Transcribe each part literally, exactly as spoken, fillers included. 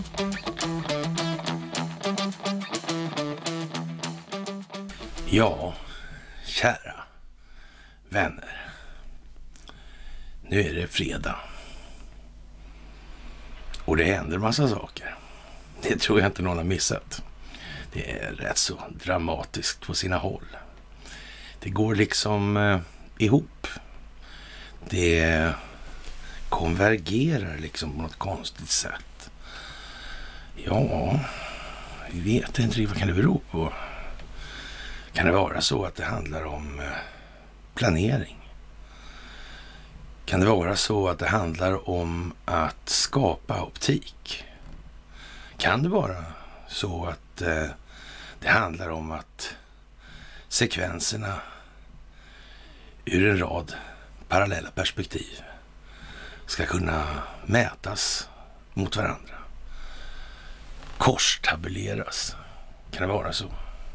Ja, kära vänner. Nu är det fredag. Och det händer massa saker. Det tror jag inte någon har missat. Det är rätt så dramatiskt på sina håll. Det går liksom eh, ihop. Det konvergerar liksom på något konstigt sätt. Ja, vi vet inte riktigt vad kan det bero på. Kan det vara så att det handlar om eh, planering? Kan det vara så att det handlar om att skapa optik? Kan det vara så att eh, det handlar om att sekvenserna ur en rad parallella perspektiv ska kunna mätas mot varandra? Korstabuleras. Kan det vara så?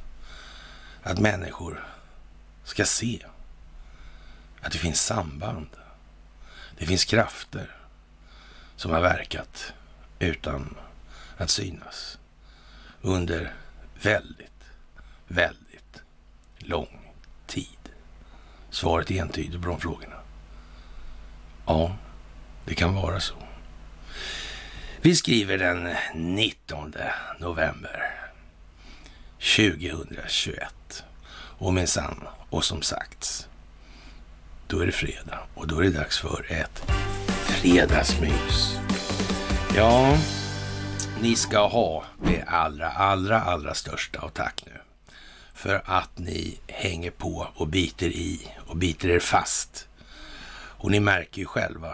Att människor ska se att det finns samband. Det finns krafter som har verkat utan att synas under väldigt, väldigt lång tid. Svaret är entydigt på de frågorna. Ja, det kan vara så. Vi skriver den nittonde november tjugohundratjugoett. Och minsann, och som sagt, då är det fredag och då är det dags för ett fredagsmys. Ja, ni ska ha det allra, allra, allra största av tack nu. För att ni hänger på och biter i och biter er fast. Och ni märker ju själva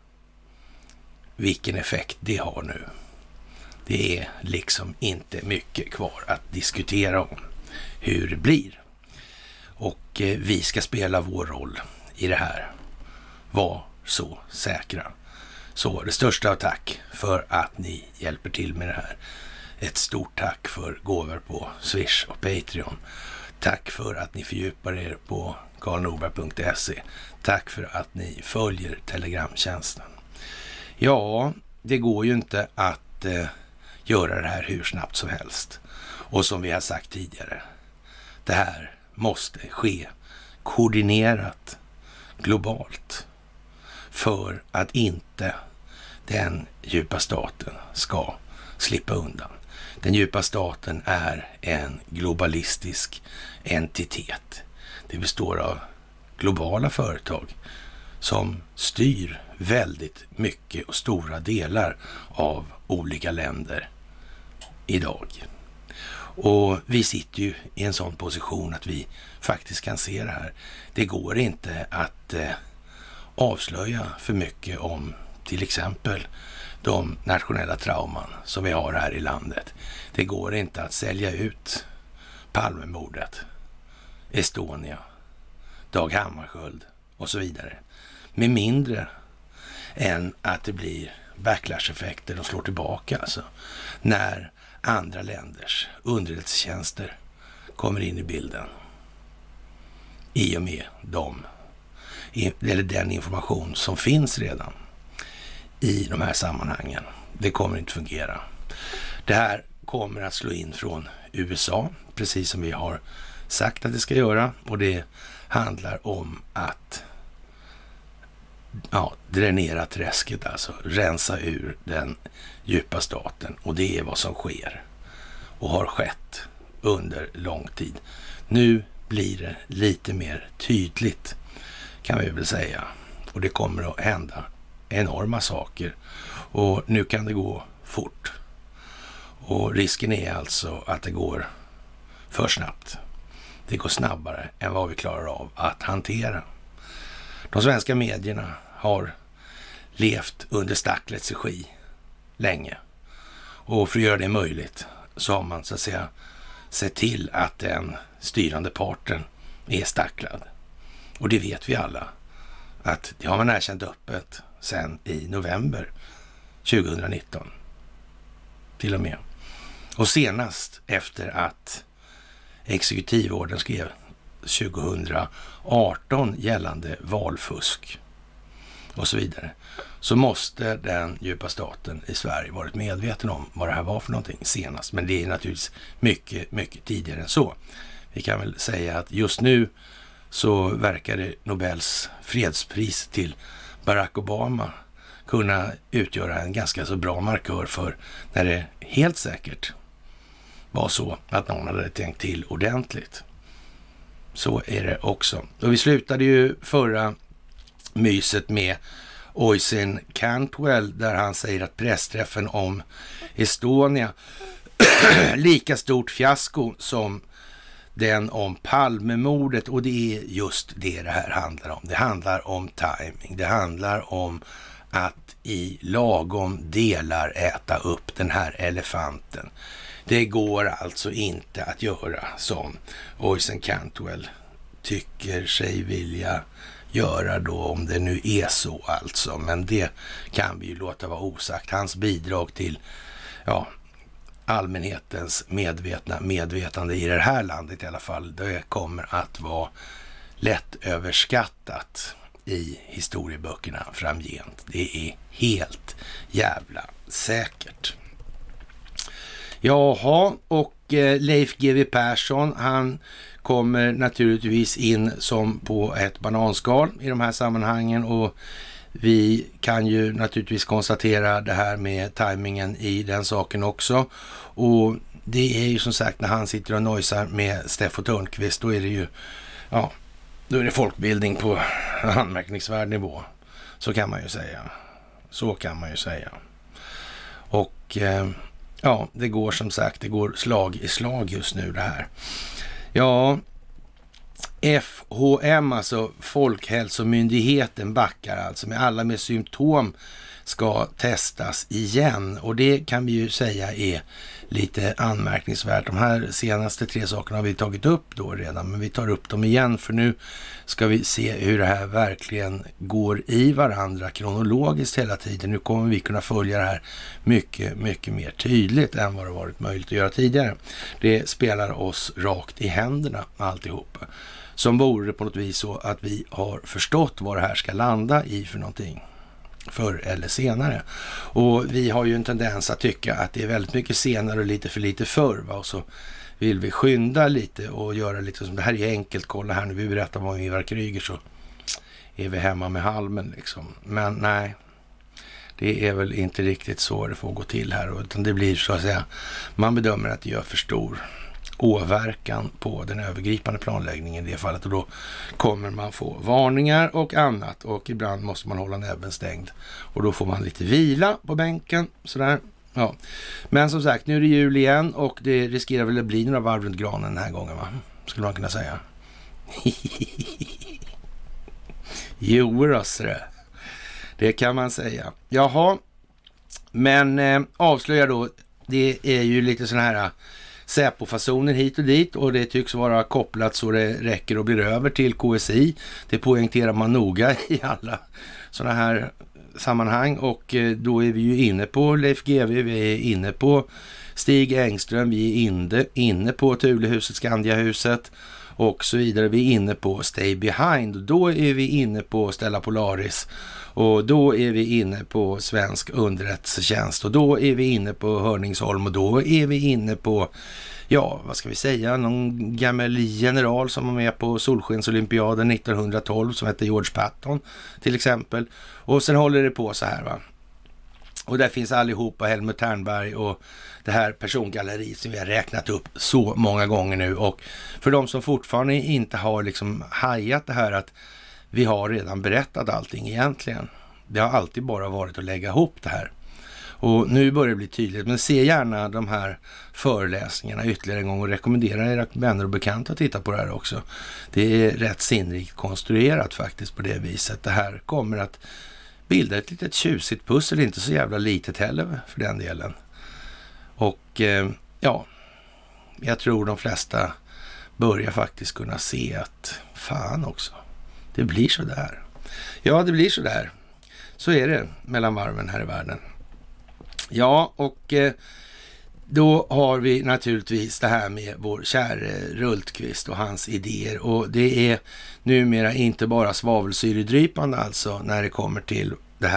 vilken effekt det har nu. Det är liksom inte mycket kvar att diskutera om hur det blir. Och eh, vi ska spela vår roll i det här. Var så säkra. Så det största av tack för att ni hjälper till med det här. Ett stort tack för gåvor på Swish och Patreon. Tack för att ni fördjupar er på karl norberg punkt se. Tack för att ni följer Telegramtjänsten. Ja, det går ju inte att eh, göra det här hur snabbt som helst. Och som vi har sagt tidigare, det här måste ske koordinerat globalt för att inte den djupa staten ska slippa undan. Den djupa staten är en globalistisk entitet. Det består av globala företag som styr väldigt mycket och stora delar av olika länder idag. Och vi sitter ju i en sån position att vi faktiskt kan se det här. Det går inte att eh, avslöja för mycket om till exempel de nationella trauman som vi har här i landet. Det går inte att sälja ut Palmemordet, Estonia, Dag Hammarskjöld och så vidare. Med mindre än att det blir backlash-effekter och slår tillbaka alltså. När andra länders underrättelsetjänster kommer in i bilden. I och med dem. Eller den information som finns redan i de här sammanhangen. Det kommer inte fungera. Det här kommer att slå in från U S A, precis som vi har sagt att det ska göra. Och det handlar om att ja, dränera träsket, alltså rensa ur den djupa staten. Och det är vad som sker och har skett under lång tid. Nu blir det lite mer tydligt, kan vi väl säga. Och det kommer att hända enorma saker. Och nu kan det gå fort. Och risken är alltså att det går för snabbt. Det går snabbare än vad vi klarar av att hantera. De svenska medierna har levt under Stacklets regi länge. Och för att göra det möjligt så har man så att säga sett till att den styrande parten är stacklad. Och det vet vi alla att det har man erkänt öppet sedan i november tjugohundranitton till och med. Och senast efter att exekutivorden skrev tjugohundraarton gällande valfusk och så vidare, så måste den djupa staten i Sverige varit medveten om vad det här var för någonting senast. Men det är naturligtvis mycket, mycket tidigare än så. Vi kan väl säga att just nu så verkar det Nobels fredspris till Barack Obama kunna utgöra en ganska så bra markör för när det helt säkert var så att någon hade tänkt till ordentligt. Så är det också. Och vi slutade ju förra myset med Oisin Cantwell där han säger att pressträffen om Estonia lika stort fiasko som den om Palmemordet, och det är just det det här handlar om. Det handlar om timing. Det handlar om att i lagom delar äta upp den här elefanten. Det går alltså inte att göra som Oisin Cantwell tycker sig vilja göra då, om det nu är så alltså. Men det kan vi ju låta vara osagt. Hans bidrag till ja, allmänhetens medvetna medvetande i det här landet i alla fall, det kommer att vara lätt överskattat i historieböckerna framgent. Det är helt jävla säkert. Jaha, och eh, Leif G W Persson, han kommer naturligtvis in som på ett bananskal i de här sammanhangen, och vi kan ju naturligtvis konstatera det här med tajmingen i den saken också. Och det är ju som sagt när han sitter och nojsar med Steffo Törnqvist, då är det ju ja, då är det folkbildning på anmärkningsvärd nivå. Så kan man ju säga. Så kan man ju säga. Och eh, ja, det går som sagt, det går slag i slag just nu det här. Ja, F H M, alltså Folkhälsomyndigheten, backar alltså med alla med symptom ska testas igen, och det kan vi ju säga är lite anmärkningsvärt. De här senaste tre sakerna har vi tagit upp då redan, men vi tar upp dem igen för nu ska vi se hur det här verkligen går i varandra kronologiskt hela tiden. Nu kommer vi kunna följa det här mycket, mycket mer tydligt än vad det varit möjligt att göra tidigare. Det spelar oss rakt i händerna alltihop. Som vore det på något vis så att vi har förstått vad det här ska landa i för någonting. Förr eller senare. Och vi har ju en tendens att tycka att det är väldigt mycket senare och lite för lite förr. Va? Och så vill vi skynda lite och göra lite som det här är enkelt. Kolla här nu, vi berättar om Ivar Kryger så är vi hemma med halmen liksom. Men nej, det är väl inte riktigt så det får gå till här. Utan det blir så att säga, man bedömer att det gör för stor åverkan på den övergripande planläggningen i det fallet, och då kommer man få varningar och annat, och ibland måste man hålla näbben stängd och då får man lite vila på bänken sådär. Ja. Men som sagt, nu är det jul igen och det riskerar väl att bli några varv runt granen den här gången, va? Skulle man kunna säga. Jo, det. det kan man säga. Jaha, men eh, avslöja då, det är ju lite sån här Säpo-fasoner hit och dit, och det tycks vara kopplat så det räcker och blir över till K S I. Det poängterar man noga i alla sådana här sammanhang, och då är vi ju inne på Leif G W, vi är inne på Stig Engström, vi är inne, inne på Tulehuset, Skandiahuset och så vidare. Vi är inne på Stay Behind, och då är vi inne på Stella Polaris, och då är vi inne på svensk underrättelsetjänst, och då är vi inne på Hörningsholm, och då är vi inne på, ja, vad ska vi säga, någon gammal general som var med på Solskensolympiaden nittonhundratolv som hette George Patton till exempel. Och sen håller det på så här, va. Och där finns allihopa, Helmut Ternberg och det här persongalleriet som vi har räknat upp så många gånger nu. Och för de som fortfarande inte har liksom hajat det här, att vi har redan berättat allting egentligen. Det har alltid bara varit att lägga ihop det här. Och nu börjar det bli tydligt, men se gärna de här föreläsningarna ytterligare en gång och rekommendera era vänner och bekanta att titta på det här också. Det är rätt sinnrikt konstruerat faktiskt på det viset. Det här kommer att bilda ett litet tjusigt pussel, inte så jävla litet heller för den delen. Och eh, ja, jag tror de flesta börjar faktiskt kunna se att fan också, det blir så där. Ja, det blir så där. Så är det mellan varven här i världen. Ja, och eh, då har vi naturligtvis det här med vår käre Rultqvist och hans idéer. Och det är numera inte bara svavelsyredrypande alltså när det kommer till det här.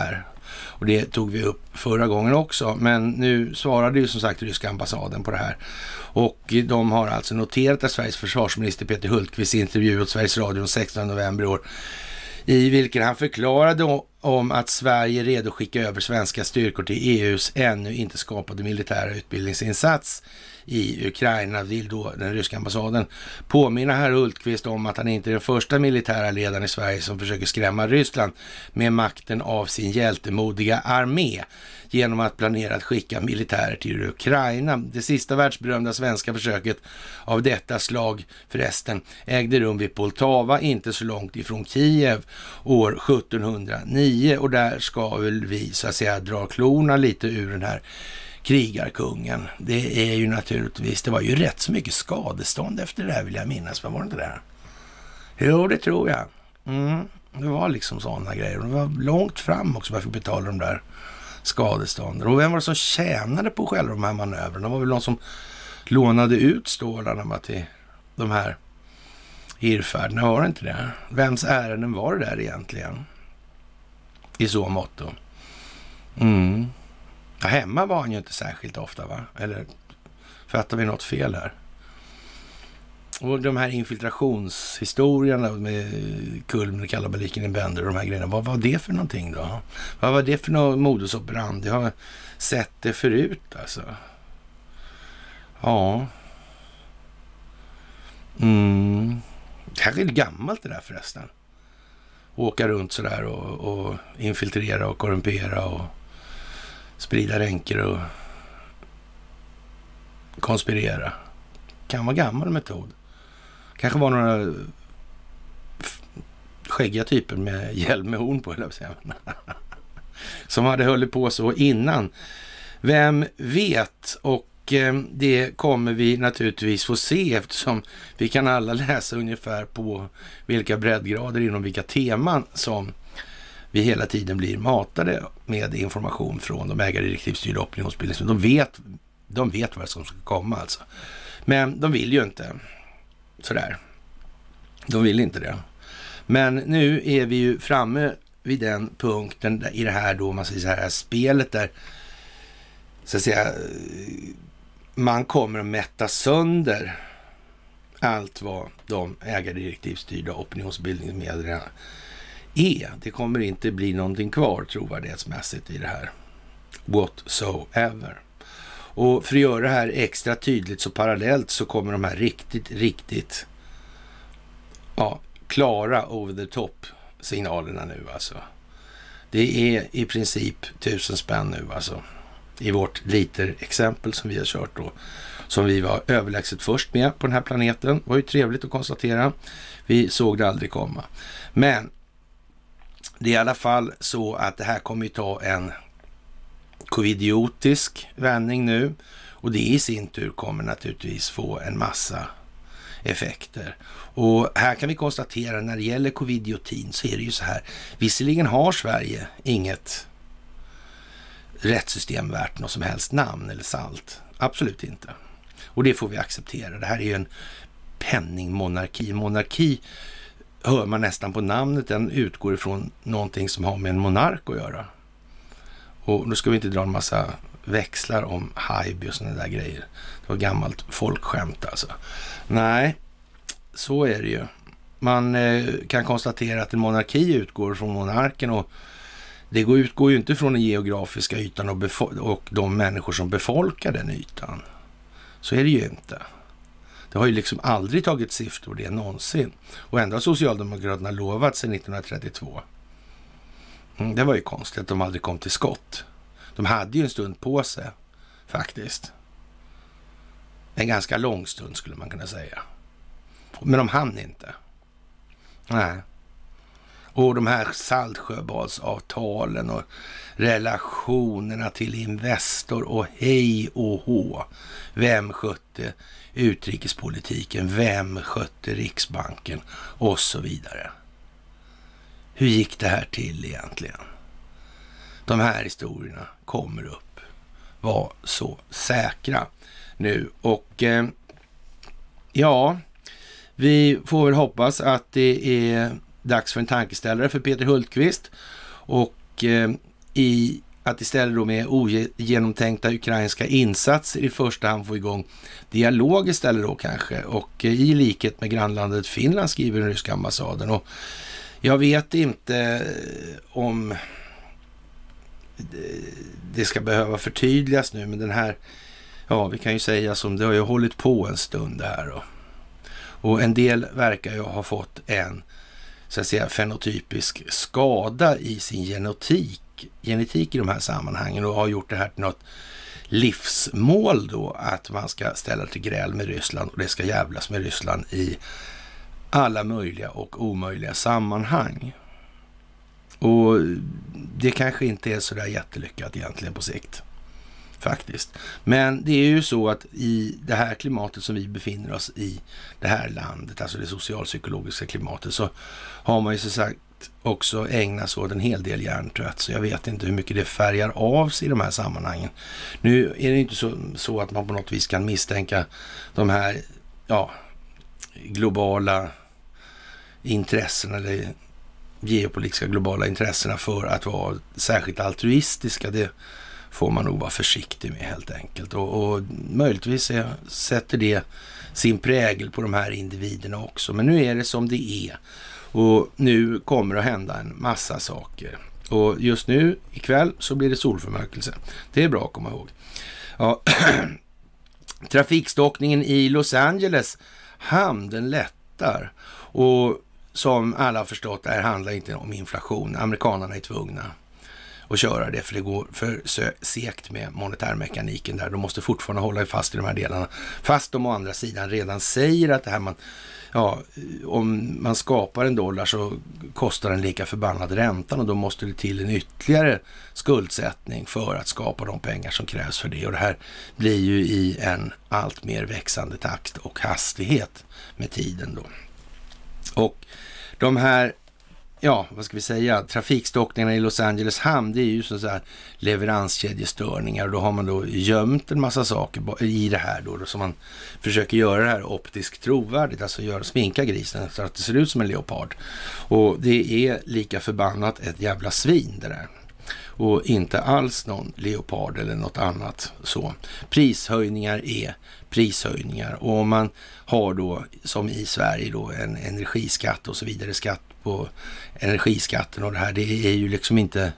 Och det tog vi upp förra gången också, men nu svarade ju som sagt ryska ambassaden på det här. Och de har alltså noterat att Sveriges försvarsminister Peter Hultqvist intervju åt Sveriges Radio den sextonde november i år, i vilken han förklarade om att Sverige är redo att skicka över svenska styrkor till E U:s ännu inte skapade militära utbildningsinsats i Ukraina, vill då den ryska ambassaden påminna herr Hultqvist om att han inte är den första militära ledaren i Sverige som försöker skrämma Ryssland med makten av sin hjältemodiga armé genom att planera att skicka militärer till Ukraina. Det sista världsberömda svenska försöket av detta slag förresten ägde rum vid Poltava, inte så långt ifrån Kiev, år sjuttonhundranio, och där ska väl vi så att säga dra klorna lite ur den här krigarkungen. Det är ju naturligtvis, det var ju rätt så mycket skadestånd efter det här, vill jag minnas. Vad var det inte det? Jo, det tror jag. Mm, det var liksom sådana grejer. Det var långt fram också för att betala de där skadestånden. Och vem var det som tjänade på själva de här manövrarna? Det var väl någon som lånade ut stålarna till de här irrfärderna, var det inte det? Vems ärenden var det där egentligen? I så motto. Mm. Ja, hemma var han ju inte särskilt ofta, va? Eller fattar vi något fel här? Och de här infiltrationshistorierna med Kulm och kalabaliken i Bender och de här grejerna, vad var det för någonting då? Vad var det för något modus operandi? Jag har sett det förut alltså. Ja. Mm. Det här är gammalt det där förresten. Åka runt sådär och, och infiltrera och korrumpera och sprida ränker och konspirera. Kan vara gammal metod. Kanske var några skäggiga typer med hjälm med horn på, eller så, som hade hållit på så innan. Vem vet? Och eh, det kommer vi naturligtvis få se, eftersom vi kan alla läsa ungefär på vilka breddgrader inom vilka teman som vi hela tiden blir matade med information från de ägardirektivstyrda opinionsbildningen. De vet, de vet vad som ska komma alltså. Men de vill ju inte sådär. De vill inte det. Men nu är vi ju framme vid den punkten där, i det här då, man säger så här, spelet där så att säga man kommer att mätta sönder allt vad de ägardirektivstyrda opinionsbildningsmedierna är. Det kommer inte bli någonting kvar trovärdighetsmässigt i det här. Whatsoever. Och för att göra det här extra tydligt så parallellt så kommer de här riktigt, riktigt ja, klara over the top signalerna nu alltså. Det är i princip tusen spänn nu alltså. I vårt liter-exempel som vi har kört då. Som vi var överlägset först med på den här planeten. Det var ju trevligt att konstatera. Vi såg det aldrig komma. Men det är i alla fall så att det här kommer ju ta en covidiotisk vändning nu. Och det i sin tur kommer naturligtvis få en massa effekter. Och här kan vi konstatera när det gäller covidiotin så är det ju så här. Visserligen har Sverige inget rättssystem värt något som helst namn eller salt. Absolut inte. Och det får vi acceptera. Det här är ju en penningmonarki. Monarki hör man nästan på namnet. Den utgår ifrån någonting som har med en monark att göra. Och då ska vi inte dra en massa växlar om Haijby och sådana där grejer. Det var gammalt folkskämt alltså. Nej, så är det ju. Man eh, kan konstatera att en monarki utgår från monarken och det går, utgår ju inte från den geografiska ytan och, befo- och de människor som befolkar den ytan. Så är det ju inte. Det har ju liksom aldrig tagit siffror det någonsin. Och ändå har Socialdemokraterna lovat sedan nittonhundratrettiotvå. Mm, det var ju konstigt att de aldrig kom till skott. De hade ju en stund på sig faktiskt. En ganska lång stund skulle man kunna säga. Men de hann inte. Nej. Och de här Saltsjöbadsavtalen och relationerna till Investor och hej och hå. Vem skötte utrikespolitiken? Vem skötte Riksbanken? Och så vidare. Hur gick det här till egentligen? De här historierna kommer upp. Var så säkra nu. Och eh, ja, vi får väl hoppas att det är dags för en tankeställare för Peter Hultqvist. Och eh, i att istället då med ogenomtänkta ukrainska insatser i första hand få igång dialog istället då kanske. Och i likhet med grannlandet Finland, skriver den ryska ambassaden. Och jag vet inte om det ska behöva förtydligas nu, men den här, ja vi kan ju säga som det har ju hållit på en stund här då. Och en del verkar ju ha fått en så att säga fenotypisk skada i sin genetik, genetik i de här sammanhangen och har gjort det här till något livsmål då, att man ska ställa till gräl med Ryssland och det ska jävlas med Ryssland i alla möjliga och omöjliga sammanhang. Och det kanske inte är så där jättelyckat egentligen på sikt. Faktiskt. Men det är ju så att i det här klimatet som vi befinner oss i det här landet, alltså det socialpsykologiska klimatet, så har man ju så sagt också ägnat sig åt en hel del hjärntrött. Så jag vet inte hur mycket det färgar av sig i de här sammanhangen. Nu är det inte så, så att man på något vis kan misstänka de här ja, globala intressena eller geopolitiska globala intressena för att vara särskilt altruistiska. Det får man nog vara försiktig med helt enkelt. Och, och möjligtvis är, sätter det sin prägel på de här individerna också. Men nu är det som det är. Och nu kommer det att hända en massa saker. Och just nu ikväll så blir det solförmörkelse. Det är bra att komma ihåg. Ja, trafikstockningen i Los Angeles hamn, den lättar. Och som alla har förstått, det här handlar inte om inflation. Amerikanerna är tvungna att köra det, för det går för segt med monetärmekaniken där. De måste fortfarande hålla fast i de här delarna. Fast de å andra sidan redan säger att det här man, ja, om man skapar en dollar så kostar den lika förbannad räntan och då måste det till en ytterligare skuldsättning för att skapa de pengar som krävs för det. Och det här blir ju i en allt mer växande takt och hastighet med tiden då. Och de här, ja, vad ska vi säga, trafikstockningarna i Los Angeles hamn, det är ju så här leveranskedjestörningar, och då har man då gömt en massa saker i det här då, då som man försöker göra det här optiskt trovärdigt, alltså göra, sminka grisen så att det ser ut som en leopard. Och det är lika förbannat ett jävla svin det där. Och inte alls någon leopard eller något annat så. Prishöjningar är prishöjningar. Och om man har då, som i Sverige då, en energiskatt och så vidare, skatt på energiskatten och det här, det är ju liksom inte,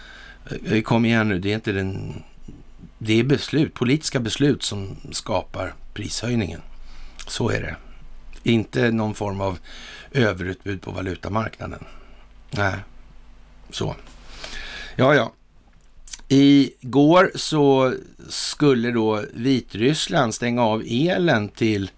kom igen nu, det är inte den, det är beslut, politiska beslut som skapar prishöjningen. Så är det. Inte någon form av överutbud på valutamarknaden. Nej, så. Ja, ja. Igår så skulle då Vitryssland stänga av elen till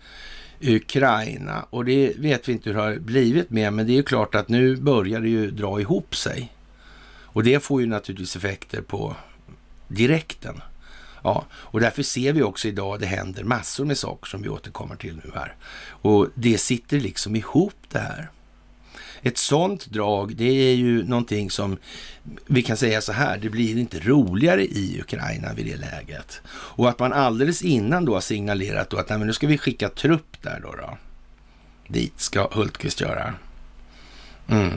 Ukraina, och det vet vi inte hur det har blivit med, men det är ju klart att nu börjar det ju dra ihop sig. Och det får ju naturligtvis effekter på direkten. Ja, och därför ser vi också idag att det händer massor med saker som vi återkommer till nu här. Och det sitter liksom ihop det här. Ett sånt drag, det är ju någonting som vi kan säga så här, det blir inte roligare i Ukraina vid det läget. Och att man alldeles innan då har signalerat då att nej, men nu ska vi skicka trupp där då. då. Dit ska Hultqvist göra. Mm.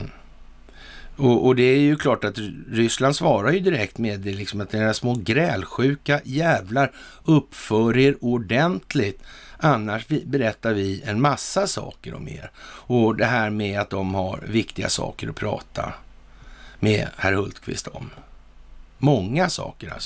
Och, och det är ju klart att Ryssland svarar ju direkt med det liksom att era små grälsjuka jävlar, uppför er ordentligt. Annars berättar vi en massa saker om er. Och det här med att de har viktiga saker att prata med herr Hultqvist om. Många saker alltså.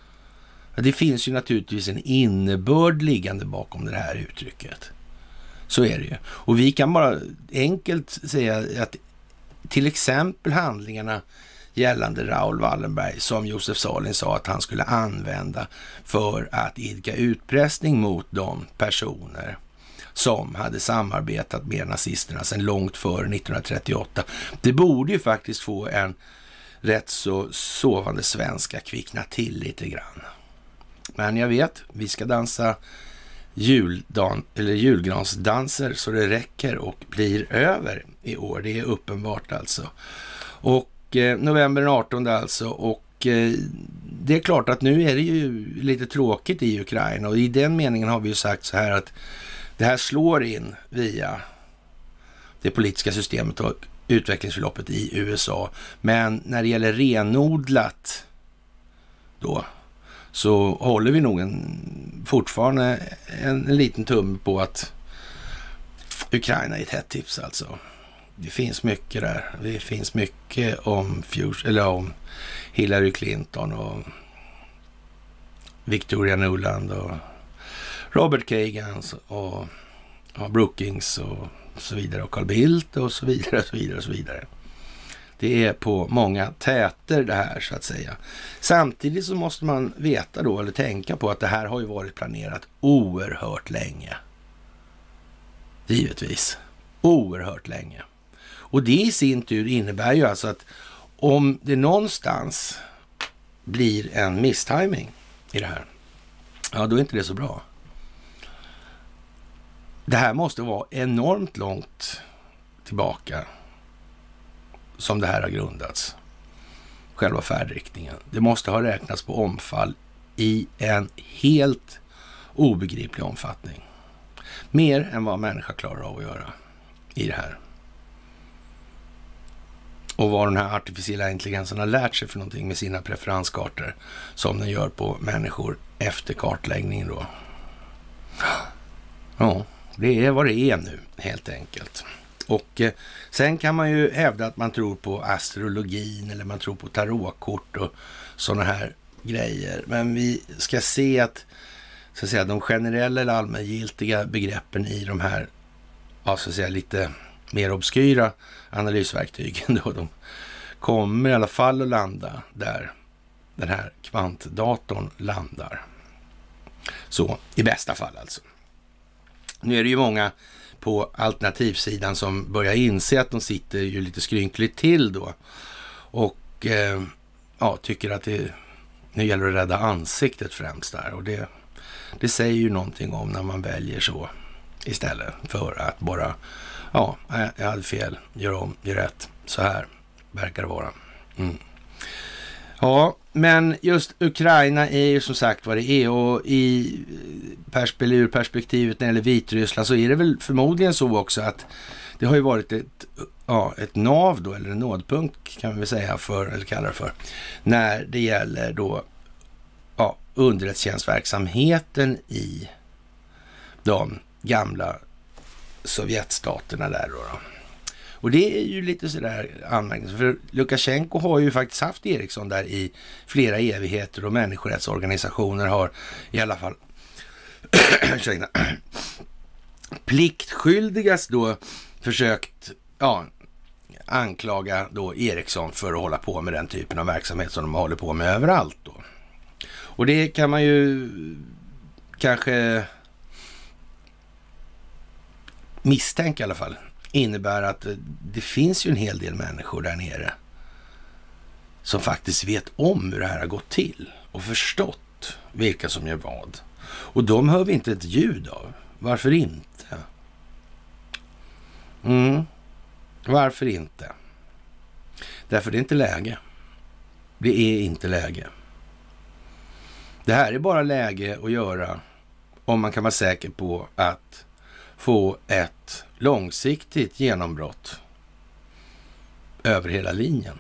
Det finns ju naturligtvis en innebörd liggande bakom det här uttrycket. Så är det ju. Och vi kan bara enkelt säga att till exempel handlingarna gällande Raoul Wallenberg, som Josef Stalin sa att han skulle använda för att idka utpressning mot de personer som hade samarbetat med nazisterna sedan långt före nittonhundratrettioåtta. Det borde ju faktiskt få en rätt så sovande svenska kvickna till lite grann. Men jag vet, vi ska dansa juldan, eller julgransdanser så det räcker och blir över i år. Det är uppenbart alltså. Och eh, november den artonde alltså, och eh, det är klart att nu är det ju lite tråkigt i Ukraina, och i den meningen har vi ju sagt så här att det här slår in via det politiska systemet och utvecklingsförloppet i U S A. Men när det gäller renodlat då så håller vi nog en, fortfarande en, en liten tumme på att Ukraina är ett hett tips alltså. Det finns mycket där. Det finns mycket om, Fusion, eller om Hillary Clinton och Victoria Nuland och Robert Kagan och, och Brookings och så vidare och Carl Bildt och så vidare och så vidare och så vidare. Det är på många täter det här så att säga. Samtidigt så måste man veta då eller tänka på att det här har ju varit planerat oerhört länge. Givetvis. Oerhört länge. Och det i sin tur innebär ju alltså att om det någonstans blir en misstiming i det här, ja då är inte det så bra. Det här måste vara enormt långt tillbaka som det här har grundats. Själva färdriktningen. Det måste ha räknats på omfall i en helt obegriplig omfattning. Mer än vad människa klarar av att göra i det här. Och vad den här artificiella intelligensen har lärt sig för någonting med sina preferenskartor som den gör på människor efter kartläggning då. Ja, det är vad det är nu helt enkelt. Och eh, sen kan man ju hävda att man tror på astrologin eller man tror på tarotkort och sådana här grejer. Men vi ska se att, så att säga, de generella eller allmängiltiga begreppen i de här, ja, så att säga, lite mer obskyra analysverktygen då, de kommer i alla fall att landa där den här kvantdatorn landar. Så i bästa fall alltså. Nu är det ju många på alternativsidan som börjar inse att de sitter ju lite skrynkligt till då och eh, ja, tycker att det nu gäller att rädda ansiktet främst där, och det, det säger ju någonting om när man väljer så istället för att bara ja, jag hade fel, gör om, gör rätt, så här verkar det vara. Mm. Ja, men just Ukraina är ju som sagt vad det är, och i perspel- ur perspektivet när det gäller Vitryssland så är det väl förmodligen så också att det har ju varit ett, ja, ett nav då, eller en nådpunkt kan vi säga för, eller kalla det för, när det gäller då ja, underrättelsetjänstverksamheten i de gamla Sovjetstaterna där då, då. Och det är ju lite sådär anmärkningsvärt, för Lukasjenko har ju faktiskt haft Ericsson där i flera evigheter och människorättsorganisationer har i alla fall pliktskyldigast då försökt ja, anklaga då Ericsson för att hålla på med den typen av verksamhet som de håller på med överallt då. Och det kan man ju kanske misstänka i alla fall innebär att det finns ju en hel del människor där nere som faktiskt vet om hur det här har gått till och förstått vilka som gör vad. Och de hör vi inte ett ljud av. Varför inte? Mm. Varför inte? Därför det är inte läge. Det är inte läge. Det här är bara läge att göra om man kan vara säker på att få ett långsiktigt genombrott över hela linjen.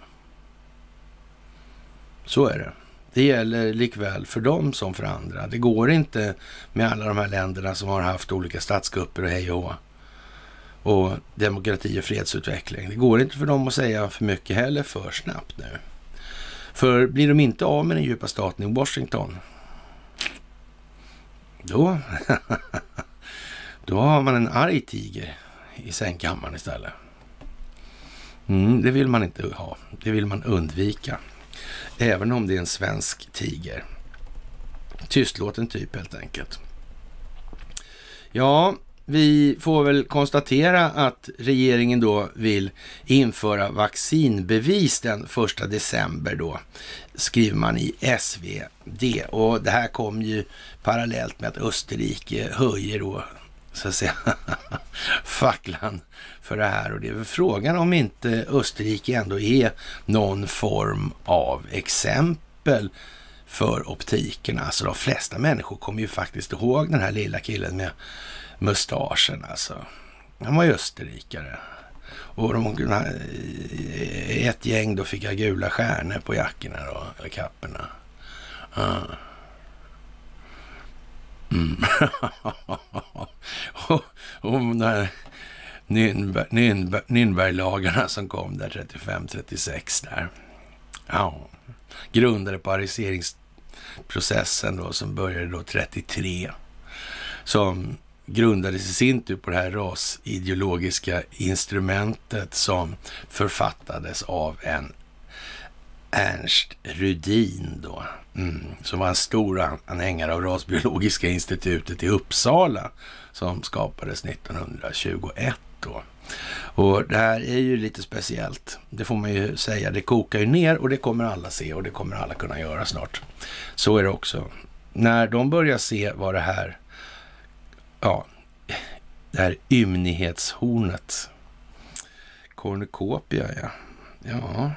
Så är det. Det gäller likväl för dem som för andra. Det går inte med alla de här länderna som har haft olika statsgrupper och hej och och demokrati och fredsutveckling. Det går inte för dem att säga för mycket heller för snabbt nu. För blir de inte av med den djupa staten i Washington, då då har man en arg tiger i sängkammaren istället. Mm, det vill man inte ha. Det vill man undvika. Även om det är en svensk tiger. Tystlåten typ helt enkelt. Ja, vi får väl konstatera att regeringen då vill införa vaccinbevis den första december då, skriver man i S V D. Och det här kom ju parallellt med att Österrike höjer då, så att säga, facklan för det här. Och det är väl frågan om inte Österrike ändå är någon form av exempel för optikerna. Alltså de flesta människor kommer ju faktiskt ihåg den här lilla killen med mustaschen. Alltså. Han var ju österrikare. Och de, ett gäng då fick jag gula stjärnor på jackorna då, eller kapporna. Uh. Mm. och, och de här Nürnberg, Nürnberg, Nürnberglagarna som kom där trettiofem trettiosex där. Ja. Grundade pariseringsprocessen då som började då trettiotre. Som grundades i sin tur på det här rasideologiska instrumentet som författades av en Ernst Rudin då, mm, som var en stor anhängare av Rasbiologiska institutet i Uppsala som skapades nittonhundratjugoett då. Och det här är ju lite speciellt, det får man ju säga, det kokar ju ner och det kommer alla se och det kommer alla kunna göra snart. Så är det också. När de börjar se vad det här, ja, det här ymnighetshornet, cornucopia, ja, ja.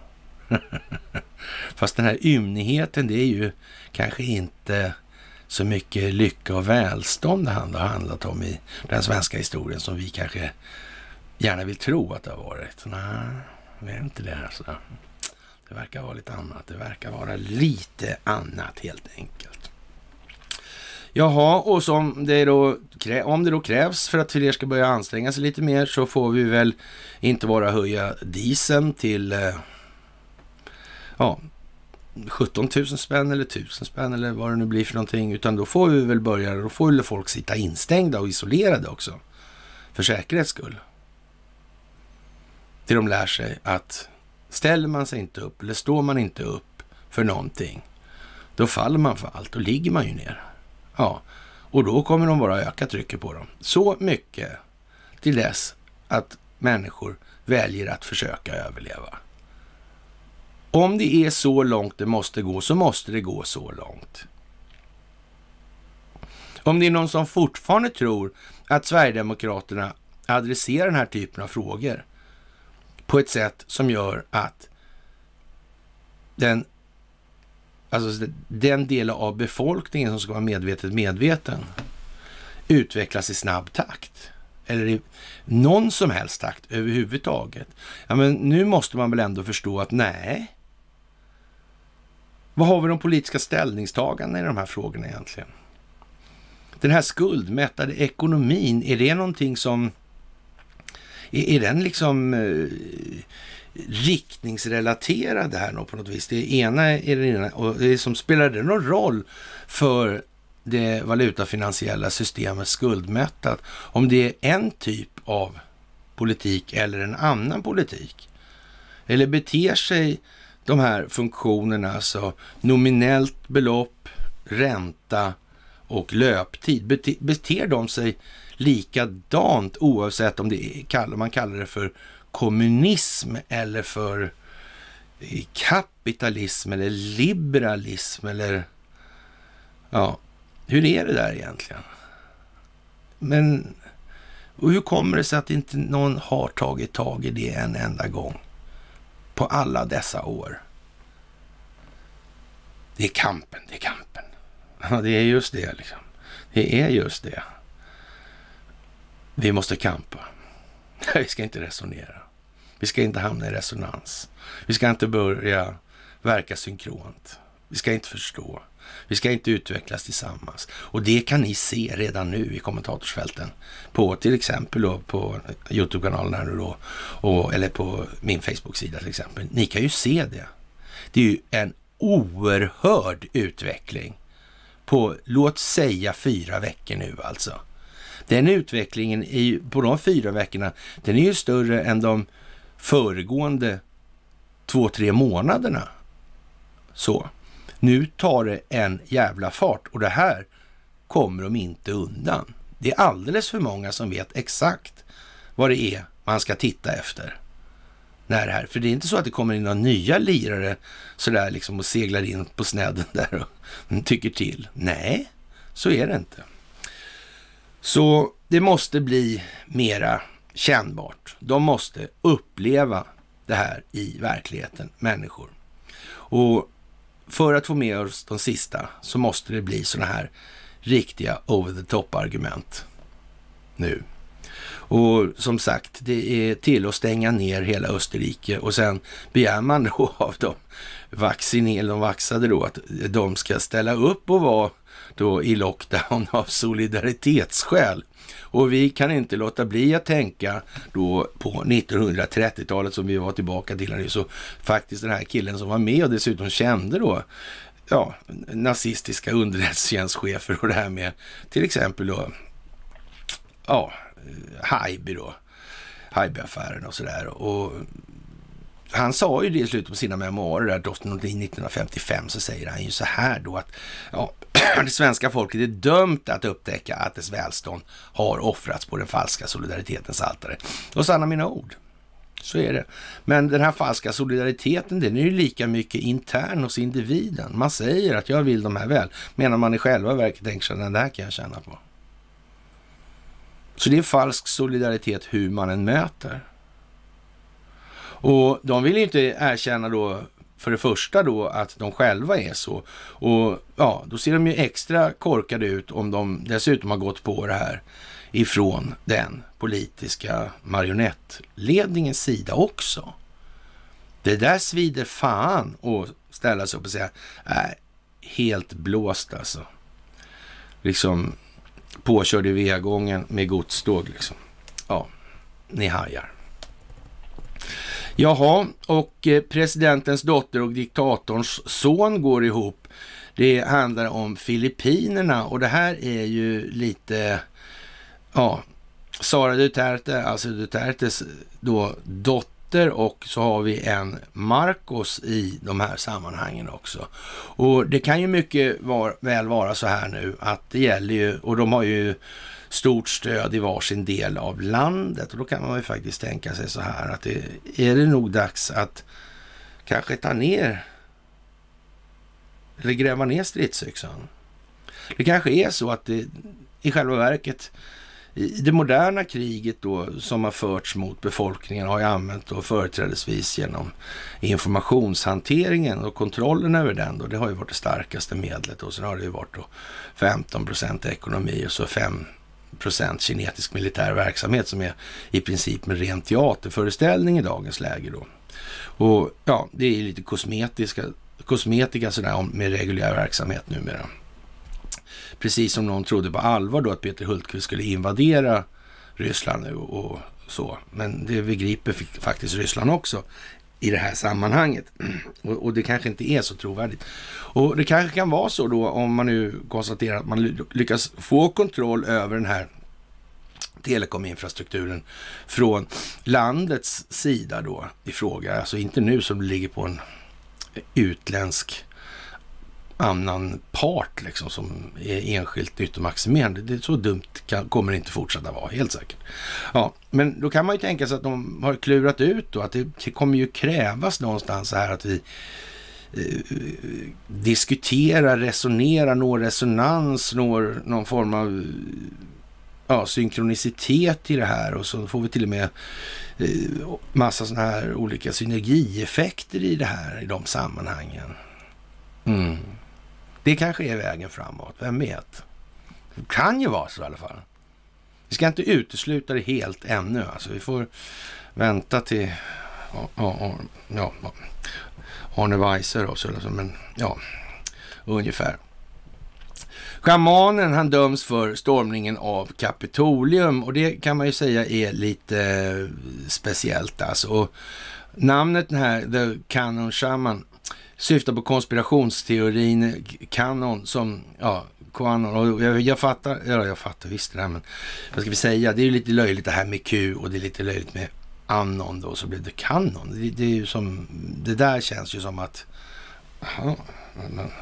Fast den här ymnigheten, det är ju kanske inte så mycket lycka och välstånd det har handlat om i den svenska historien som vi kanske gärna vill tro att det har varit. Nej, det är inte det. Alltså. Det verkar vara lite annat. Det verkar vara lite annat helt enkelt. Jaha, och som det då, om det då krävs för att fler ska börja anstränga sig lite mer så får vi väl inte bara höja dieseln till eh, ja, sjutton tusen spänn eller tusen spänn eller vad det nu blir för någonting, utan då får vi väl börja, då får väl folk sitta instängda och isolerade också för säkerhets skull. Till de lär sig att ställer man sig inte upp eller står man inte upp för någonting, då faller man för allt och ligger man ju ner. Ja, och då kommer de bara öka trycket på dem. Så mycket till dess att människor väljer att försöka överleva. Om det är så långt det måste gå, så måste det gå så långt. Om det är någon som fortfarande tror att Sverigedemokraterna adresserar den här typen av frågor på ett sätt som gör att den, alltså den del av befolkningen som ska vara medvetet medveten utvecklas i snabb takt eller i någon som helst takt överhuvudtaget. Ja, men nu måste man väl ändå förstå att nej. Vad har vi de politiska ställningstagandena i de här frågorna egentligen? Den här skuldmättade ekonomin, är det någonting som är, är den liksom eh, riktningsrelaterad här nå på något vis? Det ena är det ena och det som spelar det någon roll för det valutafinansiella systemet skuldmättat om det är en typ av politik eller en annan politik? Eller beter sig de här funktionerna, alltså nominellt belopp, ränta och löptid, beter, beter de sig likadant oavsett om det är, man kallar det för kommunism eller för kapitalism eller liberalism eller ja, hur är det där egentligen? Men och hur kommer det sig att inte någon har tagit tag i det en enda gång på alla dessa år? Det är kampen, det är kampen. Ja, det är just det liksom. Det är just det. Vi måste kampa. Vi ska inte resonera. Vi ska inte hamna i resonans. Vi ska inte börja verka synkront. Vi ska inte förstå. Vi ska inte utvecklas tillsammans. Och det kan ni se redan nu i kommentatorsfälten. På till exempel då, på YouTube-kanalen här nu då. Och, eller på min Facebook-sida till exempel. Ni kan ju se det. Det är ju en oerhörd utveckling. På, låt säga, fyra veckor nu alltså. Den utvecklingen är ju, på de fyra veckorna, den är ju större än de föregående två, tre månaderna. Så. Nu tar det en jävla fart och det här kommer de inte undan. Det är alldeles för många som vet exakt vad det är man ska titta efter. När det här. För det är inte så att det kommer in några nya lirare sådär liksom och seglar in på snedden där och tycker till. Nej, så är det inte. Så det måste bli mera kännbart. De måste uppleva det här i verkligheten, människor. Och för att få med oss de sista så måste det bli såna här riktiga over the top argument nu. Och som sagt, det är till att stänga ner hela Österrike och sen begär man då av de vaccinerade, de vaxade då, att de ska ställa upp och vara då i lockdown av solidaritetsskäl. Och vi kan inte låta bli att tänka då på nittonhundratrettiotalet som vi var tillbaka till nu. Så faktiskt den här killen som var med och dessutom kände då ja, nazistiska underrättelsetjänstchefer och det här med till exempel då ja, Haijby då, Haijby-affären och sådär. Och han sa ju det i slutet på sina memoarer där, Torsten Nordin nittonhundrafemtiofem, så säger han ju så här då att ja, det svenska folket är dömt att upptäcka att dess välstånd har offrats på den falska solidaritetens altare. Och sanna mina ord. Så är det. Men den här falska solidariteten, den är ju lika mycket intern hos individen. Man säger att jag vill de här väl, medan man i själva verket tänker sig att det här kan jag känna på. Så det är falsk solidaritet hur man än möter. Och de vill ju inte erkänna då för det första då att de själva är så. Och ja, då ser de ju extra korkade ut om de dessutom har gått på det här ifrån den politiska marionettledningens sida också. Det där svider fan att ställa sig upp och säga nej, helt blåst alltså. Liksom påkörd i V-gången med godståg liksom. Ja, ni hajar. Jaha, och presidentens dotter och diktatorns son går ihop. Det handlar om Filippinerna och det här är ju lite, ja, Sara Duterte, alltså Dutertes då dotter, och så har vi en Marcos i de här sammanhangen också. Och det kan ju mycket var, väl vara så här nu att det gäller ju, och de har ju stort stöd i varsin del av landet, och då kan man ju faktiskt tänka sig så här att det är det nog dags att kanske ta ner eller gräva ner stridsyxan. Det kanske är så att det i själva verket i det moderna kriget då som har förts mot befolkningen har ju använt då företrädesvis genom informationshanteringen och kontrollen över den då. Det har ju varit det starkaste medlet, och sen har det ju varit då femton procent ekonomi och så fem procent kinetisk militär verksamhet som är i princip en ren teaterföreställning i dagens läge då. Och ja, det är lite kosmetiska, kosmetika sådär med reguljär verksamhet numera. Precis som någon trodde på allvar då att Peter Hultqvist skulle invadera Ryssland nu och så. Men det begriper faktiskt Ryssland också i det här sammanhanget. Och, och det kanske inte är så trovärdigt. Och det kanske kan vara så då om man nu konstaterar att man lyckas få kontroll över den här telekominfrastrukturen från landets sida då i fråga. Alltså inte nu som det ligger på en utländsk annan part liksom som är enskilt nyttomaximerande. Det är så dumt kan, kommer det inte fortsätta vara, helt säkert. Ja, men då kan man ju tänka sig att de har klurat ut då att det kommer ju krävas någonstans så här att vi eh, diskuterar, resonerar, når resonans, når någon form av ja, synkronicitet i det här, och så får vi till och med eh, massa såna här olika synergieffekter i det här i de sammanhangen. Mm. Det kanske är vägen framåt, vem vet? Det kan ju vara så i alla fall. Vi ska inte utesluta det helt ännu. Alltså, vi får vänta till ja, ja, ja, Arne Weiser och så, men ja, ungefär. Schamanen, han döms för stormningen av Kapitolium, och det kan man ju säga är lite speciellt alltså. Och namnet den här, The Canon Shaman, syftar på konspirationsteorin Kanon som, ja, Qanon, och jag, jag fattar, ja, jag fattar visst det här, men vad ska vi säga, det är ju lite löjligt det här med Q, och det är lite löjligt med Anon då, så blir det Kanon. Det, det är ju som, det där känns ju som att, aha, men,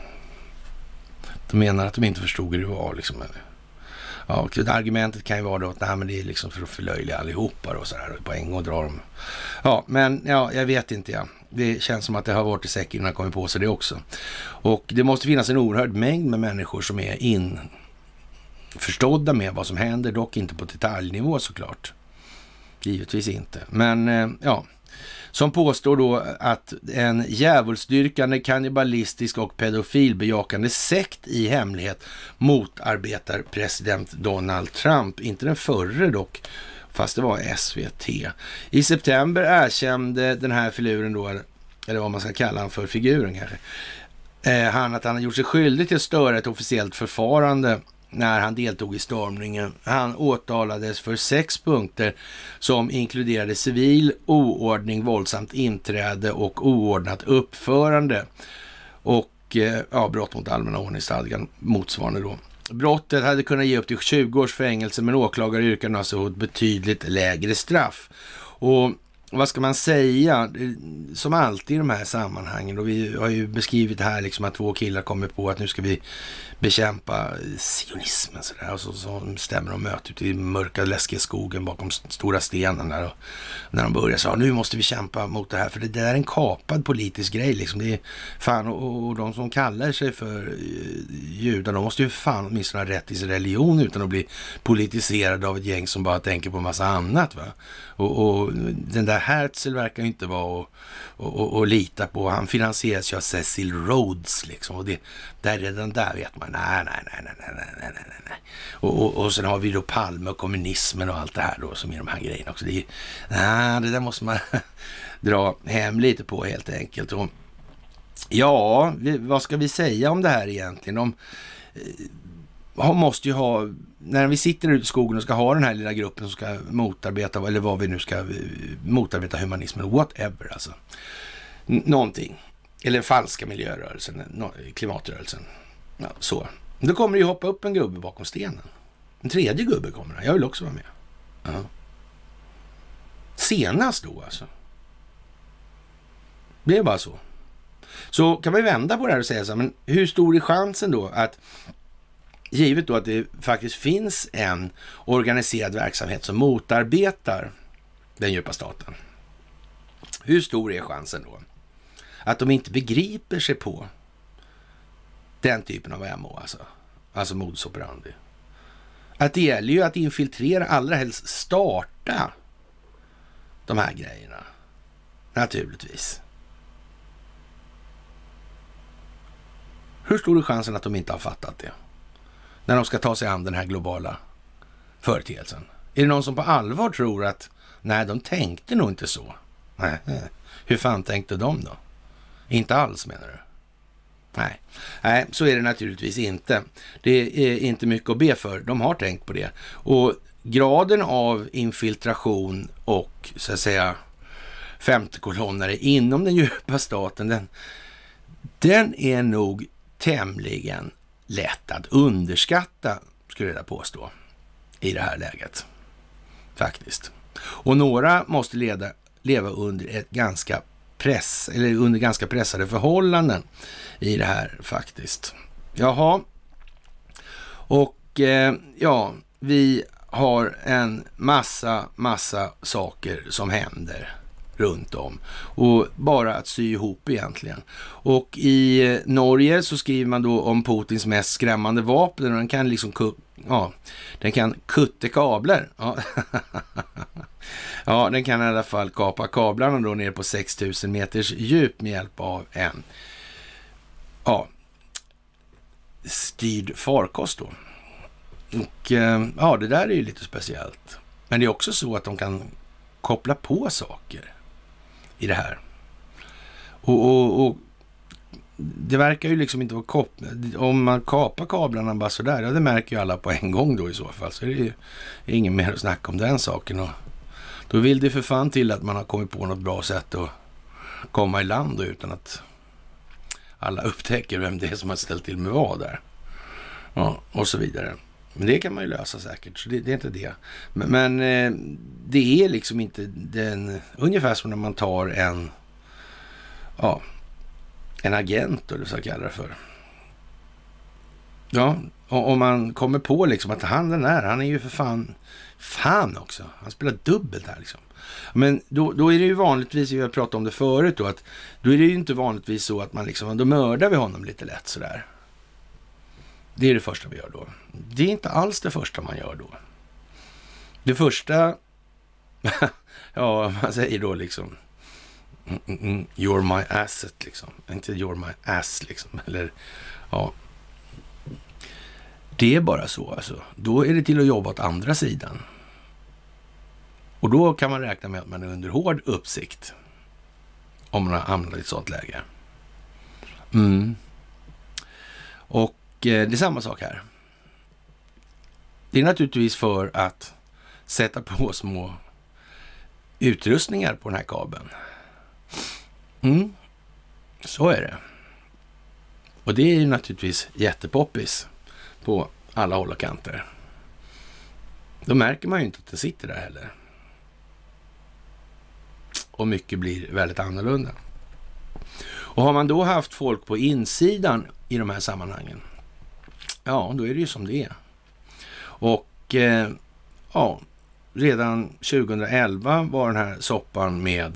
de menar att de inte förstod hur det var liksom. Ja, och argumentet kan ju vara då att nej, men det är liksom för att förlöjliga allihopa och sådär, på en gång drar de. Ja, men ja, jag vet inte, ja. Det känns som att det har varit i säck innan jag kommit på sig det också. Och det måste finnas en oerhörd mängd med människor som är införstådda med vad som händer, dock inte på detaljnivå såklart. Givetvis inte. Men ja, som påstår då att en djävulsdyrkande, kannibalistisk och pedofilbejakande sekt i hemlighet motarbetar president Donald Trump. Inte den förre dock. Fast det var S V T. I september erkände den här filuren då, eller vad man ska kalla han för, figuren kanske. Eh, han att han har gjort sig skyldig till att störa ett officiellt förfarande när han deltog i stormningen. Han åtalades för sex punkter som inkluderade civil oordning, våldsamt inträde och oordnat uppförande. Och eh, ja, brott mot allmänna ordningsstadgan motsvarande då. Brottet hade kunnat ge upp till tjugo års fängelse, men åklagare yrkade alltså ett betydligt lägre straff. Och vad ska man säga? Som alltid i de här sammanhangen, och vi har ju beskrivit här liksom att två killar kommer på att nu ska vi bekämpa sionismen sådär, och så, så stämmer de möte ute i mörka läskiga skogen bakom stora stenen där, och när de börjar så nu måste vi kämpa mot det här, för det där är en kapad politisk grej liksom. Det är fan, och, och de som kallar sig för judar, de måste ju fan åtminstone ha rätt till sin religion utan att bli politiserade av ett gäng som bara tänker på en massa annat, va? Och, och den där Herzl verkar ju inte vara att lita på. Han finansieras ju av Cecil Rhodes liksom, och det, där redan där vet man nej, nej, nej, nej, nej, nej, nej, nej. Och, och, och sen har vi då Palme och kommunismen och allt det här då som är de här grejerna också. Det, är, nej, det där måste man dra hem lite på helt enkelt. Och, ja, vad ska vi säga om det här egentligen? De eh, måste ju ha, när vi sitter ute i skogen och ska ha den här lilla gruppen som ska motarbeta, eller vad vi nu ska motarbeta humanismen, whatever alltså. N- någonting. Eller falska miljörörelsen, klimatrörelsen. Ja, så. Då kommer det ju hoppa upp en gubbe bakom stenen. En tredje gubbe kommer han. Jag vill också vara med. Uh-huh. Senast då alltså. Det är bara så. Så kan man ju vända på det här och säga så här, men hur stor är chansen då att, givet då att det faktiskt finns en organiserad verksamhet som motarbetar den djupa staten. Hur stor är chansen då att de inte begriper sig på den typen av M O, alltså, alltså modus operandi. Att det gäller ju att infiltrera, allra helst starta de här grejerna. Naturligtvis. Hur stor är chansen att de inte har fattat det när de ska ta sig an den här globala företeelsen? Är det någon som på allvar tror att nej, de tänkte nog inte så? Nej. Hur fan tänkte de då? Inte alls, menar du? Nej. Nej, så är det naturligtvis inte. Det är inte mycket att be för. De har tänkt på det. Och graden av infiltration och så att säga femte kolonnare inom den djupa staten, den, den är nog tämligen lätt att underskatta, skulle jag påstå, i det här läget. Faktiskt. Och några måste leda, leva under ett ganska press, eller under ganska pressade förhållanden i det här faktiskt. Jaha. Och eh, ja, vi har en massa, massa saker som händer runt om. Och bara att sy ihop egentligen. Och i Norge så skriver man då om Putins mest skrämmande vapen. Och den kan liksom, ja, den kan kutta kablar. Ja. Ja, den kan i alla fall kapa kablarna då ner på sex tusen meters djup med hjälp av en ja, styrd farkost då. Och ja, det där är ju lite speciellt. Men det är också så att de kan koppla på saker i det här. Och, och, och det verkar ju liksom inte vara kop- om man kapar kablarna bara sådär, ja, det märker ju alla på en gång då i så fall. Så det är ju ingen mer att snacka om den saken. Och då vill det för fan till att man har kommit på något bra sätt att komma i land då, utan att alla upptäcker vem det är som har ställt till med vad där. Ja, och så vidare. Men det kan man ju lösa säkert, så det, det är inte det. Men, men eh, det är liksom inte den, ungefär som när man tar en ja, en agent, eller så jag kallar det för. Ja, och om man kommer på liksom att han den är, han är ju för fan fan också. Han spelar dubbelt här liksom. Men då, då är det ju vanligtvis, vi har pratat om det förut då, att då är det ju inte vanligtvis så att man liksom, då mördar vi honom lite lätt sådär. Det är det första vi gör då. Det är inte alls det första man gör då. Det första, ja, man säger då liksom, mm, mm, you're my asset liksom. Inte you're my ass liksom. Eller, ja. Det är bara så alltså. Då är det till att jobba åt andra sidan. Och då kan man räkna med att man är under hård uppsikt om man har hamnat i ett sådant läge. Mm. Och eh, det är samma sak här. Det är naturligtvis för att sätta på små utrustningar på den här kabeln. Mm. Så är det. Och det är ju naturligtvis jättepoppis på alla håll och kanter. Då märker man ju inte att det sitter där heller. Och mycket blir väldigt annorlunda. Och har man då haft folk på insidan i de här sammanhangen, ja, då är det ju som det är. Och eh, ja, redan tjugohundraelva var den här soppan med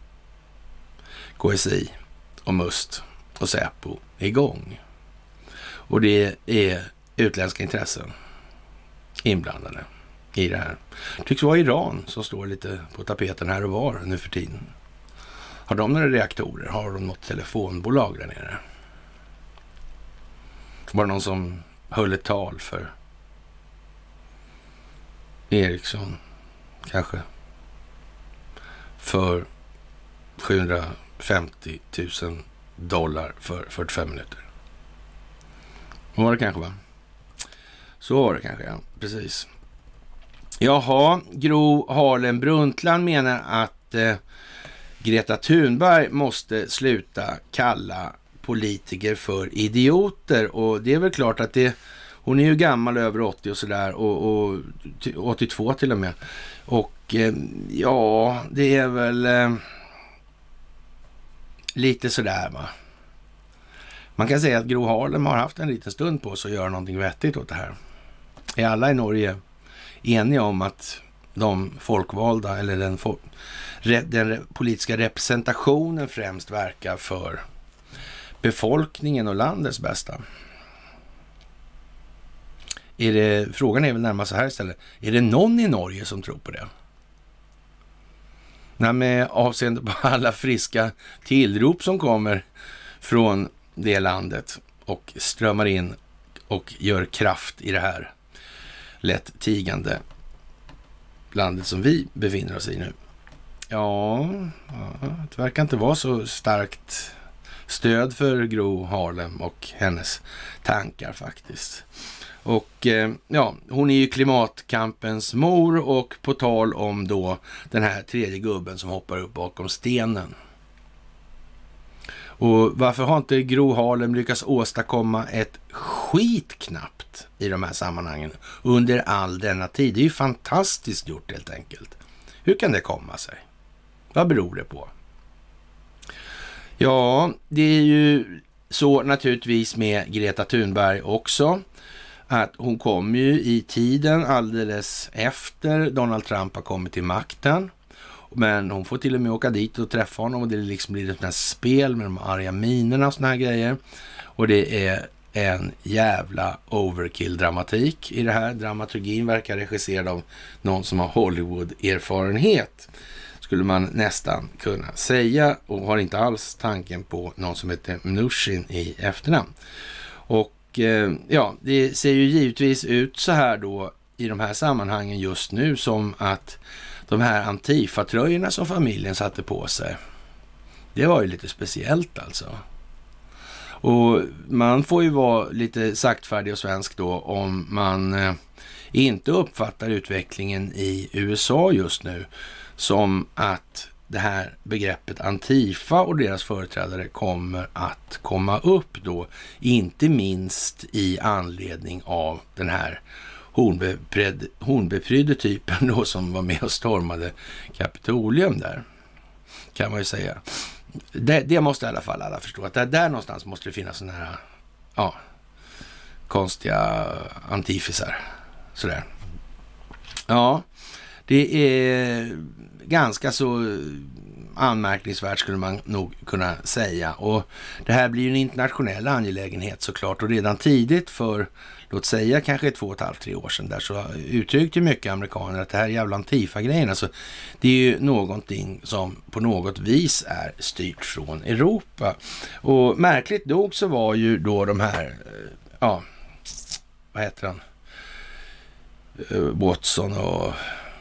K S I och Must och Säpo igång. Och det är utländska intressen inblandade i det här. Det tycks vara Iran som står lite på tapeten här och var nu för tiden. Har de några reaktorer? Har de något telefonbolag där nere? Var det någon som höll ett tal för Ericsson kanske för sjuhundrafemtio tusen dollar för fyrtiofem minuter? Var det kanske, va? Så var det kanske, ja. Precis. Jaha, Gro Harlem Brundtland menar att eh, Greta Thunberg måste sluta kalla politiker för idioter. Och det är väl klart att det, hon är ju gammal, över åttio och sådär, och, och åttiotvå till och med. Och eh, ja, det är väl eh, lite sådär, va. Man kan säga att Gro Harlem har haft en liten stund på sig att göra någonting vettigt åt det här. Är alla i Norge eniga om att de folkvalda eller den, fol- den politiska representationen främst verkar för befolkningen och landets bästa? Är det, frågan är väl närmast så här istället. Är det någon i Norge som tror på det? Nej, med avseende på alla friska tillrop som kommer från det landet och strömmar in och gör kraft i det här lätt tigande landet som vi befinner oss i nu. Ja, det verkar inte vara så starkt stöd för Gro Harlem och hennes tankar faktiskt. Och ja, hon är ju klimatkampens mor, och på tal om då den här tredje gubben som hoppar upp bakom stenen. Och varför har inte Gro Harlem lyckats åstadkomma ett skit knappt i de här sammanhangen under all denna tid? Det är ju fantastiskt gjort helt enkelt. Hur kan det komma sig? Vad beror det på? Ja, det är ju så naturligtvis med Greta Thunberg också, att hon kom ju i tiden alldeles efter Donald Trump har kommit till makten. Men hon får till och med åka dit och träffa honom, och det liksom blir ett sånt här spel med de arga minerna och såna här grejer. Och det är en jävla overkill-dramatik i det här. Dramaturgin verkar regisserad av någon som har Hollywood-erfarenhet, skulle man nästan kunna säga, och har inte alls tanken på någon som heter Mnuchin i efternamn. Och eh, ja, det ser ju givetvis ut så här då i de här sammanhangen just nu, som att de här Antifa-tröjorna som familjen satte på sig, det var ju lite speciellt alltså. Och man får ju vara lite saktfärdig och svensk då om man eh, inte uppfattar utvecklingen i U S A just nu som att det här begreppet Antifa och deras företrädare kommer att komma upp då, inte minst i anledning av den här hornbepred, hornbeprydde typen då som var med och stormade Kapitolium där, kan man ju säga. Det, det måste i alla fall alla förstå, att där, där någonstans måste det finnas sådana här ja, konstiga antifisar. Sådär. Ja, det är ganska så anmärkningsvärt skulle man nog kunna säga. Och det här blir ju en internationell angelägenhet såklart, och redan tidigt för, låt säga kanske två och ett halvt, tre år sedan där, så uttryckte ju mycket amerikaner att det här jävla Antifa-grejen, alltså det är ju någonting som på något vis är styrt från Europa. Och märkligt nog så var ju då de här, ja, vad heter han? Watson och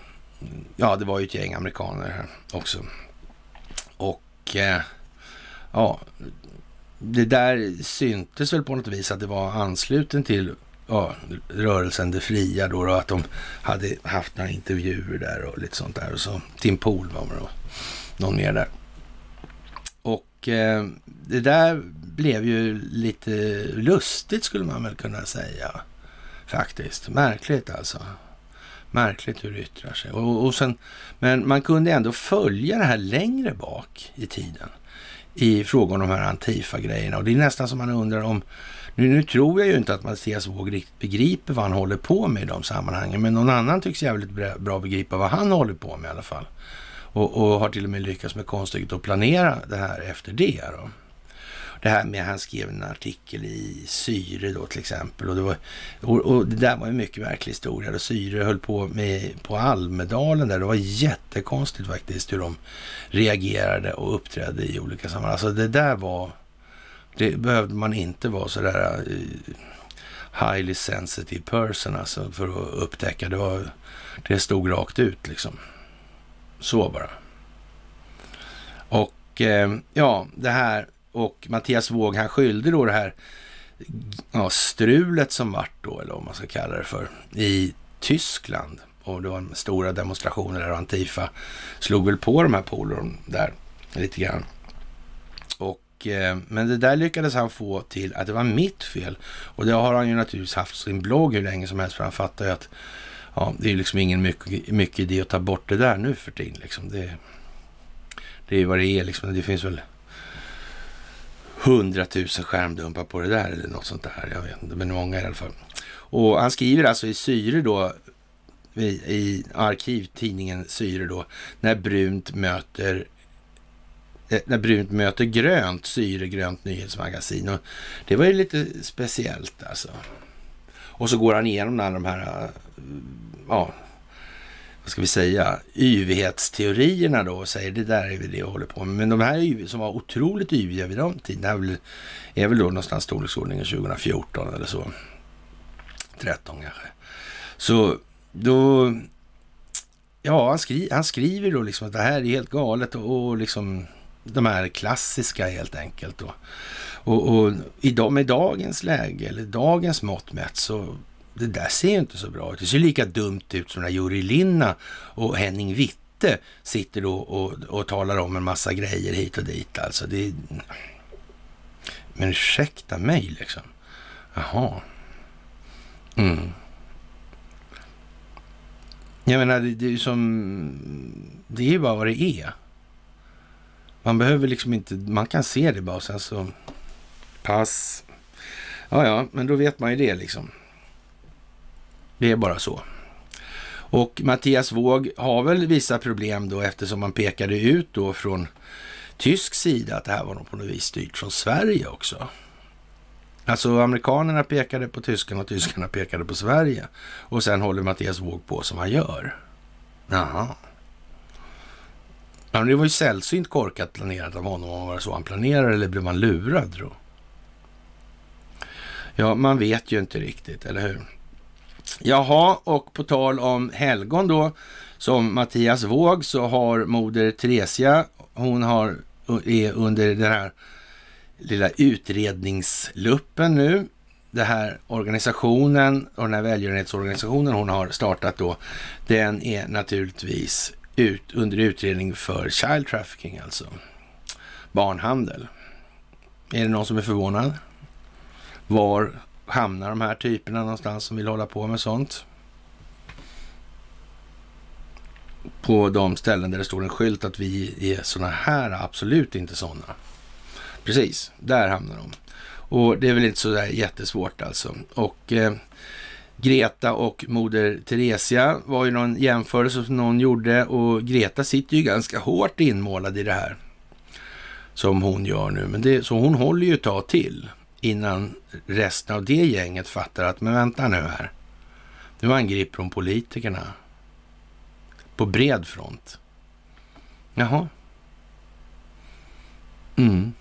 ja, det var ju ett gäng amerikaner här också. Och eh, ja, det där syntes väl på något vis att det var ansluten till ja, rörelsen Det Fria då, och att de hade haft några intervjuer där och lite sånt där. Och så Tim Pool var det och någon mer där. Och eh, det där blev ju lite lustigt skulle man väl kunna säga. Faktiskt. Märkligt alltså. Märkligt hur det yttrar sig. Och, och sen, men man kunde ändå följa det här längre bak i tiden. I fråga om de här Antifa-grejerna. Och det är nästan som man undrar om... Nu, nu tror jag ju inte att Mattias Våg riktigt begriper vad han håller på med i de sammanhangen. Men någon annan tycks jävligt bra begripa vad han håller på med i alla fall. Och, och har till och med lyckats med konststycket att planera det här efter det då. Det här med att han skrev en artikel i Syre då till exempel. Och det, var, och, och det där var en mycket verklig historia. Och Syre höll på med på Almedalen där. Det var jättekonstigt faktiskt hur de reagerade och uppträdde i olika sammanhang. Alltså det där var... Det behövde man inte vara så där uh, highly sensitive person alltså för att upptäcka. Det var, det stod rakt ut liksom. Så bara. Och eh, ja, det här och Mattias Våg, han skyllde då det här ja, strulet som vart då, eller vad man ska kalla det för, i Tyskland. Och det var stora demonstrationer där och Antifa slog väl på de här polen där lite grann. Och, eh, men det där lyckades han få till att det var mitt fel. Och det har han ju naturligtvis haft sin blogg hur länge som helst, för han fattar ju att ja, det är liksom ingen mycket, mycket idé att ta bort det där nu för tiden. Liksom. Det, det är vad det är. Liksom. Det finns väl hundratusen skärmdumpar på det där eller något sånt där. Jag vet inte, men många i alla fall. Och han skriver alltså i Syre då, i, i arkivtidningen Syre då, när brunt möter när brunt möter grönt, Syre grönt nyhetsmagasin. Och det var ju lite speciellt alltså. Och så går han igenom alla de här, ja, vad ska vi säga, yvighetsteorierna då och säger det där är väl det jag håller på med. Men de här som var otroligt yviga vid de tiden är väl, är väl då någonstans storleksordningen tjugo fjorton eller så. tretton kanske. Så då, ja, han, skri, han skriver då liksom att det här är helt galet och, och liksom de här klassiska helt enkelt då. Och, och i, med dagens läge, eller dagens mått mätt, så det där ser ju inte så bra ut. Det ser lika dumt ut som när Juri Linna och Henning Witte sitter då och, och talar om en massa grejer hit och dit. Alltså det... Men ursäkta mig liksom. Jaha. Mm. Jag menar, det, det är ju som... Det är ju bara vad det är. Man behöver liksom inte... Man kan se det bara och sen så... Pass. Ja, ja, men då vet man ju det liksom. Det är bara så. Och Mattias Våg har väl vissa problem då eftersom man pekade ut då från tysk sida att det här var nog på något vis styrt från Sverige också. Alltså amerikanerna pekade på tyskarna och tyskarna pekade på Sverige. Och sen håller Mattias Våg på som han gör. Jaha. Ja, det var ju sällsynt korkat planerat av honom. Om det var så han planerade eller blev man lurad då? Ja, man vet ju inte riktigt, eller hur? Jaha, och på tal om helgon då, som Mattias Våg, så har moder Teresia, hon har, är under den här lilla utredningsluppen nu. Den här organisationen och den här välgörenhetsorganisationen hon har startat då, den är naturligtvis ut, under utredning för child trafficking, alltså barnhandel. Är det någon som är förvånad? Var hamnar de här typerna någonstans som vill hålla på med sånt? På de ställen där det står en skylt att vi är såna här, absolut inte såna. Precis, där hamnar de. Och det är väl inte så där jättesvårt alltså. Och eh, Greta och moder Teresia var ju någon jämförelse som någon gjorde, och Greta sitter ju ganska hårt inmålad i det här som hon gör nu. Men det, så hon håller ju ett tag till innan resten av det gänget fattar att, men vänta nu här. Nu angriper de politikerna på bred front. Jaha. Mm.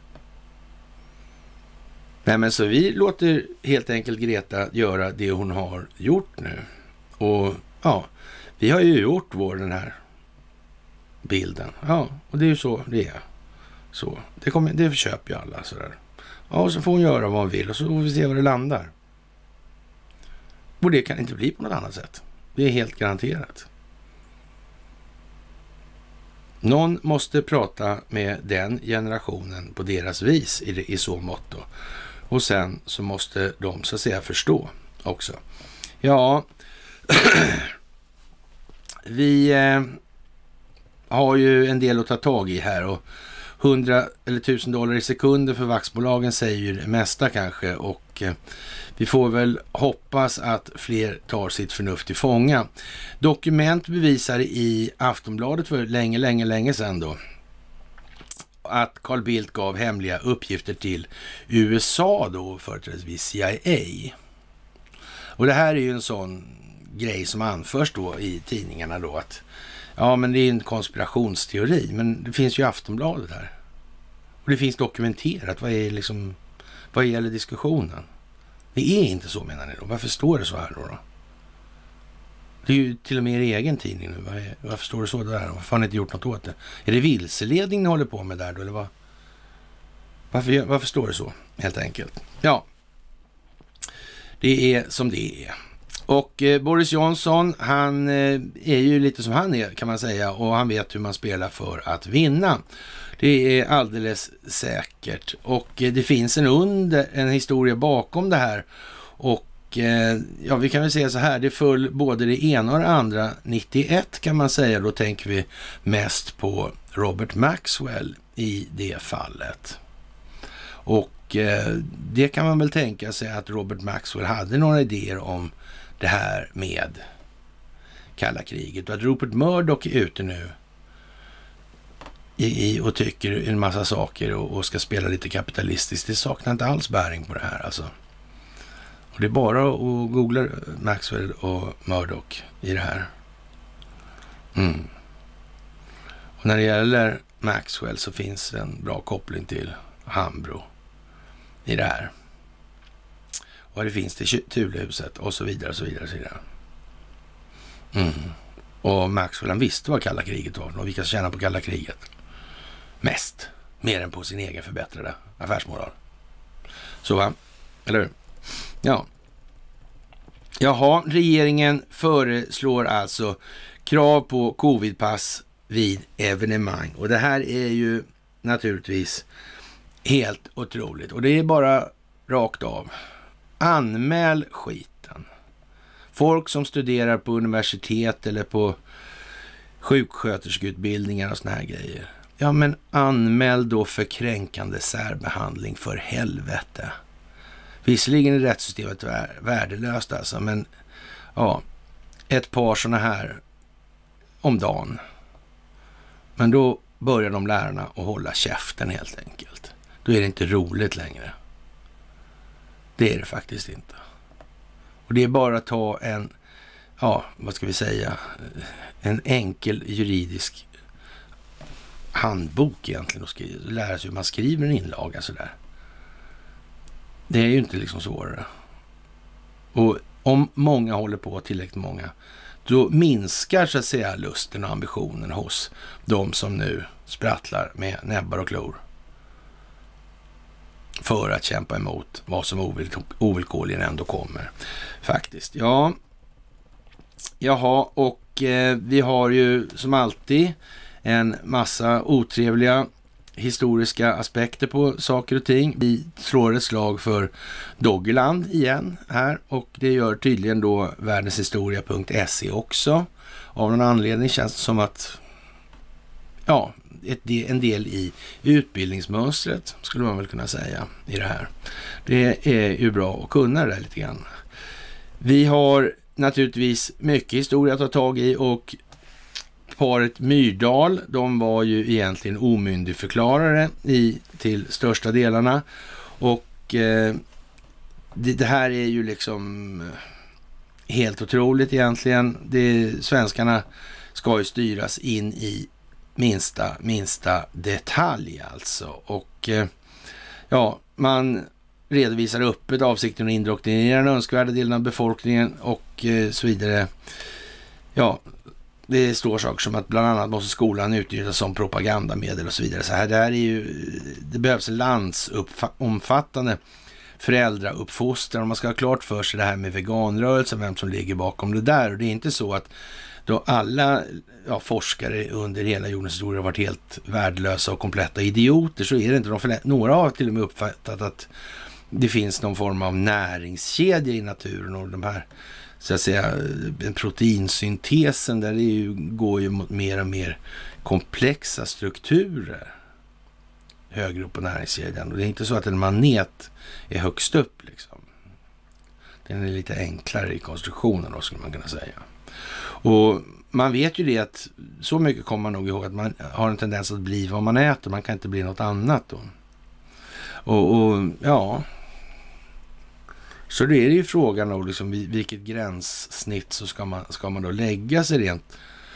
Nej, men så vi låter helt enkelt Greta göra det hon har gjort nu. Och ja, Vi har ju gjort vår den här bilden. Ja, och det är ju så det är. Så, det, kommer, det köper ju alla sådär. Ja, och så får hon göra vad hon vill och så får vi se var det landar. Och det kan inte bli på något annat sätt. Det är helt garanterat. Någon måste prata med den generationen på deras vis i, det, i så mått då. Och sen så måste de så att säga förstå också. Ja, vi eh, har ju en del att ta tag i här och hundra eller tusen dollar i sekunder för vaxbolagen säger ju det mesta kanske och eh, vi får väl hoppas att fler tar sitt förnuft i fånga. Dokument bevisar i Aftonbladet för länge, länge, länge sedan då att Carl Bildt gav hemliga uppgifter till U S A då, företrädesvis C I A. Och det här är ju en sån grej som anförs då i tidningarna då att ja, men det är en konspirationsteori, men det finns ju Aftonbladet här. Och det finns dokumenterat. Vad är liksom, vad gäller diskussionen? Det är inte så, menar ni då? Varför står det så här då? då? Det är ju till och med er egen tidning nu. Varför står det så där? Varför har ni inte gjort något åt det? Är det vilseledning ni håller på med där då? Eller vad? Varför, varför står det så? Helt enkelt. Ja. Det är som det är. Och eh, Boris Johnson, han eh, är ju lite som han är kan man säga. Och han vet hur man spelar för att vinna. Det är alldeles säkert. Och eh, det finns en under, en historia bakom det här. Och eh, ja, vi kan väl säga så här. Det föll både det ena och det andra nittioett kan man säga. Då tänker vi mest på Robert Maxwell i det fallet. Och eh, det kan man väl tänka sig att Robert Maxwell hade några idéer om det här med kalla kriget. Och att Rupert Murdoch är ute nu i, i, och tycker en massa saker och, och ska spela lite kapitalistiskt. Det saknar inte alls bäring på det här alltså. Och det är bara att googla Maxwell och Murdoch i det här. Mm. Och när det gäller Maxwell så finns det en bra koppling till Hambro i det här. Och det finns till Thulehuset och så vidare och så vidare och så vidare. Mm. Och Maxwell han visste vad kalla kriget var och vilka tjänar på kalla kriget. Mest. Mer än på sin egen förbättrade affärsmoral. Så va? Eller hur? Ja. Jaha, regeringen föreslår alltså krav på covidpass vid evenemang. Och det här är ju naturligtvis helt otroligt. Och det är bara rakt av. Anmäl skiten. Folk som studerar på universitet eller på sjuksköterskeutbildningar och såna här grejer. Ja, men anmäl då för kränkande särbehandling för helvete. Visserligen är rättssystemet värdelöst alltså, men ja, ett par såna här om dagen. Men då börjar de lärarna att hålla käften helt enkelt. Då är det inte roligt längre. Det är det faktiskt inte. Och det är bara att ta en, ja, vad ska vi säga, en enkel juridisk handbok egentligen och skriva, lära sig hur man skriver en inlaga sådär. Det är ju inte liksom svårare. Och om många håller på, tillräckligt många, då minskar så att säga lusten och ambitionen hos de som nu sprattlar med näbbar och klor för att kämpa emot vad som ovill- ovillkorligen ändå kommer. Faktiskt, ja. Jaha, och eh, vi har ju som alltid en massa otrevliga historiska aspekter på saker och ting. Vi slår ett slag för Doggerland igen här och det gör tydligen då världenshistoria punkt se också. Av någon anledning känns det som att ja, ett, en del i utbildningsmönstret skulle man väl kunna säga i det här. Det är ju bra att kunna det där lite grann. Vi har naturligtvis mycket historia att ta tag i och paret Myrdal, de var ju egentligen omyndigförklarade i till största delarna och eh, det, det här är ju liksom helt otroligt egentligen. Det, svenskarna ska ju styras in i minsta, minsta detalj alltså och eh, ja, man redovisar öppet avsikten att indoktrinera den önskvärda delen av befolkningen och eh, så vidare. ja, det står saker som att bland annat måste skolan utnyttjas som propagandamedel och så vidare. Så här, det här är ju, det behövs en landsomfattande föräldrauppfostran. Man ska ha klart för sig det här med veganrörelsen, vem som ligger bakom det där. Och det är inte så att då alla ja, forskare under hela jordens historia har varit helt värdelösa och kompletta idioter, så är det inte. De, några har till och med uppfattat att det finns någon form av näringskedja i naturen, och de här, så att säga, en proteinsyntesen där det ju, går ju mot mer och mer komplexa strukturer högre upp på näringskedjan. Och det är inte så att en manet är högst upp liksom. Den är lite enklare i konstruktionen då, skulle man kunna säga. Och man vet ju det att så mycket kommer man nog ihåg att man har en tendens att bli vad man äter. Man kan inte bli något annat då. Och, och ja, så det är det ju frågan om liksom, vilket gränssnitt så ska man, ska man då lägga sig rent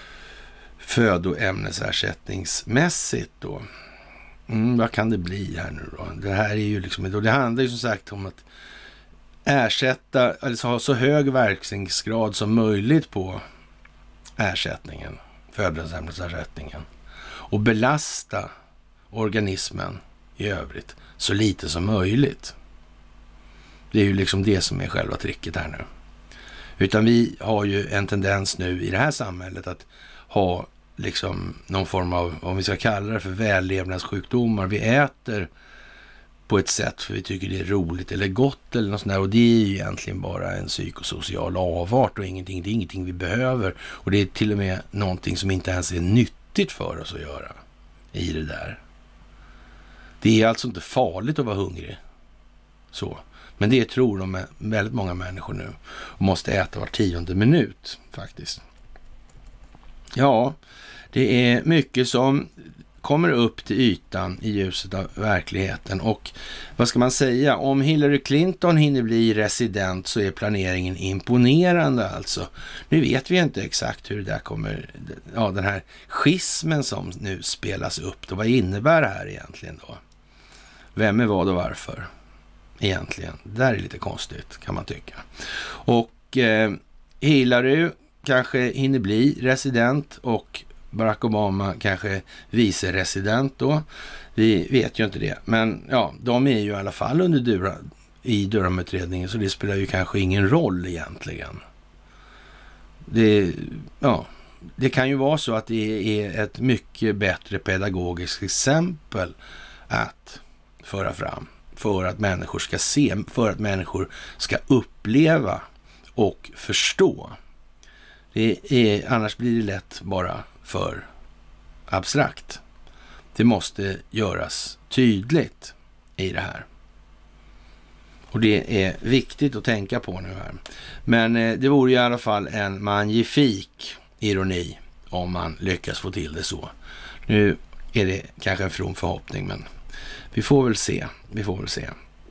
födoämnesersättningsmässigt då. Mm, vad kan det bli här nu då? Det här är ju liksom, det handlar ju som sagt om att ersätta, alltså ha så hög verkningsgrad som möjligt på ersättningen, födoämnesersättningen, och belasta organismen i övrigt så lite som möjligt. Det är ju liksom det som är själva tricket här nu. Utan vi har ju en tendens nu i det här samhället att ha liksom någon form av, om vi ska kalla det för vällevnadssjukdomar. Vi äter på ett sätt för vi tycker det är roligt eller gott eller något sånt där, och det är ju egentligen bara en psykosocial avart och ingenting, det är ingenting vi behöver, och det är till och med någonting som inte ens är nyttigt för oss att göra i det där. Det är alltså inte farligt att vara hungrig så, men det tror de väldigt många människor nu, och måste äta var tionde minut faktiskt. Ja, det är mycket som kommer upp till ytan i ljuset av verkligheten, och vad ska man säga, om Hillary Clinton hinner bli resident så är planeringen imponerande alltså. Nu vet vi inte exakt hur det där kommer, ja, den här schismen som nu spelas upp då, vad innebär det här egentligen då? Vem är vad och varför egentligen? Det där är lite konstigt kan man tycka. Och eh, Hillary kanske hinner bli resident och Barack Obama kanske vice-resident då. Vi vet ju inte det. Men ja, de är ju i alla fall under Dura, i Durham-utredningen, så det spelar ju kanske ingen roll egentligen. Det, ja, det kan ju vara så att det är ett mycket bättre pedagogiskt exempel att föra fram för att människor ska se, för att människor ska uppleva och förstå. Det är, annars blir det lätt bara för abstrakt. Det måste göras tydligt i det här. Och det är viktigt att tänka på nu här. Men eh, det vore i alla fall en magnifik ironi om man lyckas få till det så. Nu är det kanske en from förhoppning, men vi får väl se. Vi får väl se.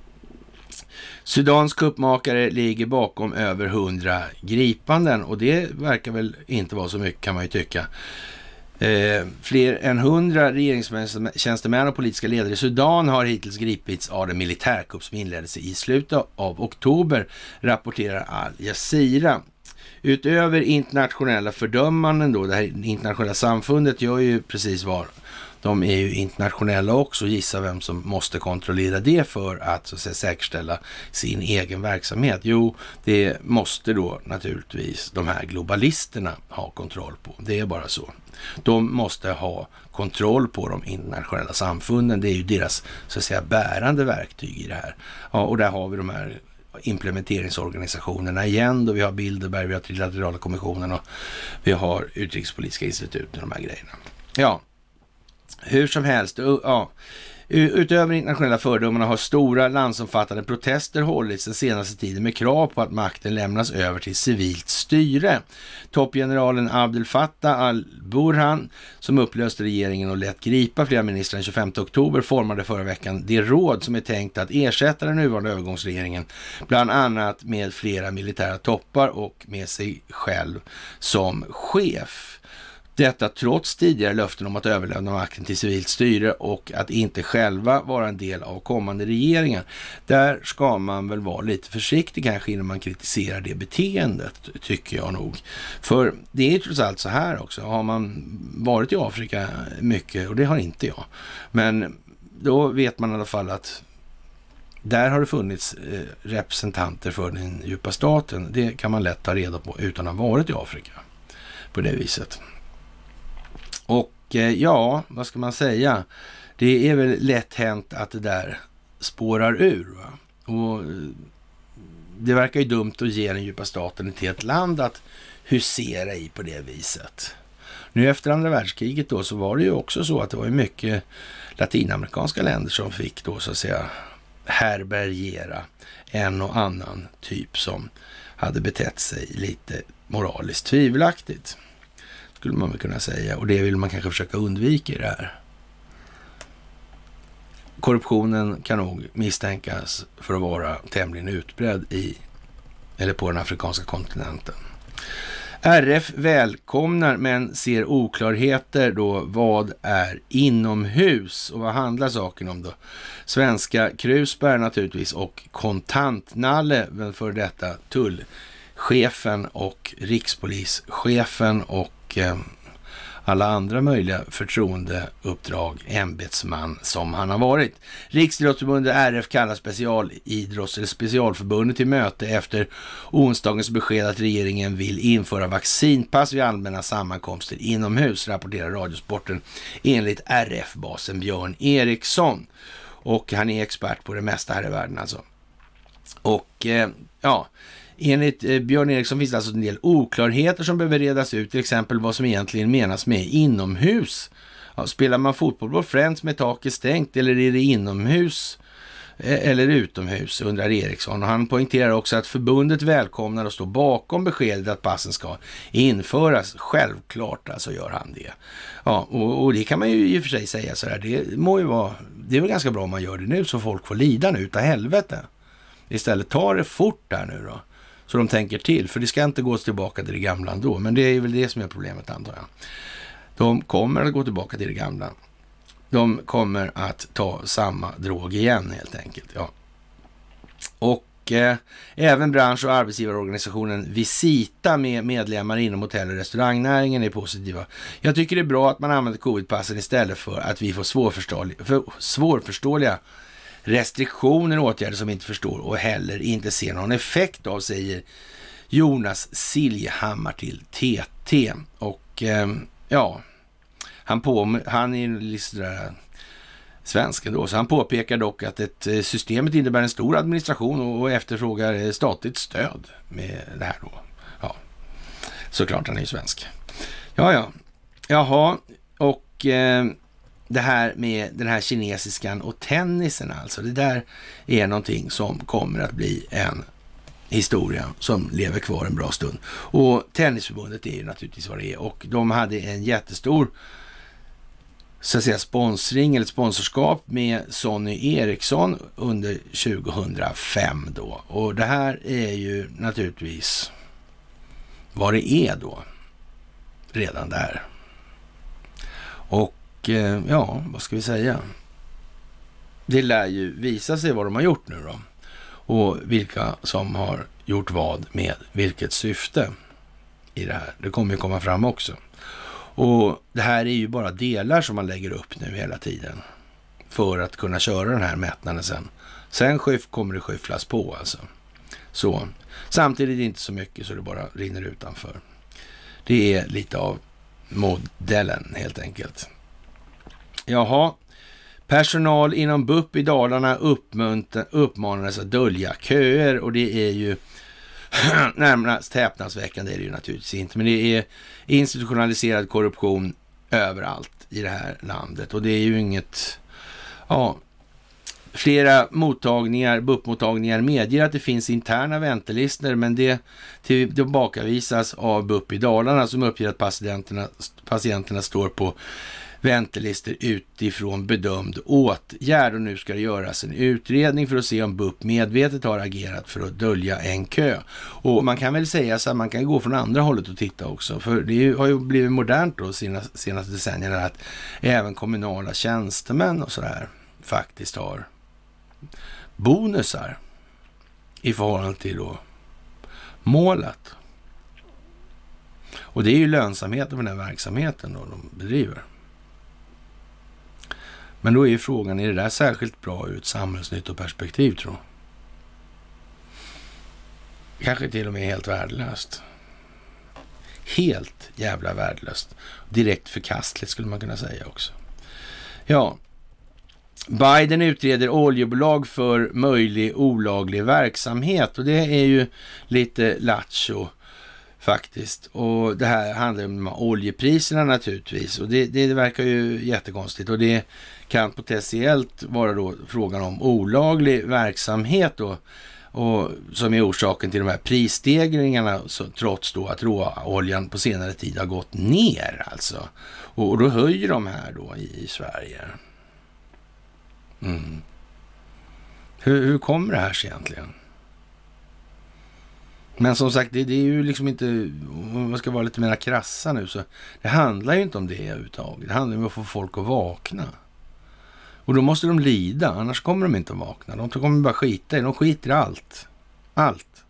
Sudans kuppmakare ligger bakom över hundra gripanden, och det verkar väl inte vara så mycket kan man ju tycka. Eh, fler än hundra regeringstjänstemän och politiska ledare i Sudan har hittills gripits av den militärkupp som inleddes i slutet av oktober, rapporterar Al Jazeera. Utöver internationella fördömanden då, det här internationella samfundet gör ju precis vad de är ju internationella också, gissa vem som måste kontrollera det för att, så att säga, säkerställa sin egen verksamhet. Jo, det måste då naturligtvis de här globalisterna ha kontroll på. Det är bara så. De måste ha kontroll på de internationella samfunden. Det är ju deras, så att säga, bärande verktyg i det här. Ja, och där har vi de här implementeringsorganisationerna igen då. Vi har Bilderberg, vi har Trilaterala kommissionen och vi har Utrikespolitiska instituten och de här grejerna. Ja, hur som helst, ja. Utöver internationella fördomarna har stora landsomfattande protester hållits den senaste tiden med krav på att makten lämnas över till civilt styre. Toppgeneralen Abdel Fattah al-Burhan, som upplöste regeringen och lät gripa flera ministrar den tjugofemte oktober, formade förra veckan det råd som är tänkt att ersätta den nuvarande övergångsregeringen, bland annat med flera militära toppar och med sig själv som chef. Detta trots tidigare löften om att överlämna makten till civilt styre och att inte själva vara en del av kommande regeringar. Där ska man väl vara lite försiktig kanske innan man kritiserar det beteendet, tycker jag nog. För det är ju trots allt så här också. Har man varit i Afrika mycket, och det har inte jag, men då vet man i alla fall att där har det funnits eh, representanter för den djupa staten. Det kan man lätt ta reda på utan att ha varit i Afrika på det viset. Och eh, ja, vad ska man säga? Det är väl lätt hänt att det där spårar ur. Va? Och det verkar ju dumt att ge den djupa staten ett helt land att husera i på det viset. Nu efter andra världskriget då så var det ju också så att det var ju mycket latinamerikanska länder som fick då så att säga härbärgera en och annan typ som hade betett sig lite moraliskt tvivelaktigt, skulle man väl kunna säga. Och det vill man kanske försöka undvika i det här. Korruptionen kan nog misstänkas för att vara tämligen utbredd i eller på den afrikanska kontinenten. R F välkomnar men ser oklarheter då vad är inomhus och vad handlar saken om då? Svenska Krusberg naturligtvis och Kontantnalle för detta tullchefen och rikspolischefen och eh, alla andra möjliga förtroendeuppdrag, ämbetsman som han har varit. Riksidrottsförbundet R F kallar specialidrotts- eller specialförbundet till möte efter onsdagens besked att regeringen vill införa vaccinpass vid allmänna sammankomster inomhus, rapporterar Radiosporten enligt R F-basen Björn Eriksson. Och han är expert på det mesta här i världen alltså. Och eh, ja... Enligt eh, Björn Eriksson finns det alltså en del oklarheter som behöver redas ut, till exempel vad som egentligen menas med inomhus. Ja, spelar man fotboll på Friends med taket stängt eller är det inomhus eh, eller utomhus, undrar Eriksson. Och han poängterar också att förbundet välkomnar och står bakom beskedet att passen ska införas. Självklart alltså gör han det. Ja, och, och det kan man ju i och för sig säga så här, det må ju vara, det är väl ganska bra om man gör det nu så folk får lida nu utav helvete. Istället tar det fort där nu då. Så de tänker till, för det ska inte gå tillbaka till det gamla ändå. Men det är väl det som är problemet, antar jag. De kommer att gå tillbaka till det gamla. De kommer att ta samma drog igen helt enkelt. Ja. Och eh, även bransch- och arbetsgivarorganisationen Visita med medlemmar inom hotell- och restaurangnäringen är positiva. Jag tycker det är bra att man använder covidpassen istället för att vi får svårförståeliga, för svårförståeliga restriktioner och åtgärder som vi inte förstår och heller inte ser någon effekt av, säger Jonas Siljehammar till T T. Och eh, ja, han, på, han är liksom där svenska då, så han påpekar dock att ett, systemet innebär en stor administration och, och efterfrågar statligt stöd med det här då. Ja, såklart han är ju svensk. Ja, ja. Jaha, och... Eh, det här med den här kinesiskan och tennisen alltså, det där är någonting som kommer att bli en historia som lever kvar en bra stund. Och tennisförbundet är ju naturligtvis vad det är, och de hade en jättestor så att säga sponsring eller sponsorskap med Sonny Eriksson under tjugohundrafem då. Och det här är ju naturligtvis vad det är då redan där. Och ja, vad ska vi säga? Det lär ju visa sig vad de har gjort nu då. Och vilka som har gjort vad med vilket syfte i det här. Det kommer ju komma fram också. Och det här är ju bara delar som man lägger upp nu hela tiden. För att kunna köra den här mätnaden sen. Sen skyff kommer det skyfflas på alltså. Så. Samtidigt inte så mycket så det bara rinner utanför. Det är lite av modellen helt enkelt. Jaha, personal inom B U P i Dalarna uppmanades att dölja köer och det är ju närmast häpnadsväckande är det ju naturligtvis inte, men det är institutionaliserad korruption överallt i det här landet och det är ju inget, ja, flera mottagningar, B U P-mottagningar medger att det finns interna väntelistor, men det tillbakavisas av B U P i Dalarna som uppger att patienterna, patienterna står på väntelistor utifrån bedömd åtgärd och nu ska det göras en utredning för att se om B U P medvetet har agerat för att dölja en kö. Och man kan väl säga så att man kan gå från andra hållet och titta också, för det har ju blivit modernt då sina, senaste decennierna att även kommunala tjänstemän och sådär faktiskt har bonusar i förhållande till då målet. Och det är ju lönsamheten för den här verksamheten då de bedriver. Men då är ju frågan, är det där särskilt bra ur ett samhällsnyttoperspektiv, tror jag? Kanske till och med helt värdelöst. Helt jävla värdelöst. Direkt förkastligt skulle man kunna säga också. Ja, Biden utreder oljebolag för möjlig olaglig verksamhet och det är ju lite lattjo faktiskt. Och det här handlar om oljepriserna naturligtvis och det, det verkar ju jättekonstigt och det kan potentiellt vara då frågan om olaglig verksamhet då, och som är orsaken till de här prisstegringarna så, trots då att råoljan på senare tid har gått ner alltså. Och, och då höjer de här då i, i Sverige. Mm. Hur, hur kommer det här sig egentligen? Men som sagt, det, det är ju liksom inte, om man ska vara lite mer krassa nu, så det handlar ju inte om det överhuvudtaget. Det handlar om att få folk att vakna. Och då måste de lida, annars kommer de inte att vakna. De kommer bara skita i, de skiter i allt. Allt.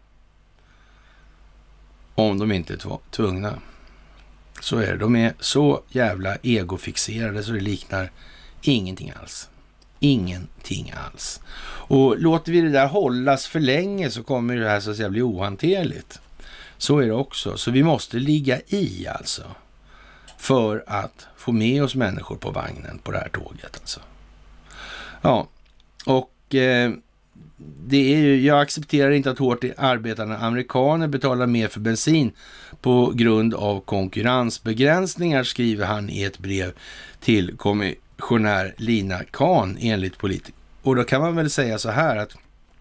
Om de inte är tvungna. Så är det. De är så jävla egofixerade så det liknar ingenting alls. Ingenting alls. Och låter vi det där hållas för länge så kommer det här så att säga bli ohanterligt. Så är det också. Så vi måste ligga i alltså. För att få med oss människor på vagnen på det här tåget alltså. Ja, och eh, det är ju, jag accepterar inte att hårt arbetande amerikaner betalar mer för bensin på grund av konkurrensbegränsningar, skriver han i ett brev till kommissionär Lina Khan enligt politik. Och då kan man väl säga så här att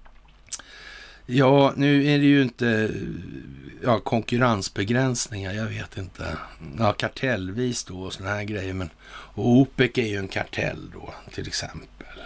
ja, nu är det ju inte ja, konkurrensbegränsningar, jag vet inte. Ja, kartellvis då och såna här grejer, men och OPEC är ju en kartell då till exempel.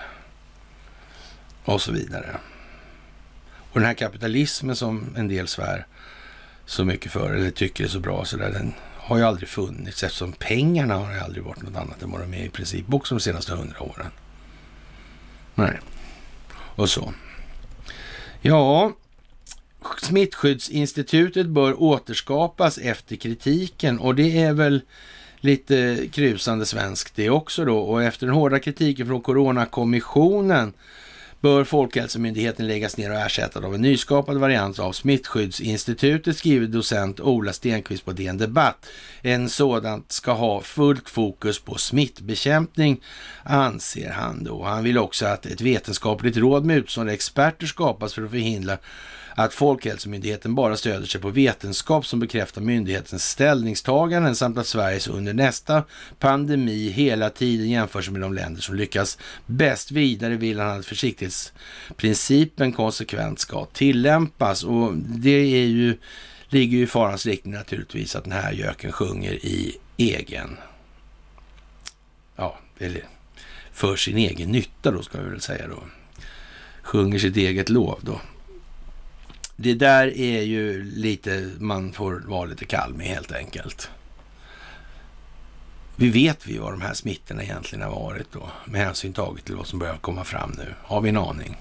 Och så vidare. Och den här kapitalismen som en del svär så mycket för, eller tycker är så bra så där, den har ju aldrig funnits eftersom pengarna har ju aldrig varit något annat än vad de är i princip också de senaste hundra åren. Nej. Och så. Ja, Smittskyddsinstitutet bör återskapas efter kritiken och det är väl lite krusande svenskt det också då. Och efter den hårda kritiken från Coronakommissionen bör Folkhälsomyndigheten läggas ner och ersättas av en nyskapad variant av Smittskyddsinstitutet, skriver docent Ola Stenqvist på D N Debatt. En sådant ska ha fullt fokus på smittbekämpning, anser han då. Han vill också att ett vetenskapligt råd med utstående experter skapas för att förhindra att Folkhälsomyndigheten bara stöder sig på vetenskap som bekräftar myndighetens ställningstaganden samt att Sverige under nästa pandemi hela tiden jämförs med de länder som lyckas bäst. Vidare vill han att försiktighetsprincipen konsekvent ska tillämpas och det är ju, ligger ju i farans riktning naturligtvis att den här göken sjunger i egen, ja, eller för sin egen nytta då ska vi väl säga då. Sjunger sitt eget lov då. Det där är ju lite, man får vara lite kall med helt enkelt. Vi vet vi vad de här smittorna egentligen har varit då, med hänsyn taget till vad som börjar komma fram nu. Har vi en aning?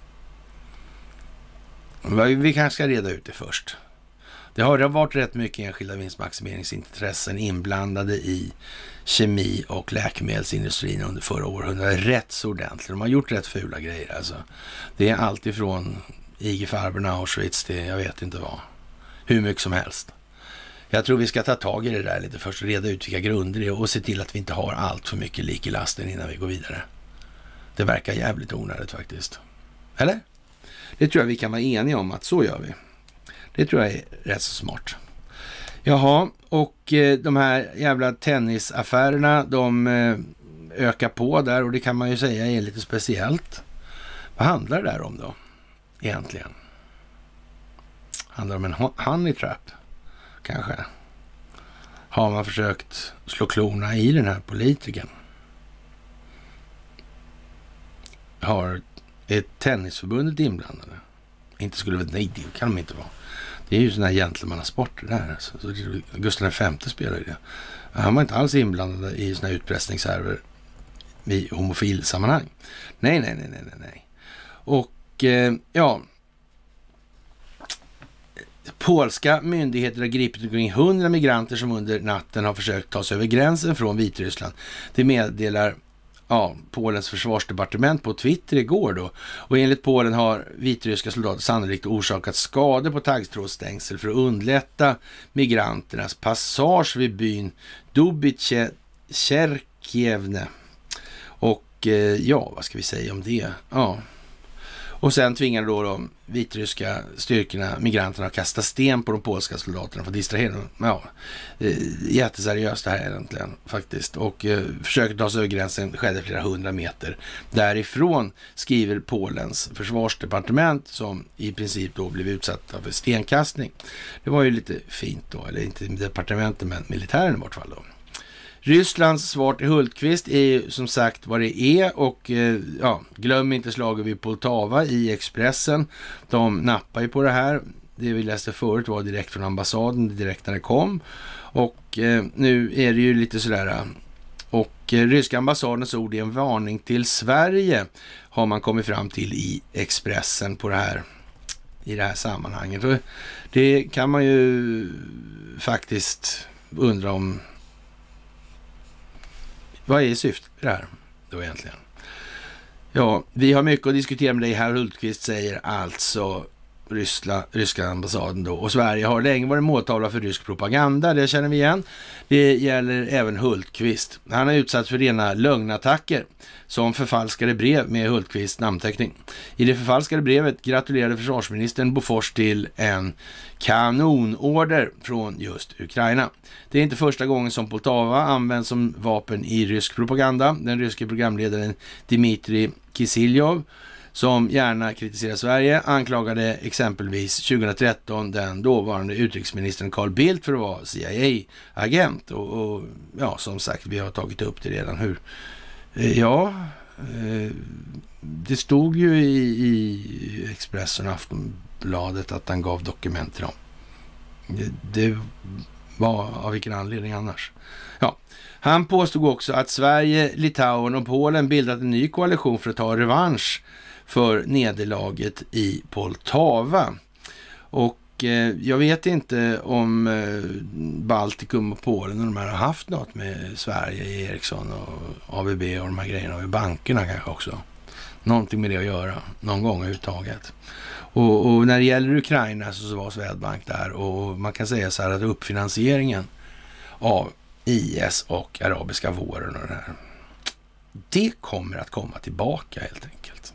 Vi kanske ska reda ut det först. Det har varit rätt mycket enskilda vinstmaximeringsintressen inblandade i kemi- och läkemedelsindustrin under förra århundradet. Rätt så ordentligt. De har gjort rätt fula grejer alltså. Det är allt ifrån I G Farben, Auschwitz, det jag vet inte vad. Hur mycket som helst. Jag tror vi ska ta tag i det där lite först och reda ut vilka grunder det är och se till att vi inte har allt för mycket lik i lasten innan vi går vidare. Det verkar jävligt onödigt faktiskt. Eller? Det tror jag vi kan vara eniga om att så gör vi. Det tror jag är rätt så smart. Jaha, och eh, de här jävla tennisaffärerna, de eh, ökar på där och det kan man ju säga är lite speciellt. Vad handlar det där om då? Egentligen. Handlar om en honey trap kanske. har man försökt slå klorna i den här politikern. Har ett tennisförbundet inblandade? Inte skulle väl, nej det kan de inte vara. Det är ju sådana här gentlemannasporter där. Alltså. Så Gustav den femte spelar ju det. Han var inte alls inblandad i sådana här utpressningshärvor i homofilsammanhang. Nej, nej, nej, nej, nej, nej. Och eh, ja, polska myndigheter har gripit omkring hundra migranter som under natten har försökt ta sig över gränsen från Vitryssland. Det meddelar ja, Polens försvarsdepartement på Twitter igår då. Och enligt Polen har vitryska soldater sannolikt orsakat skador på taggtrådsstängsel för att underlätta migranternas passage vid byn Dubice-Cherkievne. Och eh, ja, vad ska vi säga om det? Ja. Och sen tvingade då de vitryska styrkorna, migranterna, att kasta sten på de polska soldaterna för att distrahera dem. Ja, jätteseriöst det här egentligen faktiskt. Och eh, försöket ta sig över gränsen skedde flera hundra meter därifrån, skriver Polens försvarsdepartement, som i princip då blev utsatta för stenkastning. Det var ju lite fint då, eller inte departementet men militären i vart fall då. Rysslands svar till Hultqvist är ju som sagt vad det är och eh, ja, glöm inte slaget vid Poltava i Expressen. De nappar ju på det här. Det vi läste förut var direkt från ambassaden, direkt när det kom. Och eh, nu är det ju lite sådär. Och eh, ryska ambassadens ord är en varning till Sverige, har man kommit fram till i Expressen på det här, i det här sammanhanget. Och det kan man ju faktiskt undra om. Vad är syftet med det här då egentligen? Ja, vi har mycket att diskutera med dig här, Hultqvist säger alltså Ryssla, ryska ambassaden då. Och Sverige har länge varit måltavla för rysk propaganda, det känner vi igen. Det gäller även Hultqvist. Han har utsatts för rena lögnattacker som förfalskade brev med Hultqvists namnteckning. I det förfalskade brevet gratulerade försvarsministern Bofors till en kanonorder från just Ukraina. Det är inte första gången som Poltava används som vapen i rysk propaganda. Den ryske programledaren Dmitrij Kiselyov, som gärna kritiserar Sverige, anklagade exempelvis tjugohundratretton den dåvarande utrikesministern Carl Bildt för att vara C I A-agent. Och, och ja, som sagt, vi har tagit upp det redan. Hur? Ja, eh, det stod ju i, i Expressen och Aftonbladet att han gav dokument till dem. Det, det var av vilken anledning annars? Ja. Han påstod också att Sverige, Litauen och Polen bildat en ny koalition för att ta revansch för nederlaget i Poltava. Och eh, jag vet inte om eh, Baltikum och Polen och de här har haft något med Sverige, Ericsson och A B B och de här grejerna, och i bankerna kanske också. Någonting med det att göra, någon gång överhuvudtaget. Och, och när det gäller Ukraina så var Swedbank där, och man kan säga så här att uppfinansieringen av I S och arabiska våren och det här, det kommer att komma tillbaka helt enkelt.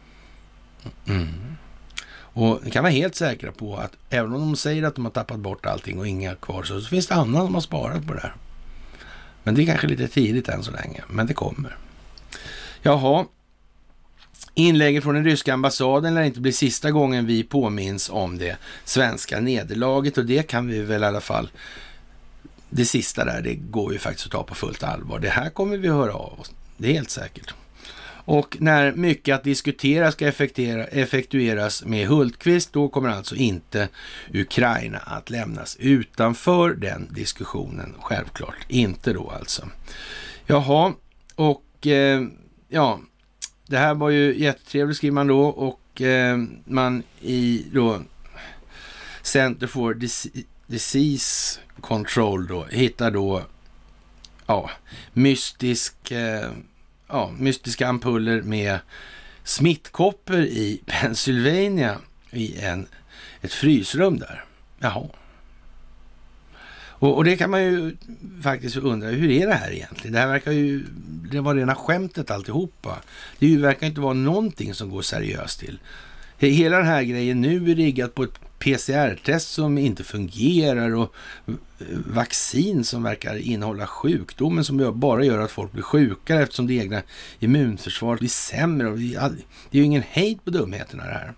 Mm. Och ni kan vara helt säkra på att även om de säger att de har tappat bort allting och inga kvar, så, så finns det andra som har sparat på det här. Men det är kanske lite tidigt än så länge, men det kommer. Jaha, inlägget från den ryska ambassaden lär inte bli sista gången vi påminns om det svenska nederlaget, och det kan vi väl i alla fall, det sista där, det går ju faktiskt att ta på fullt allvar. Det här kommer vi höra av oss, det är helt säkert. Och när mycket att diskutera ska effektueras med Hultqvist, då kommer alltså inte Ukraina att lämnas utanför den diskussionen. Självklart inte då alltså. Jaha, och eh, ja, det här var ju jättetrevligt, skriver man då, och eh, man i då Center for Disease Control då hittar då ja, mystisk eh, Ja, mystiska ampuller med smittkoppor i Pennsylvania i en, ett frysrum där. Jaha. Och, och det kan man ju faktiskt undra, hur är det här egentligen? Det här verkar ju, det var rena skämtet alltihopa. Det ju, verkar inte vara någonting som går seriöst till. Hela den här grejen nu är riggat på ett P C R-test som inte fungerar och vaccin som verkar innehålla sjukdomen som bara gör att folk blir sjukare eftersom det egna immunförsvaret blir sämre. Och det är ju ingen hejd på dumheterna det här.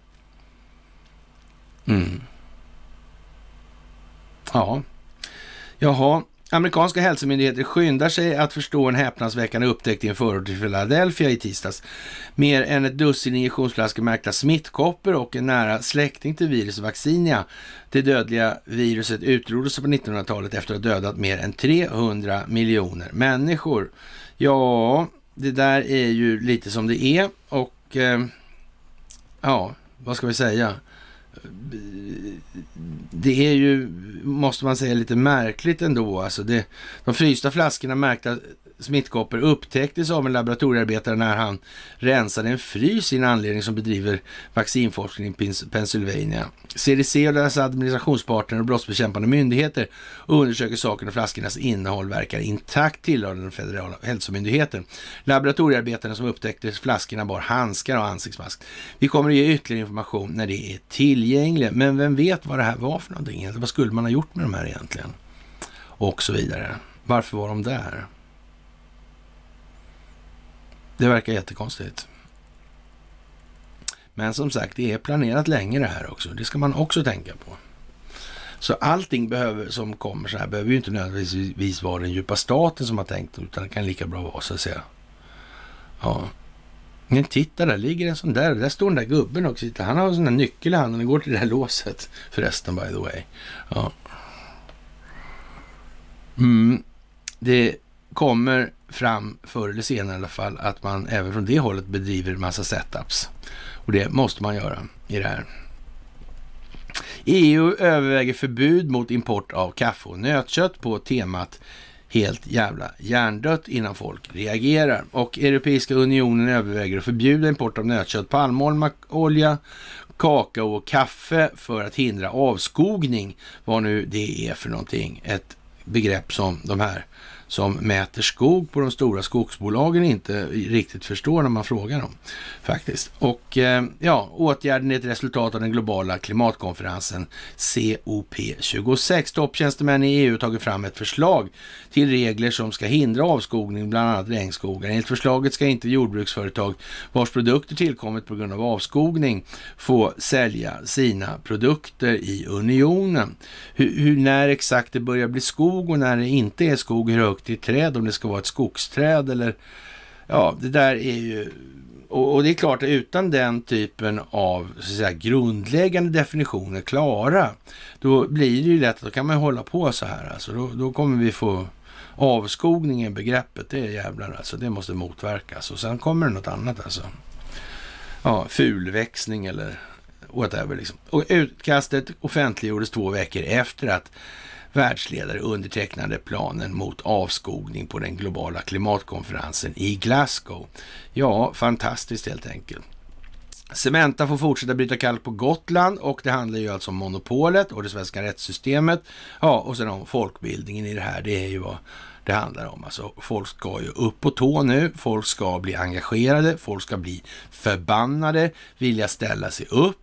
Mm. Ja. Jaha. Amerikanska hälsomyndigheter skyndar sig att förstå en häpnadsväckande upptäckt i en förort till Philadelphia i tisdags. Mer än ett dussin injektionsflaskor märkta smittkoppor och en nära släkting till virus Vaccinia. Det dödliga viruset utroddes på nittonhundratalet efter att ha dödat mer än trehundra miljoner människor. Ja, det där är ju lite som det är och eh, ja, vad ska vi säga? Det är ju, måste man säga, lite märkligt ändå. Alltså det, de frysta flaskorna märkta smittkoppor upptäcktes av en laboratoriearbetare när han rensade en frys i en anläggning som bedriver vaccinforskning i Pennsylvania. C D C och deras administrationspartner och brottsbekämpande myndigheter undersöker saken och flaskornas innehåll verkar intakt, tillhörde den federala hälsomyndigheten. Laboratoriearbetarna som upptäckte flaskorna bar handskar och ansiktsmask. Vi kommer att ge ytterligare information när det är tillgängligt. Men vem vet vad det här var för någonting? Vad skulle man ha gjort med de här egentligen? Och så vidare. Varför var de där? Det verkar jättekonstigt. Men som sagt, det är planerat länge det här också. Det ska man också tänka på. Så allting behöver, som kommer så här behöver ju inte nödvändigtvis vara den djupa staten som har tänkt, utan det kan lika bra vara så att säga. Ja. Men titta, där ligger en sån där. Där står den där gubben också. Han har en sån där nyckel i handen och går till det här låset. Förresten, by the way. Ja. Mm. Det kommer fram förr eller senare i alla fall att man även från det hållet bedriver massa setups. Och det måste man göra i det här. E U överväger förbud mot import av kaffe och nötkött på temat helt jävla hjärndött innan folk reagerar. Och Europeiska unionen överväger att förbjuda import av nötkött, palmolja, kakao och kaffe för att hindra avskogning. Vad nu det är för någonting. Ett begrepp som de här som mäter skog på de stora skogsbolagen inte riktigt förstår när man frågar dem faktiskt. Och eh, ja, åtgärden är ett resultat av den globala klimatkonferensen C O P tjugosex. Topptjänstemän i E U tagit fram ett förslag till regler som ska hindra avskogning, bland annat regnskogar. Enligt förslaget ska inte jordbruksföretag vars produkter tillkommit på grund av avskogning få sälja sina produkter i unionen. Hur, hur när exakt det börjar bli skog och när det inte är skog, hur högt i träd, om det ska vara ett skogsträd eller ja, det där är ju och, och det är klart att utan den typen av så att säga grundläggande definitioner klara, då blir det ju lätt att då kan man hålla på så här alltså, då, då kommer vi få avskogningen begreppet, det är jävlar alltså, det måste motverkas och sen kommer det något annat alltså. Ja, fulväxning eller whatever liksom. Och utkastet offentliggjordes två veckor efter att världsledare undertecknade planen mot avskogning på den globala klimatkonferensen i Glasgow. Ja, fantastiskt helt enkelt. Cementa får fortsätta bryta kalk på Gotland och det handlar ju alltså om monopolet och det svenska rättssystemet. Ja, och sen om folkbildningen i det här, det är ju vad det handlar om. Alltså folk ska ju upp på tå nu, folk ska bli engagerade, folk ska bli förbannade, vilja ställa sig upp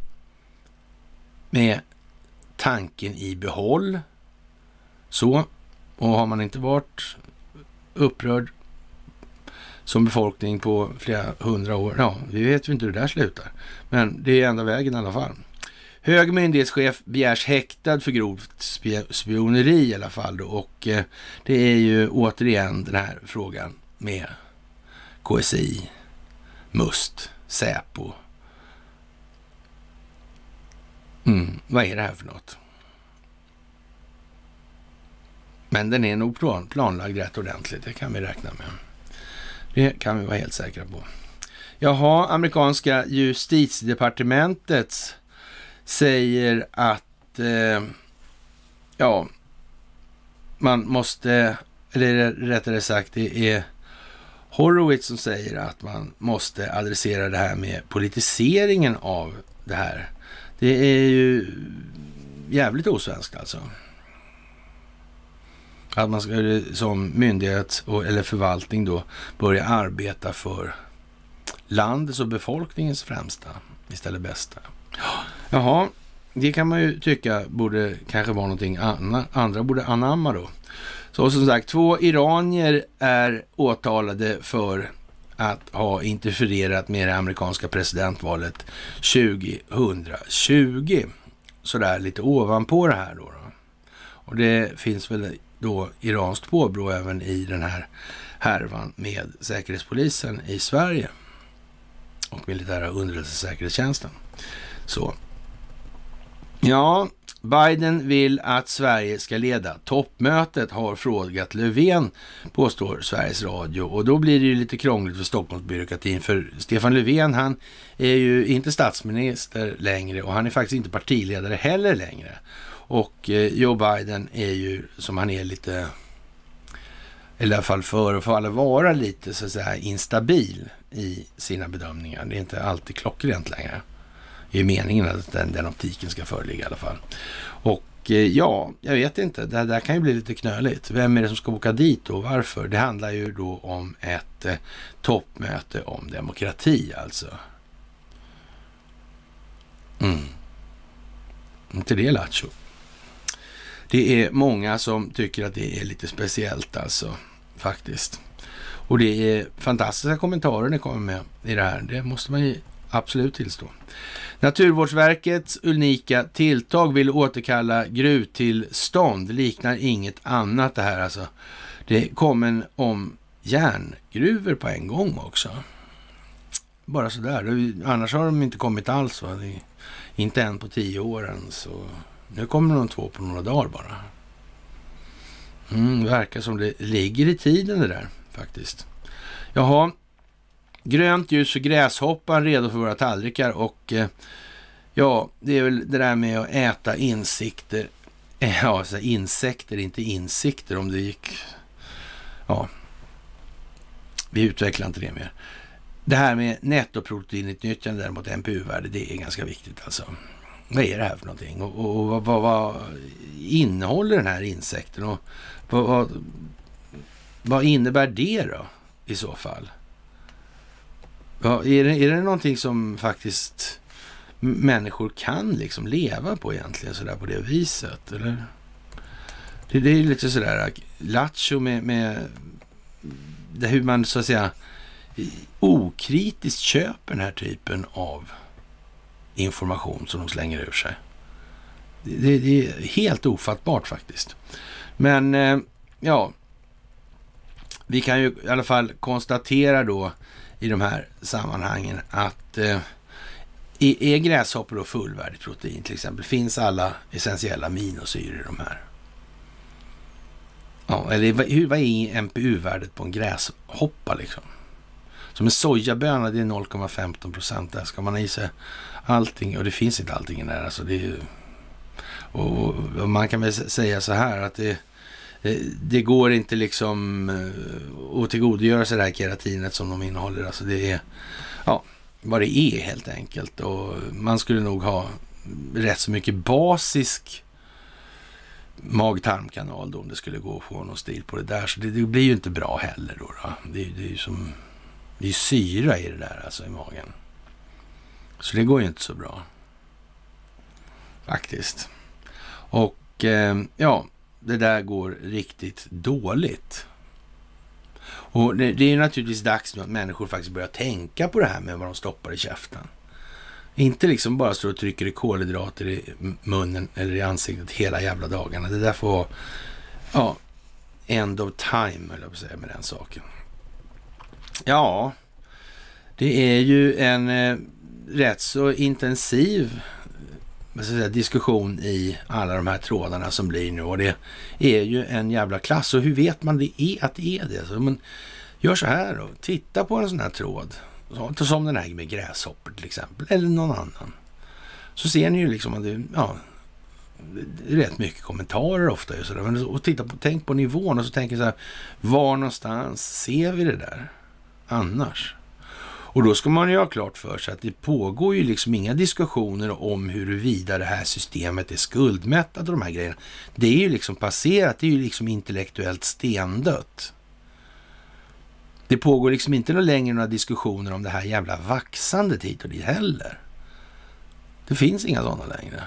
med tanken i behåll. Så, och har man inte varit upprörd som befolkning på flera hundra år, ja, vi vet ju inte hur det där slutar. Men det är enda vägen i alla fall. Hög myndighetschef begärs häktad för grovt spioneri i alla fall då, och eh, det är ju återigen den här frågan med K S I, Must, Säpo. Mm, vad är det här för något? Men den är nog plan, planlagd rätt ordentligt, det kan vi räkna med. Det kan vi vara helt säkra på. Jaha, amerikanska justitiedepartementet säger att eh, ja, man måste, eller rättare sagt det är Horowitz som säger att man måste adressera det här med politiseringen av det här. Det är ju jävligt osvenskt alltså. Att man ska som myndighet och, eller förvaltning då börja arbeta för landets och befolkningens främsta istället bästa. Jaha, det kan man ju tycka borde kanske vara någonting anna, andra borde anamma då. Så som sagt, två iranier är åtalade för att ha interfererat med det amerikanska presidentvalet tjugohundratjugo. Så där lite ovanpå det här då, då. Och det finns väl då iranskt påbrå även i den här härvan med säkerhetspolisen i Sverige och militära underrättelsesäkerhetstjänsten. Så. Ja, Biden vill att Sverige ska leda toppmötet, har frågat Löfven, påstår Sveriges Radio. Och då blir det ju lite krångligt för Stockholmsbyråkratin, för Stefan Löfven, han är ju inte statsminister längre och han är faktiskt inte partiledare heller längre. Och eh, Joe Biden är ju, som han är lite, eller i alla fall för att få alla vara lite så att säga instabil i sina bedömningar. Det är inte alltid klockrent längre. Det är meningen att den, den optiken ska föreligga i alla fall. Och eh, ja, jag vet inte. Det där kan ju bli lite knöligt. Vem är det som ska åka dit och varför? Det handlar ju då om ett eh, toppmöte om demokrati alltså. Mm. Inte det, Lattjo. Det är många som tycker att det är lite speciellt alltså, faktiskt. Och det är fantastiska kommentarer ni kommer med i det här. Det måste man ju absolut tillstå. Naturvårdsverkets unika tilltag vill återkalla gruvtillstånd. Liknar inget annat det här alltså. Det kommer om järngruvor på en gång också. Bara sådär. Annars har de inte kommit alls, va? Det är inte en på tio år än, så nu kommer de två på några dagar bara. Mm, verkar som det ligger i tiden det där faktiskt. Jaha. Grönt ljus för gräshoppan, redo för våra tallrikar och eh, ja, det är väl det där med att äta insikter. Eh, ja, så insekter, inte insikter om det gick. Ja, vi utvecklar inte det mer. Det här med nettoproteinutnyttjande däremot N P U-värde, det är ganska viktigt alltså. Vad är det här för någonting? Och, och, och vad, vad, vad innehåller den här insekten? Och vad, vad, vad innebär det då i så fall? Ja, är det, är det någonting som faktiskt människor kan liksom leva på egentligen sådär på det viset? Eller? Det, det är lite sådär lattjo med, med det, hur man så att säga okritiskt köper den här typen av information som de slänger ur sig. Det, det, det är helt ofattbart faktiskt. Men eh, ja, vi kan ju i alla fall konstatera då i de här sammanhangen att eh, är gräshoppor och fullvärdigt protein till exempel, finns alla essentiella aminosyror i de här. Ja, eller hur, vad är N P U-värdet på en gräshoppa liksom? Som en sojaböna, det är noll komma femton procent. Där ska man i sig allting, och det finns inte allting där. Alltså det är ju, och, och man kan väl säga så här att det, det, det går inte liksom att tillgodogöra sig det här keratinet som de innehåller. Alltså det är ja, vad det är helt enkelt. Och man skulle nog ha rätt så mycket basisk mag-tarmkanal då, om det skulle gå att få någon stil på det där. Så det, det blir ju inte bra heller då. då. Det, det är ju som det är syra i det där alltså i magen. Så det går ju inte så bra. Faktiskt. Och eh, ja, det där går riktigt dåligt. Och det, det är ju naturligtvis dags nu att människor faktiskt börjar tänka på det här med vad de stoppar i käften. Inte liksom bara stå och trycker i kolhydrater i munnen eller i ansiktet hela jävla dagarna. Det där får ja, end of time, eller jag säga med den saken. Ja, det är ju en eh, rätt så intensiv vad ska jag säga, diskussion i alla de här trådarna som blir nu. Och det är ju en jävla klass. Och hur vet man det är att det är det? Så man gör så här då. Titta på en sån här tråd. Som den här med gräshoppor till exempel. Eller någon annan. Så ser ni ju liksom att det, ja, det är rätt mycket kommentarer ofta. Och, så där. Men, och titta på, tänk på nivån och så tänker så här. Var någonstans ser vi det där? Annars. Och då ska man ju ha klart för sig att det pågår ju liksom inga diskussioner om huruvida det här systemet är skuldmättat och de här grejerna. Det är ju liksom passerat, det är ju liksom intellektuellt stendött. Det pågår liksom inte några längre några diskussioner om det här jävla vaxandet hit och dit heller. Det finns inga sådana längre.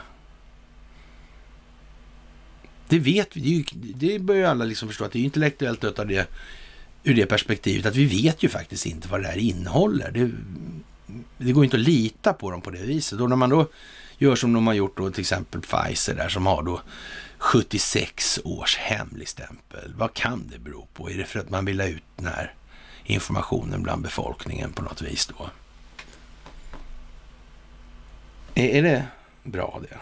Det vet vi, det, är ju, det bör ju alla liksom förstå att det är intellektuellt dött av det ur det perspektivet att vi vet ju faktiskt inte vad det här innehåller. Det, det går inte att lita på dem på det viset. Och när man då gör som de har gjort då till exempel Pfizer där som har då sjuttiosex års hemligstämpel. Vad kan det bero på? Är det för att man vill ha ut den här informationen bland befolkningen på något vis då? Är, är det bra det?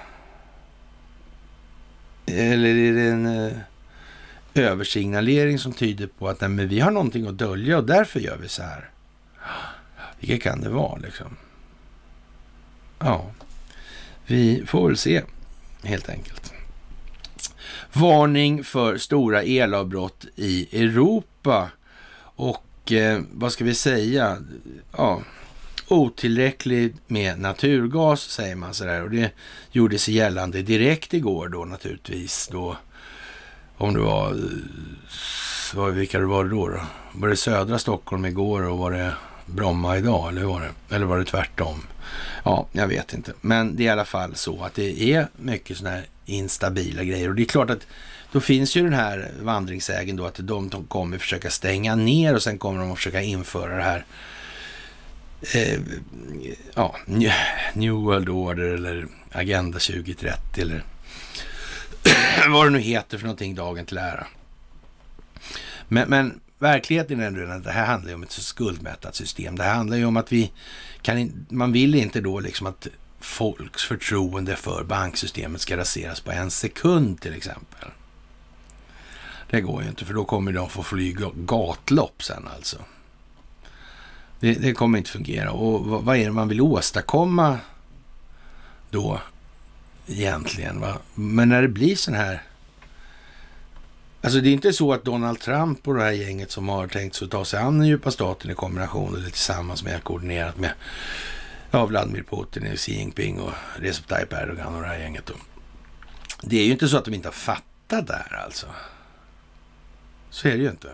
Eller är det en eh, översignalering som tyder på att nej, men vi har någonting att dölja och därför gör vi så här? Vilket kan det vara liksom? Ja, vi får väl se helt enkelt. Varning för stora elavbrott i Europa och eh, vad ska vi säga? Ja, otillräckligt med naturgas säger man så där och det gjorde sig gällande direkt igår då naturligtvis då om det var, var vilka det var då då? Var det södra Stockholm igår och var det Bromma idag eller var det? Eller var det tvärtom? Ja, jag vet inte. Men det är i alla fall så att det är mycket sådana här instabila grejer. Och det är klart att då finns ju den här vandringsägen då att de, de kommer försöka stänga ner och sen kommer de att försöka införa det här eh, ja, New World Order eller Agenda tjugo trettio eller vad det nu heter för någonting dagen till ära. Men, men verkligheten är ändå att det här handlar ju om ett skuldmättat system. Det här handlar ju om att vi kan, man vill inte då liksom att folks förtroende för banksystemet ska raseras på en sekund till exempel. Det går ju inte för då kommer de få flyga gatlopp sen alltså. Det, det kommer inte fungera. Och vad, vad är det man vill åstadkomma då egentligen? Va? Men när det blir sån här alltså det är inte så att Donald Trump och det här gänget som har tänkt sig att ta sig an den djupa staten i kombination eller tillsammans med koordinerat med ja, Vladimir Putin, Xi Jinping och Recep Tayyip Erdogan och det här gänget då. Det är ju inte så att de inte har fattat där alltså. Så är det ju inte.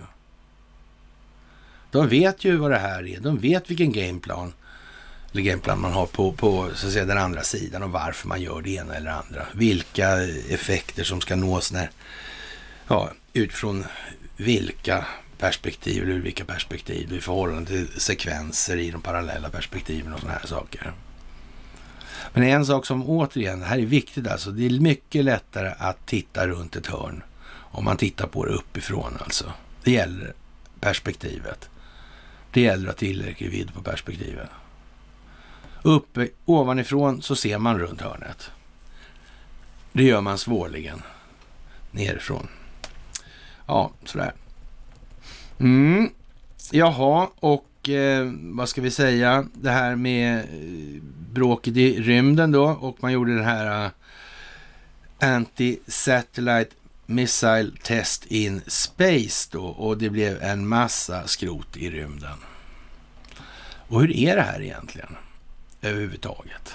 De vet ju vad det här är. De vet vilken gameplan eller gameplan man har på, på så att säga, den andra sidan och varför man gör det ena eller andra. Vilka effekter som ska nås när ja, utifrån vilka perspektiv eller ur vilka perspektiv i förhållande till sekvenser i de parallella perspektiven och såna här saker. Men en sak som återigen, det här är viktigt alltså, det är mycket lättare att titta runt ett hörn om man tittar på det uppifrån alltså. Det gäller perspektivet. Det gäller att tillräckligt vidd på perspektivet. Uppe ovanifrån så ser man runt hörnet. Det gör man svårligen nerifrån. Ja, sådär. Mm. Jaha, och eh, vad ska vi säga? Det här med eh, bråket i rymden då. Och man gjorde den här uh, Anti-Satellite Missile Test in Space då. Och det blev en massa skrot i rymden. Och hur är det här egentligen? Överhuvudtaget.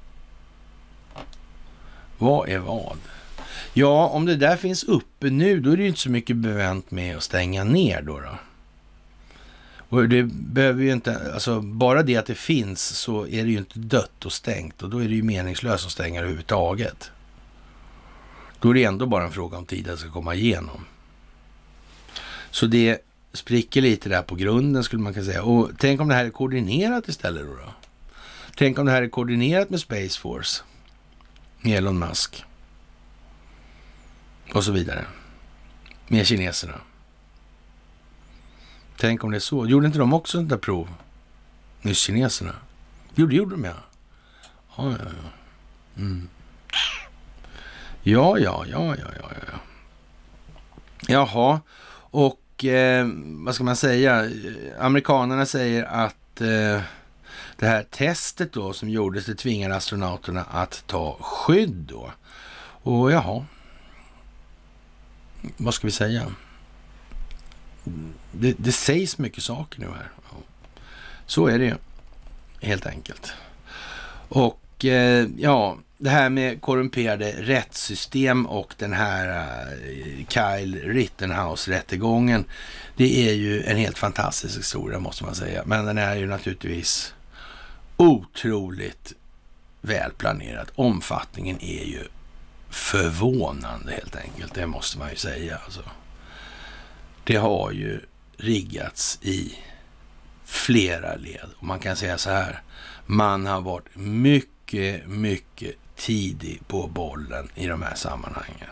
Vad är vad? Ja, om det där finns uppe nu, då är det ju inte så mycket bevänt med att stänga ner då då. Och det behöver ju inte, alltså bara det att det finns så är det ju inte dött och stängt och då är det ju meningslöst att stänga överhuvudtaget. Då är det ändå bara en fråga om tid att ska komma igenom. Så det spricker lite där på grunden skulle man kunna säga. Och tänk om det här är koordinerat istället då då? Tänk om det här är koordinerat med Space Force, med Elon Musk och så vidare. Med kineserna. Tänk om det är så. Gjorde inte de också ett där prov? Nyss kineserna. Jo, det gjorde de ja. Ja, ja, ja. Mm. Ja, ja, ja, ja, ja, ja. Jaha. Och eh, vad ska man säga? Amerikanerna säger att eh, det här testet då som gjordes, det tvingar astronauterna att ta skydd då. Och jaha. Vad ska vi säga? Det, det sägs mycket saker nu här. Så är det ju. Helt enkelt. Och eh, ja, det här med korrumperade rättssystem och den här uh, Kyle Rittenhouse-rättegången, det är ju en helt fantastisk historia måste man säga. Men den är ju naturligtvis otroligt välplanerad. Omfattningen är ju förvånande helt enkelt, det måste man ju säga. Alltså. Det har ju riggats i flera led och man kan säga så här, man har varit mycket, mycket tidig på bollen i de här sammanhangen.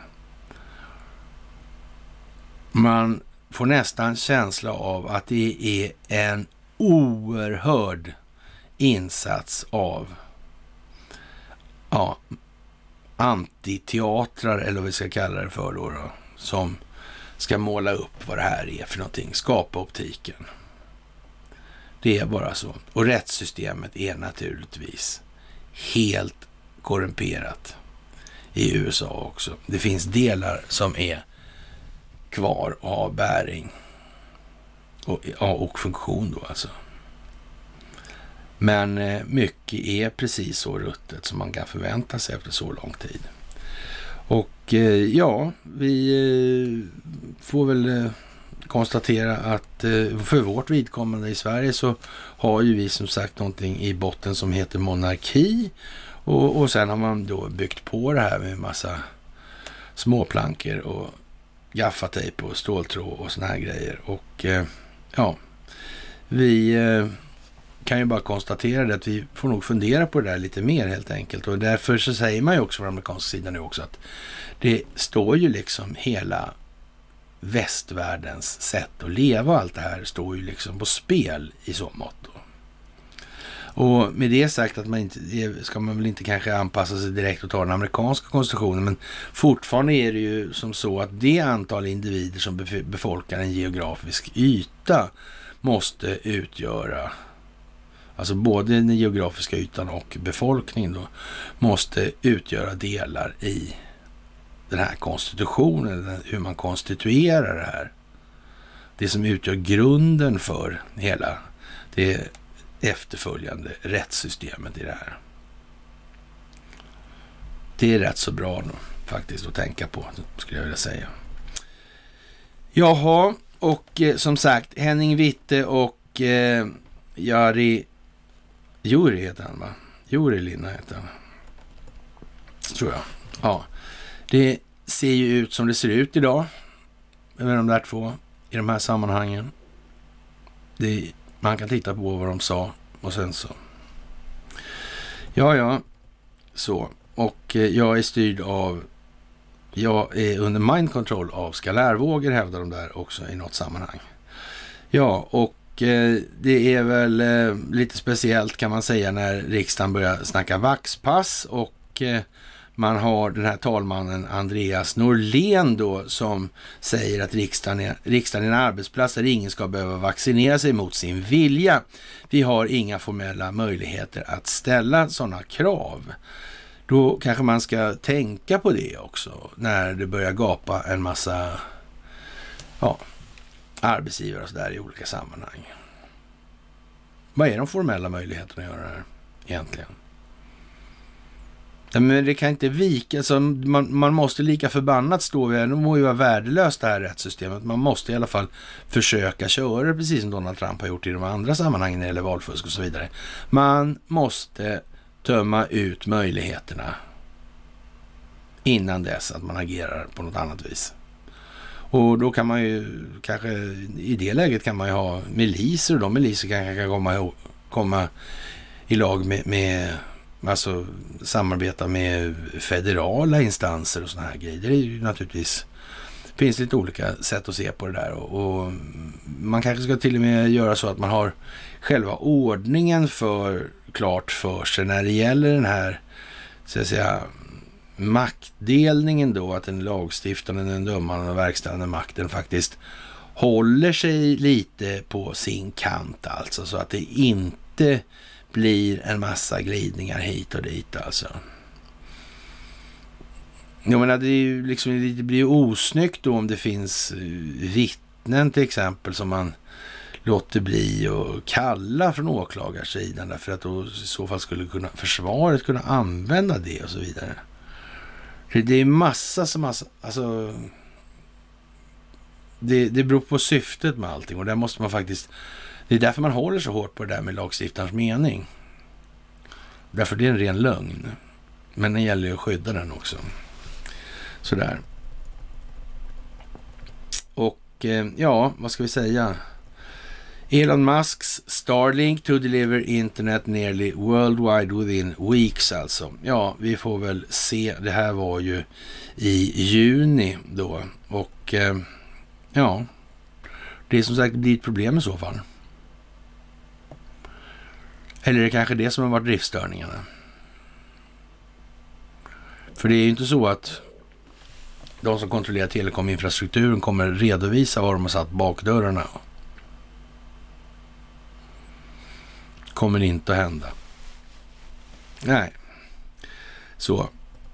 Man får nästan känsla av att det är en oerhörd insats av ja, antiteatrar, eller vad vi ska kalla det för då, då, som ska måla upp vad det här är för någonting, skapa optiken. Det är bara så. Och rättssystemet är naturligtvis helt korrumperat i U S A också. Det finns delar som är kvar och har bäring och, ja, och funktion då alltså. Men eh, mycket är precis så ruttet som man kan förvänta sig efter så lång tid. Och eh, ja, vi eh, får väl eh, konstatera att eh, för vårt vidkommande i Sverige så har ju vi som sagt någonting i botten som heter monarki. Och, och sen har man då byggt på det här med en massa småplankor och gaffatejp och ståltråd och såna här grejer. Och eh, ja, vi eh, kan ju bara konstatera det att vi får nog fundera på det där lite mer helt enkelt. Och därför så säger man ju också från amerikansk sida nu också att det står ju liksom hela västvärldens sätt att leva, allt det här står ju liksom på spel i så mått då. Och med det sagt att man inte, ska man väl inte kanske anpassa sig direkt och ta den amerikanska konstitutionen, men fortfarande är det ju som så att det antal individer som befolkar en geografisk yta måste utgöra, alltså både den geografiska ytan och befolkningen då, måste utgöra delar i den här konstitutionen, hur man konstituerar det här. Det som utgör grunden för hela det efterföljande rättssystemet i det här. Det är rätt så bra nu faktiskt att tänka på, skulle jag vilja säga. Jaha, och eh, som sagt, Henning Witte och eh, Jari Juri heter han va? Juri Linna heter han. Tror jag. Ja. Det ser ju ut som det ser ut idag med de där två i de här sammanhangen. Det, man kan titta på vad de sa och sen så. Ja, ja. Så. Och eh, jag är styrd av, jag är under mind control av skalärvågor, hävdar de där också i något sammanhang. Ja, och eh, det är väl eh, lite speciellt kan man säga när riksdagen börjar snacka vaxpass och eh, man har den här talmannen Andreas Norlén då som säger att riksdagen är, riksdagen är en arbetsplats där ingen ska behöva vaccinera sig mot sin vilja. Vi har inga formella möjligheter att ställa sådana krav. Då kanske man ska tänka på det också när det börjar gapa en massa ja, arbetsgivare och så där i olika sammanhang. Vad är de formella möjligheterna att göra det här egentligen? Ja, men det kan inte vika, alltså man, man måste lika förbannat stå vid, det må ju vara värdelöst det här rättssystemet. Man måste i alla fall försöka köra det precis som Donald Trump har gjort i de andra sammanhangen när det gäller valfusk och så vidare. Man måste tömma ut möjligheterna innan dess att man agerar på något annat vis. Och då kan man ju kanske, i det läget kan man ju ha miliser och de miliser kanske kan komma, komma i lag med, med alltså samarbeta med federala instanser och såna här grejer. Det är ju naturligtvis, finns lite olika sätt att se på det där och, och man kanske ska till och med göra så att man har själva ordningen för klart för sig när det gäller den här, så att säga, maktdelningen då, att den lagstiftande, den dömande och verkställande makten faktiskt håller sig lite på sin kant, alltså så att det inte blir en massa glidningar hit och dit alltså. Jag menar, det är ju liksom, det blir ju osnyggt då om det finns vittnen till exempel som man låter bli och kalla från åklagarsidan därför att då i så fall skulle kunna försvaret kunna använda det och så vidare. Det är massa som massa, alltså det, det beror på syftet med allting och där måste man faktiskt, det är därför man håller så hårt på det där med lagstiftarens mening. Därför det är en ren lögn. Men det gäller ju att skydda den också. Sådär. Och eh, ja, vad ska vi säga? Elon Musks Starlink to deliver internet nearly worldwide within weeks alltså. Ja, vi får väl se. Det här var ju i juni då. Och eh, ja, det är som sagt blir ett problem i så fall. Eller är det kanske det som har varit driftstörningarna? För det är ju inte så att de som kontrollerar telekominfrastrukturen kommer redovisa var de har satt bakdörrarna. Kommer inte att hända. Nej. Så.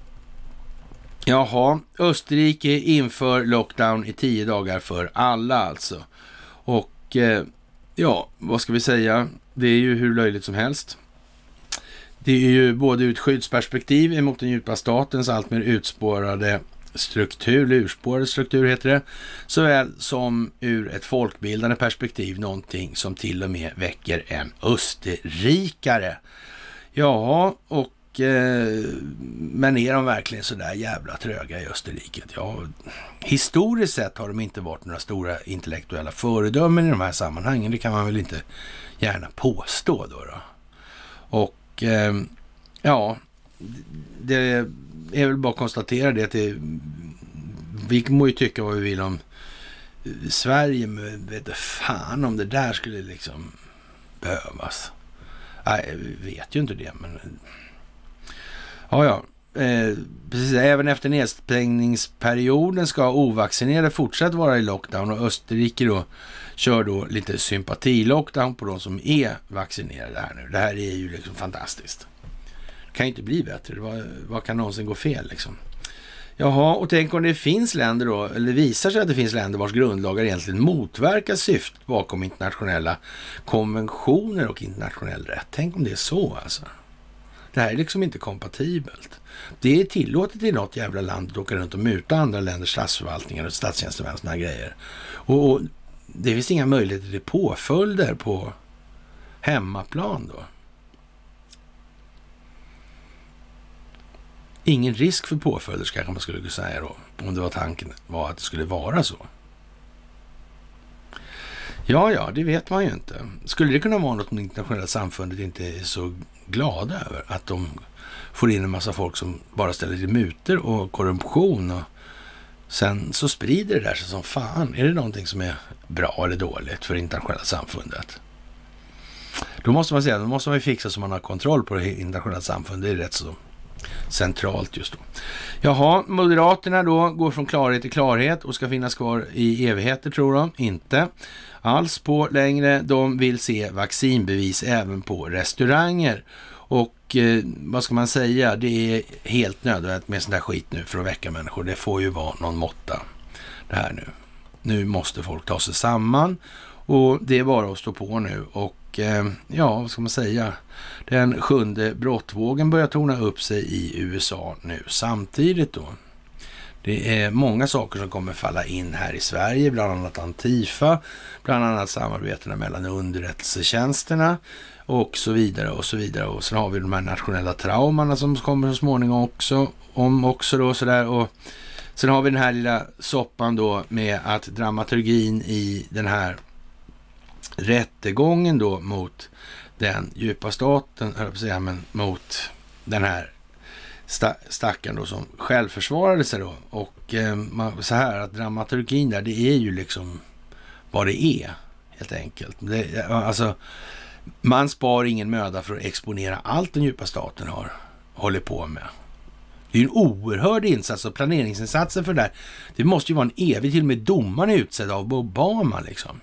Jaha, Österrike inför lockdown i tio dagar för alla alltså. Och eh, ja, vad ska vi säga? Det är ju hur löjligt som helst. Det är ju både ur ett skyddsperspektiv emot den djupa statens allt mer utspårade struktur, eller urspårade struktur heter det, såväl som ur ett folkbildande perspektiv, någonting som till och med väcker en österrikare. Ja, och eh, men är de verkligen så där jävla tröga i Österrike? Ja, historiskt sett har de inte varit några stora intellektuella föredömen i de här sammanhangen, det kan man väl inte gärna påstå då. då. Och eh, ja, det är väl bara att konstatera det att det, vi må ju tycka vad vi vill om Sverige, men vet fan om det där skulle liksom behövas. Nej, vi vet ju inte det, men ja, ja. Eh, precis, även efter nedstängningsperioden ska ovaccinerade fortsätta vara i lockdown och Österrike då kör då lite sympatilockdown på de som är vaccinerade här nu. Det här är ju liksom fantastiskt. Det kan ju inte bli bättre. Vad, vad kan någonsin gå fel liksom? Jaha, och tänk om det finns länder då, eller visar sig att det finns länder vars grundlagar egentligen motverkar syftet bakom internationella konventioner och internationell rätt. Tänk om det är så alltså. Det här är liksom inte kompatibelt. Det är tillåtet i något jävla land att åka runt och muta andra länders statsförvaltningar och statstjänstemän och såna här grejer. Och, och det finns inga möjligheter till påföljder på hemmaplan då. Ingen risk för påföljder kanske man skulle kunna säga då. Om det var tanken var att det skulle vara så. Ja, ja, det vet man ju inte. Skulle det kunna vara något som internationella samfundet inte är så glada över? Att de får in en massa folk som bara ställer till muter och korruption och sen så sprider det där sig som fan. Är det någonting som är bra eller dåligt för internationella samfundet? Då måste man säga, då måste man ju fixa så man har kontroll på det internationella samfundet. Det är rätt så centralt just då. Jaha, Moderaterna då går från klarhet till klarhet och ska finnas kvar i evigheter tror de. Inte alls på längre. De vill se vaccinbevis även på restauranger. Och eh, vad ska man säga? Det är helt nödvändigt med sån där skit nu för att väcka människor. Det får ju vara någon måtta det här nu. Nu måste folk ta sig samman och det är bara att stå på nu. Och ja, vad ska man säga? Den sjunde brottvågen börjar torna upp sig i U S A nu samtidigt då. Det är många saker som kommer falla in här i Sverige, bland annat Antifa, bland annat samarbetena mellan underrättelsetjänsterna och så vidare och så vidare. Och sen har vi de här nationella traumarna som kommer så småningom också, om också då sådär. Och sen har vi den här lilla soppan då med att dramaturgin i den här rättegången då mot den djupa staten, höll jag på att säga, men mot den här sta- stackaren då som självförsvarade sig då. Och eh, så här att dramaturgin där, det är ju liksom vad det är helt enkelt. Det, alltså man spar ingen möda för att exponera allt den djupa staten har hållit på med. Det är ju en oerhörd insats och planeringsinsatser för det där. Det måste ju vara en evig, till och med domaren är utsedd av Obama liksom.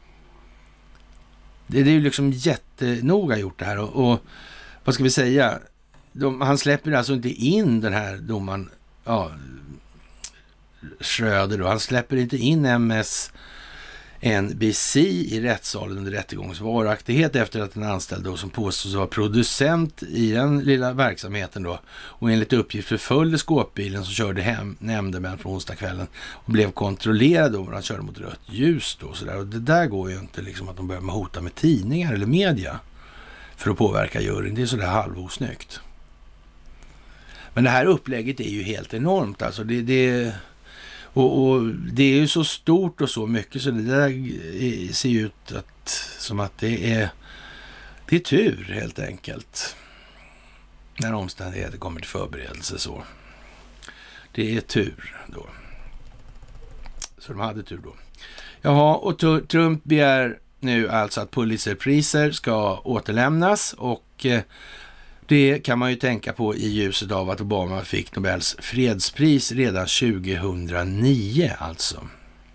Det, det är ju liksom jättenoga gjort det här och, och vad ska vi säga, de, han släpper alltså inte in den här domaren, ja, Schröder då, han släpper inte in M S N B C i rättssalen under rättegångens varaktighet efter att en anställd då som påstås vara producent i den lilla verksamheten då och enligt uppgift förföljde skåpbilen som körde hem nämndemän från onsdagskvällen och blev kontrollerad då när han körde mot rött ljus då och sådär. Och det där går ju inte liksom att de börjar med hota med tidningar eller media för att påverka juryn. Det är sådär halvosnyggt. Men det här upplägget är ju helt enormt alltså. Det, det Och, och det är ju så stort och så mycket så det där ser ju ut att, som att det är, det är tur helt enkelt. När omständigheter kommer till förberedelse så. Det är tur då. Så de hade tur då. Jaha, och Trump begär nu alltså att Pulitzerpriser ska återlämnas och eh, det kan man ju tänka på i ljuset av att Obama fick Nobels fredspris redan tjugohundranio alltså.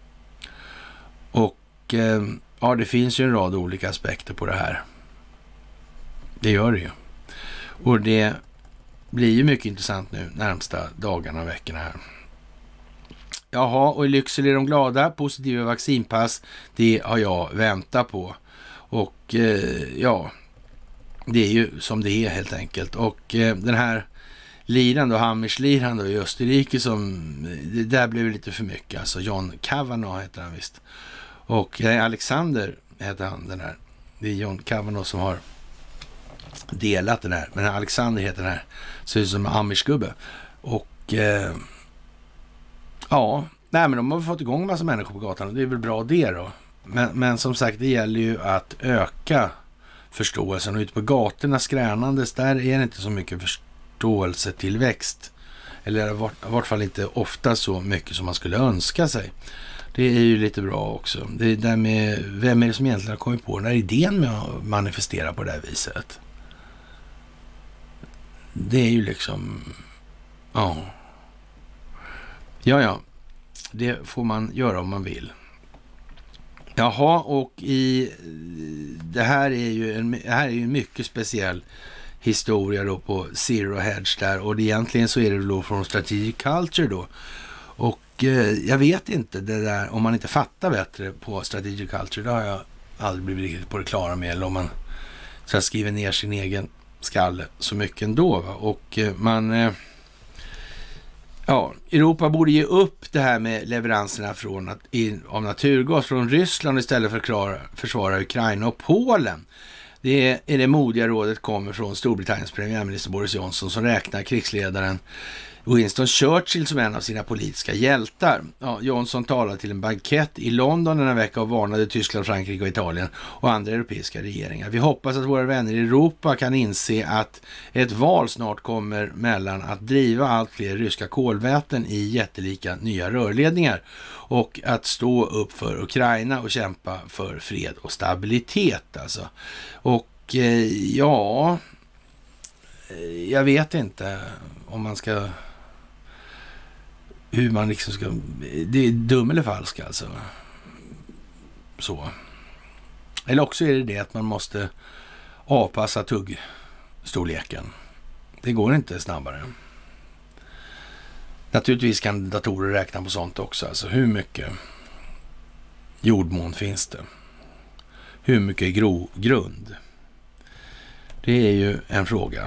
Och eh, ja, det finns ju en rad olika aspekter på det här. Det gör det ju. Och det blir ju mycket intressant nu närmsta dagarna och veckorna här. Jaha, och i Lycksele är de glada. Positiva vaccinpass, det har jag väntat på. Och eh, ja, det är ju som det är helt enkelt. Och eh, den här liran då, Hammersliran då i Österrike som, det där blev lite för mycket. Alltså John Kavanaugh heter han visst. Och eh, Alexander heter han den här. Det är John Kavanaugh som har delat den här. Men Alexander heter den här. Ser ut som en amish-gubbe. Och eh, ja, nej men de har fått igång en massa människor på gatan och det är väl bra det då. Men, men som sagt, det gäller ju att öka förståelsen och ute på gatorna skränandes, där är det inte så mycket förståelsetillväxt. Eller i vart fall inte ofta så mycket som man skulle önska sig. Det är ju lite bra också. Det är där med, vem är det som egentligen har kommit på den här idén med att manifestera på det här viset? Det är ju liksom, ja. Ja, ja. Det får man göra om man vill. Jaha, och i det här är ju en, det här är ju en mycket speciell historia då på Zero Hedge där, och det, egentligen så är det då från Strategic Culture då. Och eh, jag vet inte det där, om man inte fattar bättre på Strategic Culture, det har jag aldrig blivit riktigt på det klara med, eller om man så här skriver ner sin egen skalle så mycket ändå va? Och eh, man eh, ja, Europa borde ge upp det här med leveranserna från att, in, av naturgas från Ryssland istället för att klara, försvara Ukraina och Polen. Det är det modiga rådet kommer från Storbritanniens premiärminister Boris Johnson, som räknar krigsledaren Winston Churchill som en av sina politiska hjältar. Ja, Johnson talade till en bankett i London den här veckan och varnade Tyskland, Frankrike och Italien och andra europeiska regeringar. Vi hoppas att våra vänner i Europa kan inse att ett val snart kommer mellan att driva allt fler ryska kolväten i jättelika nya rörledningar och att stå upp för Ukraina och kämpa för fred och stabilitet alltså. Och eh, ja, jag vet inte om man ska, hur man liksom ska, det är dum eller falsk alltså. Så. Eller också är det det att man måste avpassa tuggstorleken. Det går inte snabbare. Naturligtvis kan datorer räkna på sånt också. Alltså hur mycket jordmån finns det? Hur mycket gro- grund? Det är ju en fråga.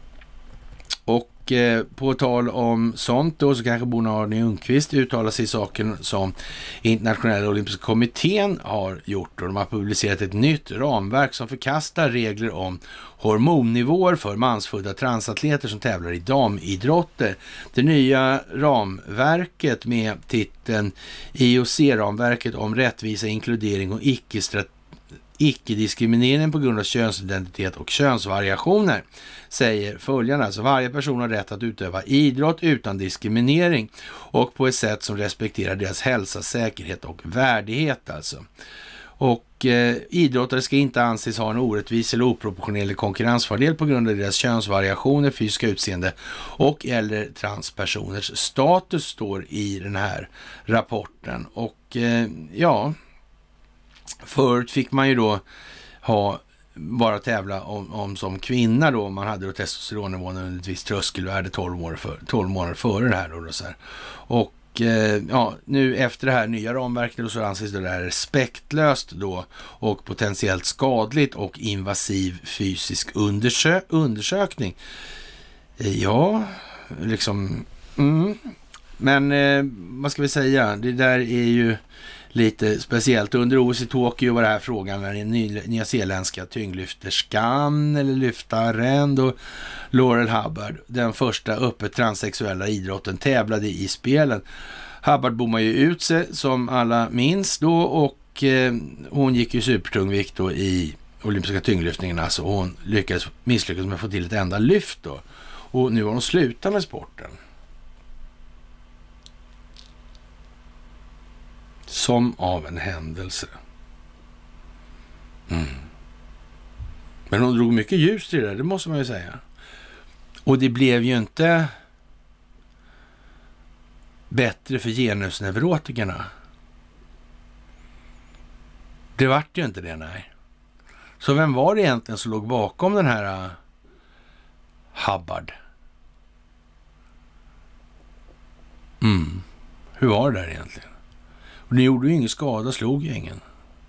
Och eh, på tal om sånt då, så kanske Bo Arne Ljungqvist uttalar sig i saken som Internationella Olympiska kommittén har gjort, och de har publicerat ett nytt ramverk som förkastar regler om hormonnivåer för mansfödda transatleter som tävlar i damidrotter. Det nya ramverket med titeln I O C-ramverket om rättvisa, inkludering och icke-strategi icke-diskriminering på grund av könsidentitet och könsvariationer säger följande. Alltså varje person har rätt att utöva idrott utan diskriminering och på ett sätt som respekterar deras hälsa, säkerhet och värdighet alltså. Och eh, idrottare ska inte anses ha en orättvis eller oproportionerlig konkurrensfördel på grund av deras könsvariationer, fysiska utseende och eller transpersoners status, står i den här rapporten. Och eh, ja... Förut fick man ju då ha, bara tävla om, om som kvinna då, man hade då testosteronnivån under ett visst tröskelvärde tolv, år för, tolv månader före det här då, då så här. Och eh, ja, nu efter det här nya ramverket då, så anses det där respektlöst då och potentiellt skadligt och invasiv fysisk undersö- undersökning. Ja, liksom mm. Men eh, vad ska vi säga, det där är ju lite speciellt. Under O S i Tokyo var det här frågan när den nyzeeländska tyngdlyfterskan eller lyftaren då Laurel Hubbard, den första öppet transsexuella idrotten, tävlade i spelen. Hubbard bommade ju ut sig som alla minns då och eh, hon gick ju supertungvikt då i olympiska tyngdlyftningarna. Alltså hon lyckades misslyckas med att få till ett enda lyft då. Och nu har hon slutat med sporten. Som av en händelse. Mm. Men hon drog mycket ljus till det där, det måste man ju säga. Och det blev ju inte bättre för genusneurotikerna. Det vart ju inte det, nej. Så vem var det egentligen som låg bakom den här uh, Hubbard? Mm. Hur var det där egentligen? Och det gjorde ju ingen skada, slog ju ingen.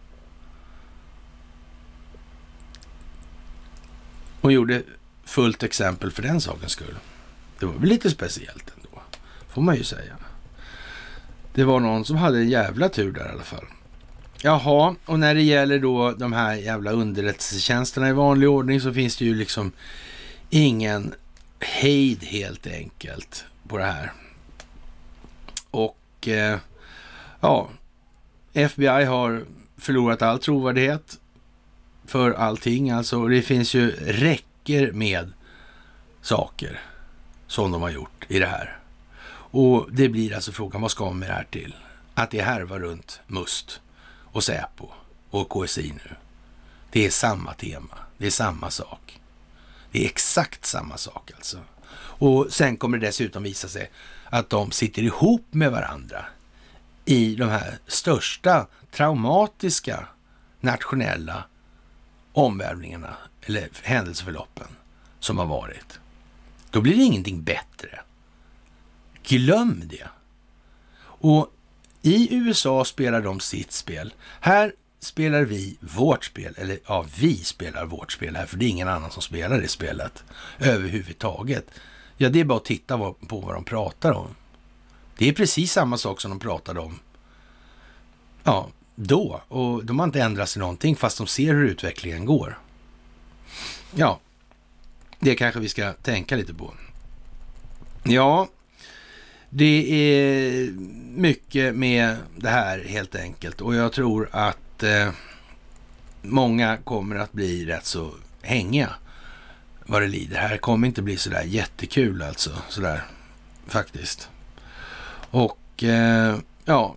Och gjorde fullt exempel för den sakens skull. Det var väl lite speciellt ändå, får man ju säga. Det var någon som hade en jävla tur där i alla fall. Jaha, och när det gäller då de här jävla underrättelsetjänsterna i vanlig ordning så finns det ju liksom ingen hejd helt enkelt på det här. Och eh, ja, F B I har förlorat all trovärdighet för allting. Alltså det finns ju räcker med saker som de har gjort i det här. Och det blir alltså frågan, vad ska man med det här till? Att det härvar runt Must och Säpo och K S I nu. Det är samma tema. Det är samma sak. Det är exakt samma sak alltså. Och sen kommer det dessutom visa sig att de sitter ihop med varandra i de här största traumatiska nationella omvälvningarna eller händelseförloppen som har varit. Då blir det ingenting bättre. Glöm det. Och i U S A spelar de sitt spel. Här spelar vi vårt spel. Eller ja, vi spelar vårt spel här. För det är ingen annan som spelar det spelet överhuvudtaget. Ja, det är bara att titta på vad de pratar om. Det är precis samma sak som de pratade om ja, då. Och de har inte ändrat sig någonting fast de ser hur utvecklingen går. Ja, det kanske vi ska tänka lite på. Ja, det är mycket med det här helt enkelt. Och jag tror att eh, många kommer att bli rätt så hängiga vad det lider. Det här kommer inte bli sådär jättekul alltså. Sådär faktiskt. Och eh, ja,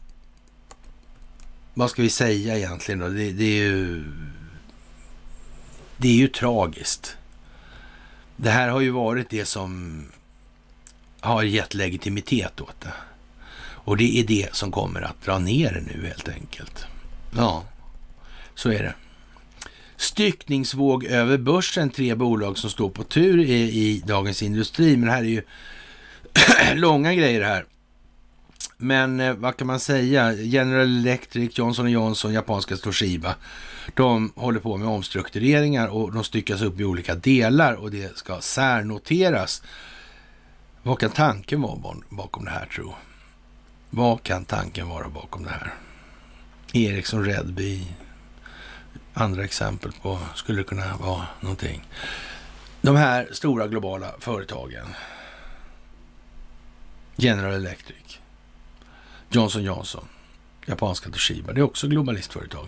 vad ska vi säga egentligen då? Det, det är ju det är ju tragiskt. Det här har ju varit det som har gett legitimitet åt det. Och det är det som kommer att dra ner det nu helt enkelt. Ja, så är det. Styckningsvåg över börsen, tre bolag som står på tur i, i Dagens Industri. Men det här är ju långa grejer här. Men eh, vad kan man säga? General Electric, Johnson and Johnson, japanska Toshiba. De håller på med omstruktureringar och de styckas upp i olika delar och det ska särnoteras. Vad kan tanken vara bakom det här, tror? Vad kan tanken vara bakom det här? Ericsson, Redby, andra exempel på skulle det kunna vara någonting. De här stora globala företagen. General Electric, Johnson Johnson, japanska Toshiba, det är också globalistföretag.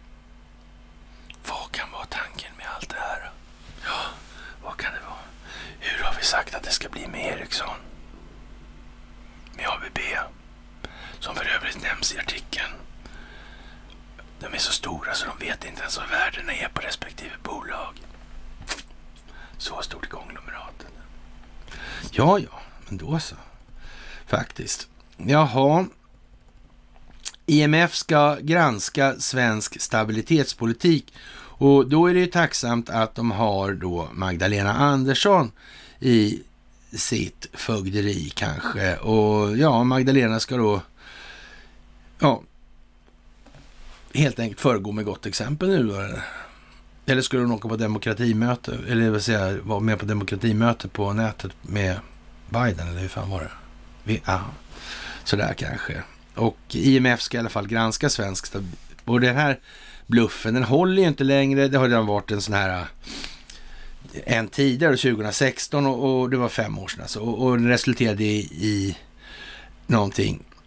Vad kan vara tanken med allt det här? Ja, vad kan det vara? Hur har vi sagt att det ska bli med Ericsson? Med A B B, som för övrigt nämns i artikeln. De är så stora så de vet inte ens vad värdena är på respektive bolag. Så stort är konglomeratet. Ja, ja, men då så. Faktiskt. Jaha. I M F ska granska svensk stabilitetspolitik och då är det ju tacksamt att de har då Magdalena Andersson i sitt fögderi kanske. Och ja, Magdalena ska då ja, helt enkelt föregå med gott exempel nu då. Eller skulle hon åka på demokratimöte, eller vad säger jag, vara med på demokratimöte på nätet med Biden, eller hur fan var det? Vi, ja, sådär kanske. Och I M F ska i alla fall granska svensk stabilitet. Och den här bluffen, den håller ju inte längre. Det har redan varit en sån här en tidigare, tjugohundrasexton, och, och det var fem år sedan alltså. Och, och det resulterade i, i någonting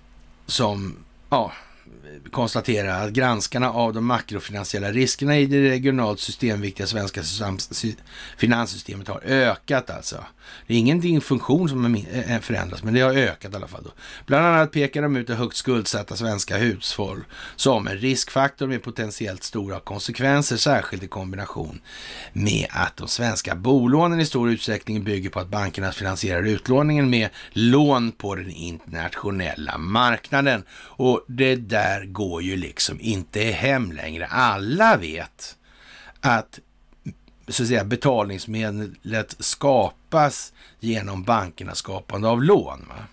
som ja, konstaterar att granskarna av de makrofinansiella riskerna i det regionalt systemviktiga svenska finanssystemet har ökat alltså. Det är ingenting funktion som är förändras, men det har ökat i alla fall då. Bland annat pekar de ut det högt skuldsatta svenska hushåll som en riskfaktor med potentiellt stora konsekvenser, särskilt i kombination med att de svenska bolånen i stor utsträckning bygger på att bankerna finansierar utlåningen med lån på den internationella marknaden. Och det där går ju liksom inte hem längre. Alla vet att så att säga betalningsmedlet skapas genom bankernas skapande av lån. Va?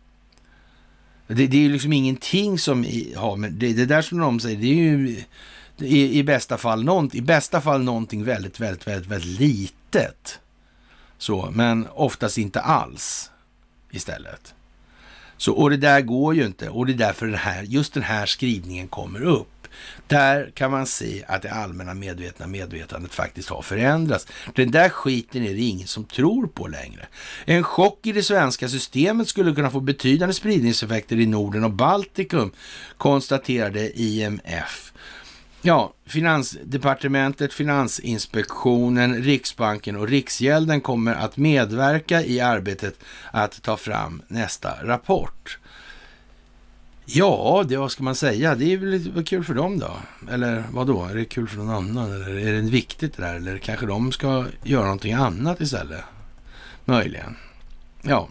Det, det är ju liksom ingenting som har med det, det där som de säger, det är ju i, i bästa fall något, i bästa fall någonting väldigt, väldigt, väldigt, väldigt litet. Så, men oftast inte alls istället. Så, och det där går ju inte, och det är därför den här, just den här skrivningen kommer upp. Där kan man se att det allmänna medvetna medvetandet faktiskt har förändrats. Den där skiten är det ingen som tror på längre. En chock i det svenska systemet skulle kunna få betydande spridningseffekter i Norden och Baltikum, konstaterade I M F. Ja, Finansdepartementet, Finansinspektionen, Riksbanken och Riksgälden kommer att medverka i arbetet att ta fram nästa rapport. Ja, det vad ska man säga? Det är väl lite kul för dem då? Eller vad då? Är det kul för någon annan? Eller är det viktigt det där? Eller kanske de ska göra någonting annat istället? Möjligen. Ja.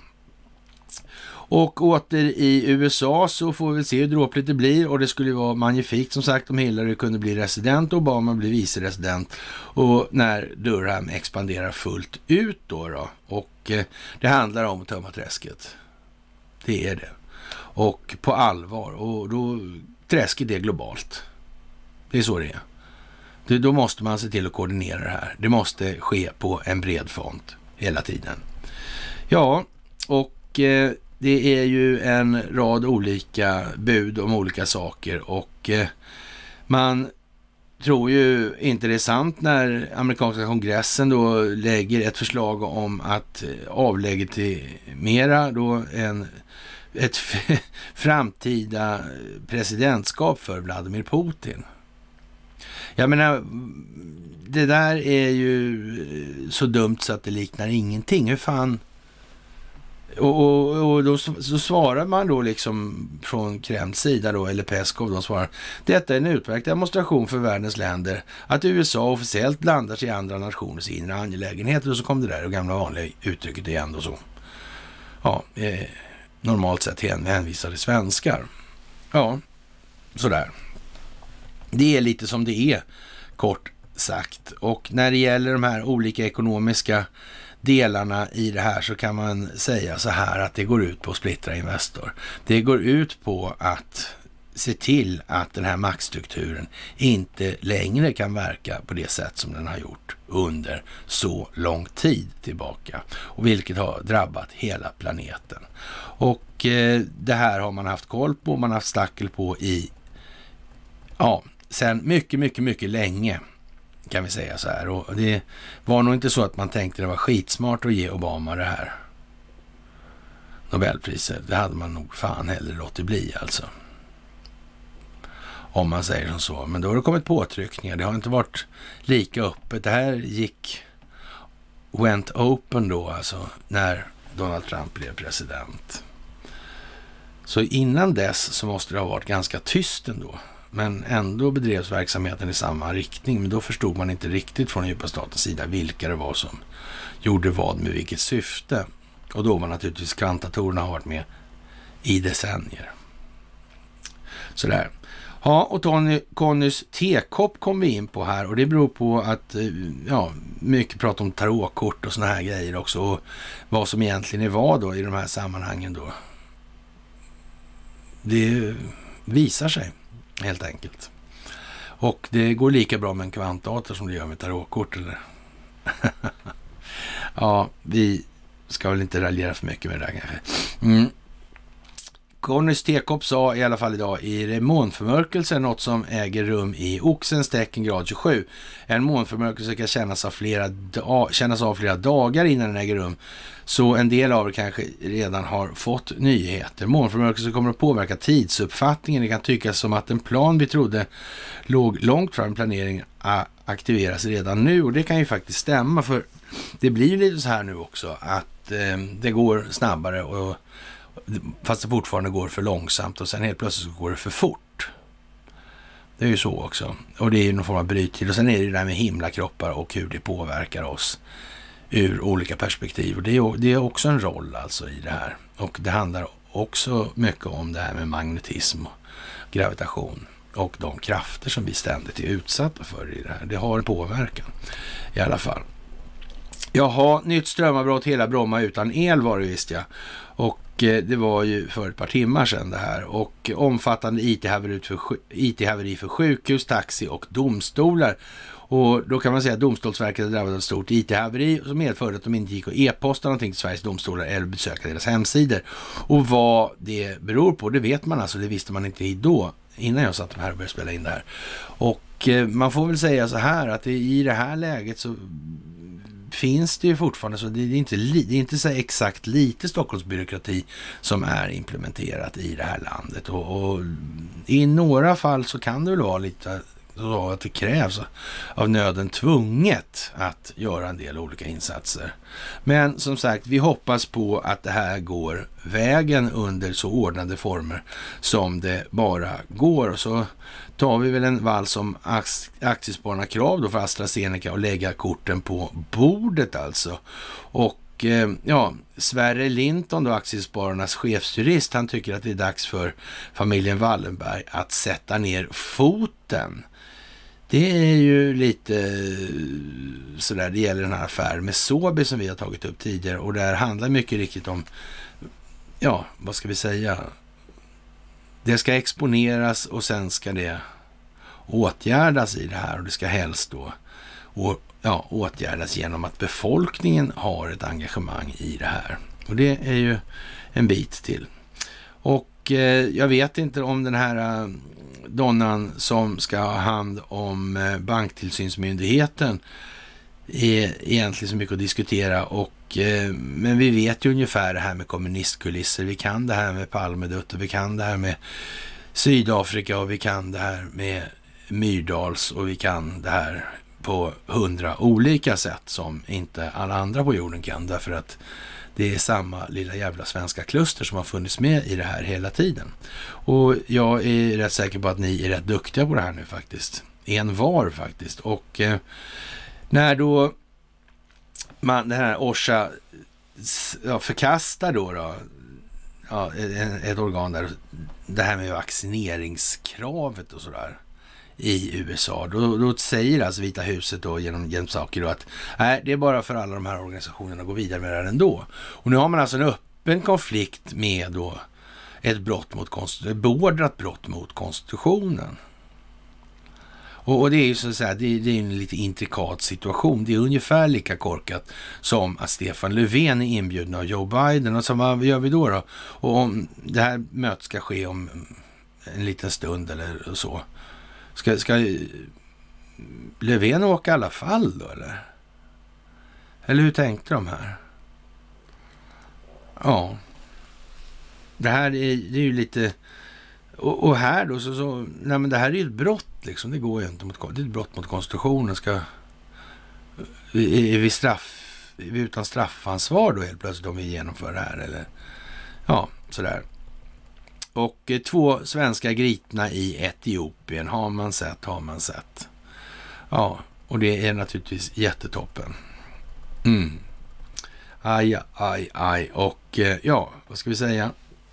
Och åter i U S A så får vi se hur dråpligt det blir, och det skulle vara magnifikt som sagt om Hillary kunde bli resident och Obama blir viceresident, och när Durham expanderar fullt ut då, då. Och eh, det handlar om att tömma träsket. Det är det. Och på allvar, och då träsket är globalt. Det är så det är. Det, då måste man se till att koordinera det här. Det måste ske på en bred front hela tiden. Ja, och eh, det är ju en rad olika bud om olika saker, och eh, man tror ju inte det är sant när amerikanska kongressen då lägger ett förslag om att avlegitimera då en, ett framtida presidentskap för Vladimir Putin. Jag menar, det där är ju så dumt så att det liknar ingenting. Hur fan... Och, och, och då så svarar man då liksom från Kremls sida då, eller Peskov, de svarar: detta är en utmärkt demonstration för världens länder att U S A officiellt blandar sig i andra nationers inre angelägenheter. Och så kom det där och gamla vanliga uttrycket igen och så. Ja, eh, normalt sett hänvisade svenskar. Ja, sådär. Det är lite som det är, kort sagt. Och när det gäller de här olika ekonomiska delarna i det här så kan man säga så här att det går ut på att splittra Investor. Det går ut på att se till att den här maktstrukturen inte längre kan verka på det sätt som den har gjort under så lång tid tillbaka, och vilket har drabbat hela planeten. Och eh, det här har man haft koll på, man har haft stackel på i ja, sen mycket, mycket, mycket länge, kan vi säga så här. Och det var nog inte så att man tänkte det var skitsmart att ge Obama det här Nobelpriset. Det hade man nog fan hellre låtit bli alltså. Om man säger som så. Men då har det kommit påtryckningar. Det har inte varit lika öppet. Det här gick went open då alltså när Donald Trump blev president. Så innan dess så måste det ha varit ganska tyst ändå. Men ändå bedrevs verksamheten i samma riktning. Men då förstod man inte riktigt från djupa statens sida vilka det var som gjorde vad med vilket syfte. Och då var naturligtvis kvantatorerna har varit med i decennier. Sådär. Ja, och Tony Connys tekopp kom vi in på här. Och det beror på att, ja, mycket prat om tarotkort och såna här grejer också. Och vad som egentligen är vad då i de här sammanhangen då. Det visar sig. Helt enkelt. Och det går lika bra med en kvantdator som det gör med tarotkort, eller? Ja, vi ska väl inte raljera för mycket med det där kanske. Mm. Conny Stekop sa i alla fall idag i det månförmörkelse, något som äger rum i Oxens tecken grad tjugosju. En månförmörkelse kan kännas av, flera da- kännas av flera dagar innan den äger rum. Så en del av er kanske redan har fått nyheter. Månförmörkelse kommer att påverka tidsuppfattningen. Det kan tyckas som att en plan vi trodde låg långt fram planering aktiveras redan nu. Och det kan ju faktiskt stämma, för det blir lite så här nu också att eh, det går snabbare och fast det fortfarande går för långsamt, och sen helt plötsligt så går det för fort. Det är ju så också. Och det är ju någon form av bryttid. Och sen är det ju det där med himlakroppar och hur det påverkar oss ur olika perspektiv. Och det är, det är också en roll alltså i det här. Och det handlar också mycket om det här med magnetism och gravitation och de krafter som vi ständigt är utsatta för i det här. Det har en påverkan i alla fall. Jaha, nytt strömavbrott, hela Bromma utan el var det visst, ja. Och det var ju för ett par timmar sedan det här. Och omfattande I T-haveri för, I T-haveri för sjukhus, taxi och domstolar. Och då kan man säga att Domstolsverket drabbade av ett stort I T-haveri som medförde att de inte gick och e-posta någonting till Sveriges domstolar eller besöka deras hemsidor. Och vad det beror på, det vet man alltså. Det visste man inte då, innan jag satt här och började spela in det här. Och eh, man får väl säga så här att det, i det här läget så finns det ju fortfarande, så det är inte, det är inte så exakt lite Stockholmsbyråkrati som är implementerat i det här landet. Och, och i några fall så kan det väl vara lite så att det krävs av nöden tvunget att göra en del olika insatser. Men som sagt, vi hoppas på att det här går vägen under så ordnade former som det bara går. Och så tar vi väl en vals om aktiespararna krav då för AstraZeneca och lägga korten på bordet alltså. Och eh, ja, Sverre Linton då, aktiespararnas chefsjurist, han tycker att det är dags för familjen Wallenberg att sätta ner foten. Det är ju lite sådär, det gäller den här affären med Sobi som vi har tagit upp tidigare, och det här handlar mycket riktigt om, ja, vad ska vi säga, det ska exponeras och sen ska det åtgärdas i det här, och det ska helst då och, ja, åtgärdas genom att befolkningen har ett engagemang i det här, och det är ju en bit till. Och eh, jag vet inte om den här eh, donnan som ska ha hand om eh, banktillsynsmyndigheten är egentligen så mycket att diskutera, och eh, men vi vet ju ungefär det här med kommunistkulisser, vi kan det här med Palmedutt, och vi kan det här med Sydafrika, och vi kan det här med Myrdals, och vi kan det här på hundra olika sätt som inte alla andra på jorden kan, därför att det är samma lilla jävla svenska kluster som har funnits med i det här hela tiden. Och jag är rätt säker på att ni är rätt duktiga på det här nu faktiskt. En var faktiskt. Och eh, när då man, den här Orsa ja, förkastar då, då ja, ett, ett organ där, det här med vaccineringskravet och sådär i U S A, då, då säger alltså Vita huset då genom James Psaki då att nej, det är bara för alla de här organisationerna att gå vidare med det här ändå. Och nu har man alltså en öppen konflikt med då ett brott mot konstitutionen, beordrat brott mot konstitutionen. Och, och det är ju så att säga, det, det är en lite intrikat situation. Det är ungefär lika korkat som att Stefan Löfven är inbjuden av Joe Biden. Och så vad gör vi då då? Och om det här mötet ska ske om en liten stund eller så, Ska, ska Löfven åka i alla fall då, eller? Eller hur tänkte de här? Ja. Det här är, det är ju lite... Och, och här då så... så nej, men det här är ju ett brott liksom. Det går ju inte mot... Det är ett brott mot konstitutionen. Ska... Är vi straff... Är vi utan straffansvar då helt plötsligt om vi genomför det här, eller? Ja, sådär. Och eh, två svenska gripna i Etiopien har man sett, har man sett. Ja, och det är naturligtvis jättetoppen. Mm. Aj, aj, aj. Och eh, ja, vad ska vi säga?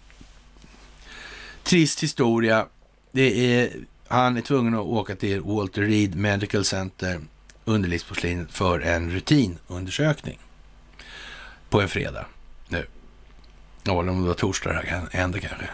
Trist historia. Det är, han är tvungen att åka till Walter Reed Medical Center, underlivsporslin, för en rutinundersökning på en fredag nu. Ja, om det var torsdag det här kan hända kanske.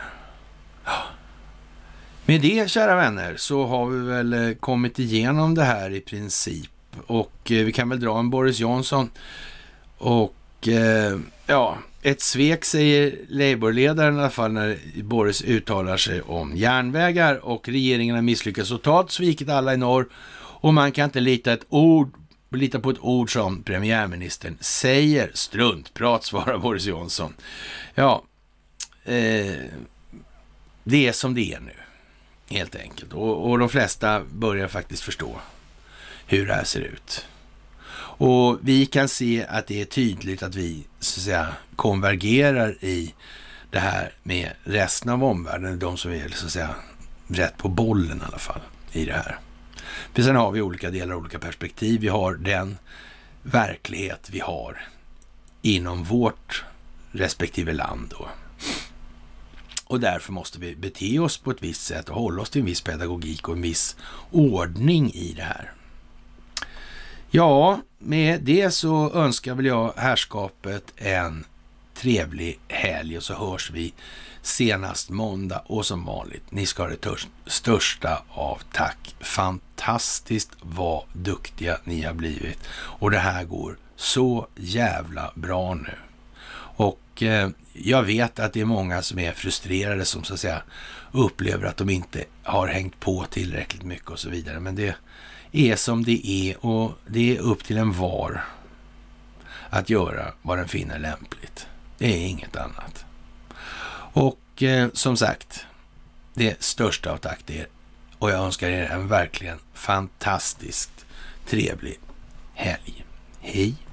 Med det, kära vänner, så har vi väl kommit igenom det här i princip. Och eh, vi kan väl dra en Boris Johnson. Och eh, ja, ett svek, säger Labour-ledaren i alla fall när Boris uttalar sig om järnvägar, och regeringen har misslyckats totalt, svikit alla i norr, och man kan inte lita, ett ord, lita på ett ord som premiärministern säger. Struntprat, svarar Boris Johnson. Ja, eh, det är som det är nu, helt enkelt. Och, och de flesta börjar faktiskt förstå hur det här ser ut. Och vi kan se att det är tydligt att vi så att säga konvergerar i det här med resten av omvärlden, de som är så att säga rätt på bollen i alla fall i det här. För sen har vi olika delar, olika perspektiv. Vi har den verklighet vi har inom vårt respektive land då. Och därför måste vi bete oss på ett visst sätt och hålla oss till en viss pedagogik och en viss ordning i det här. Ja, med det så önskar väl jag härskapet en trevlig helg, och så hörs vi senast måndag, och som vanligt, ni ska ha det största av tack. Fantastiskt vad duktiga ni har blivit, och det här går så jävla bra nu. Och eh, jag vet att det är många som är frustrerade, som så att säga upplever att de inte har hängt på tillräckligt mycket och så vidare, men det är som det är, och det är upp till en var att göra vad den finner lämpligt. Det är inget annat. Och eh, som sagt, det största av tack till er, och jag önskar er en verkligen fantastiskt trevlig helg. Hej!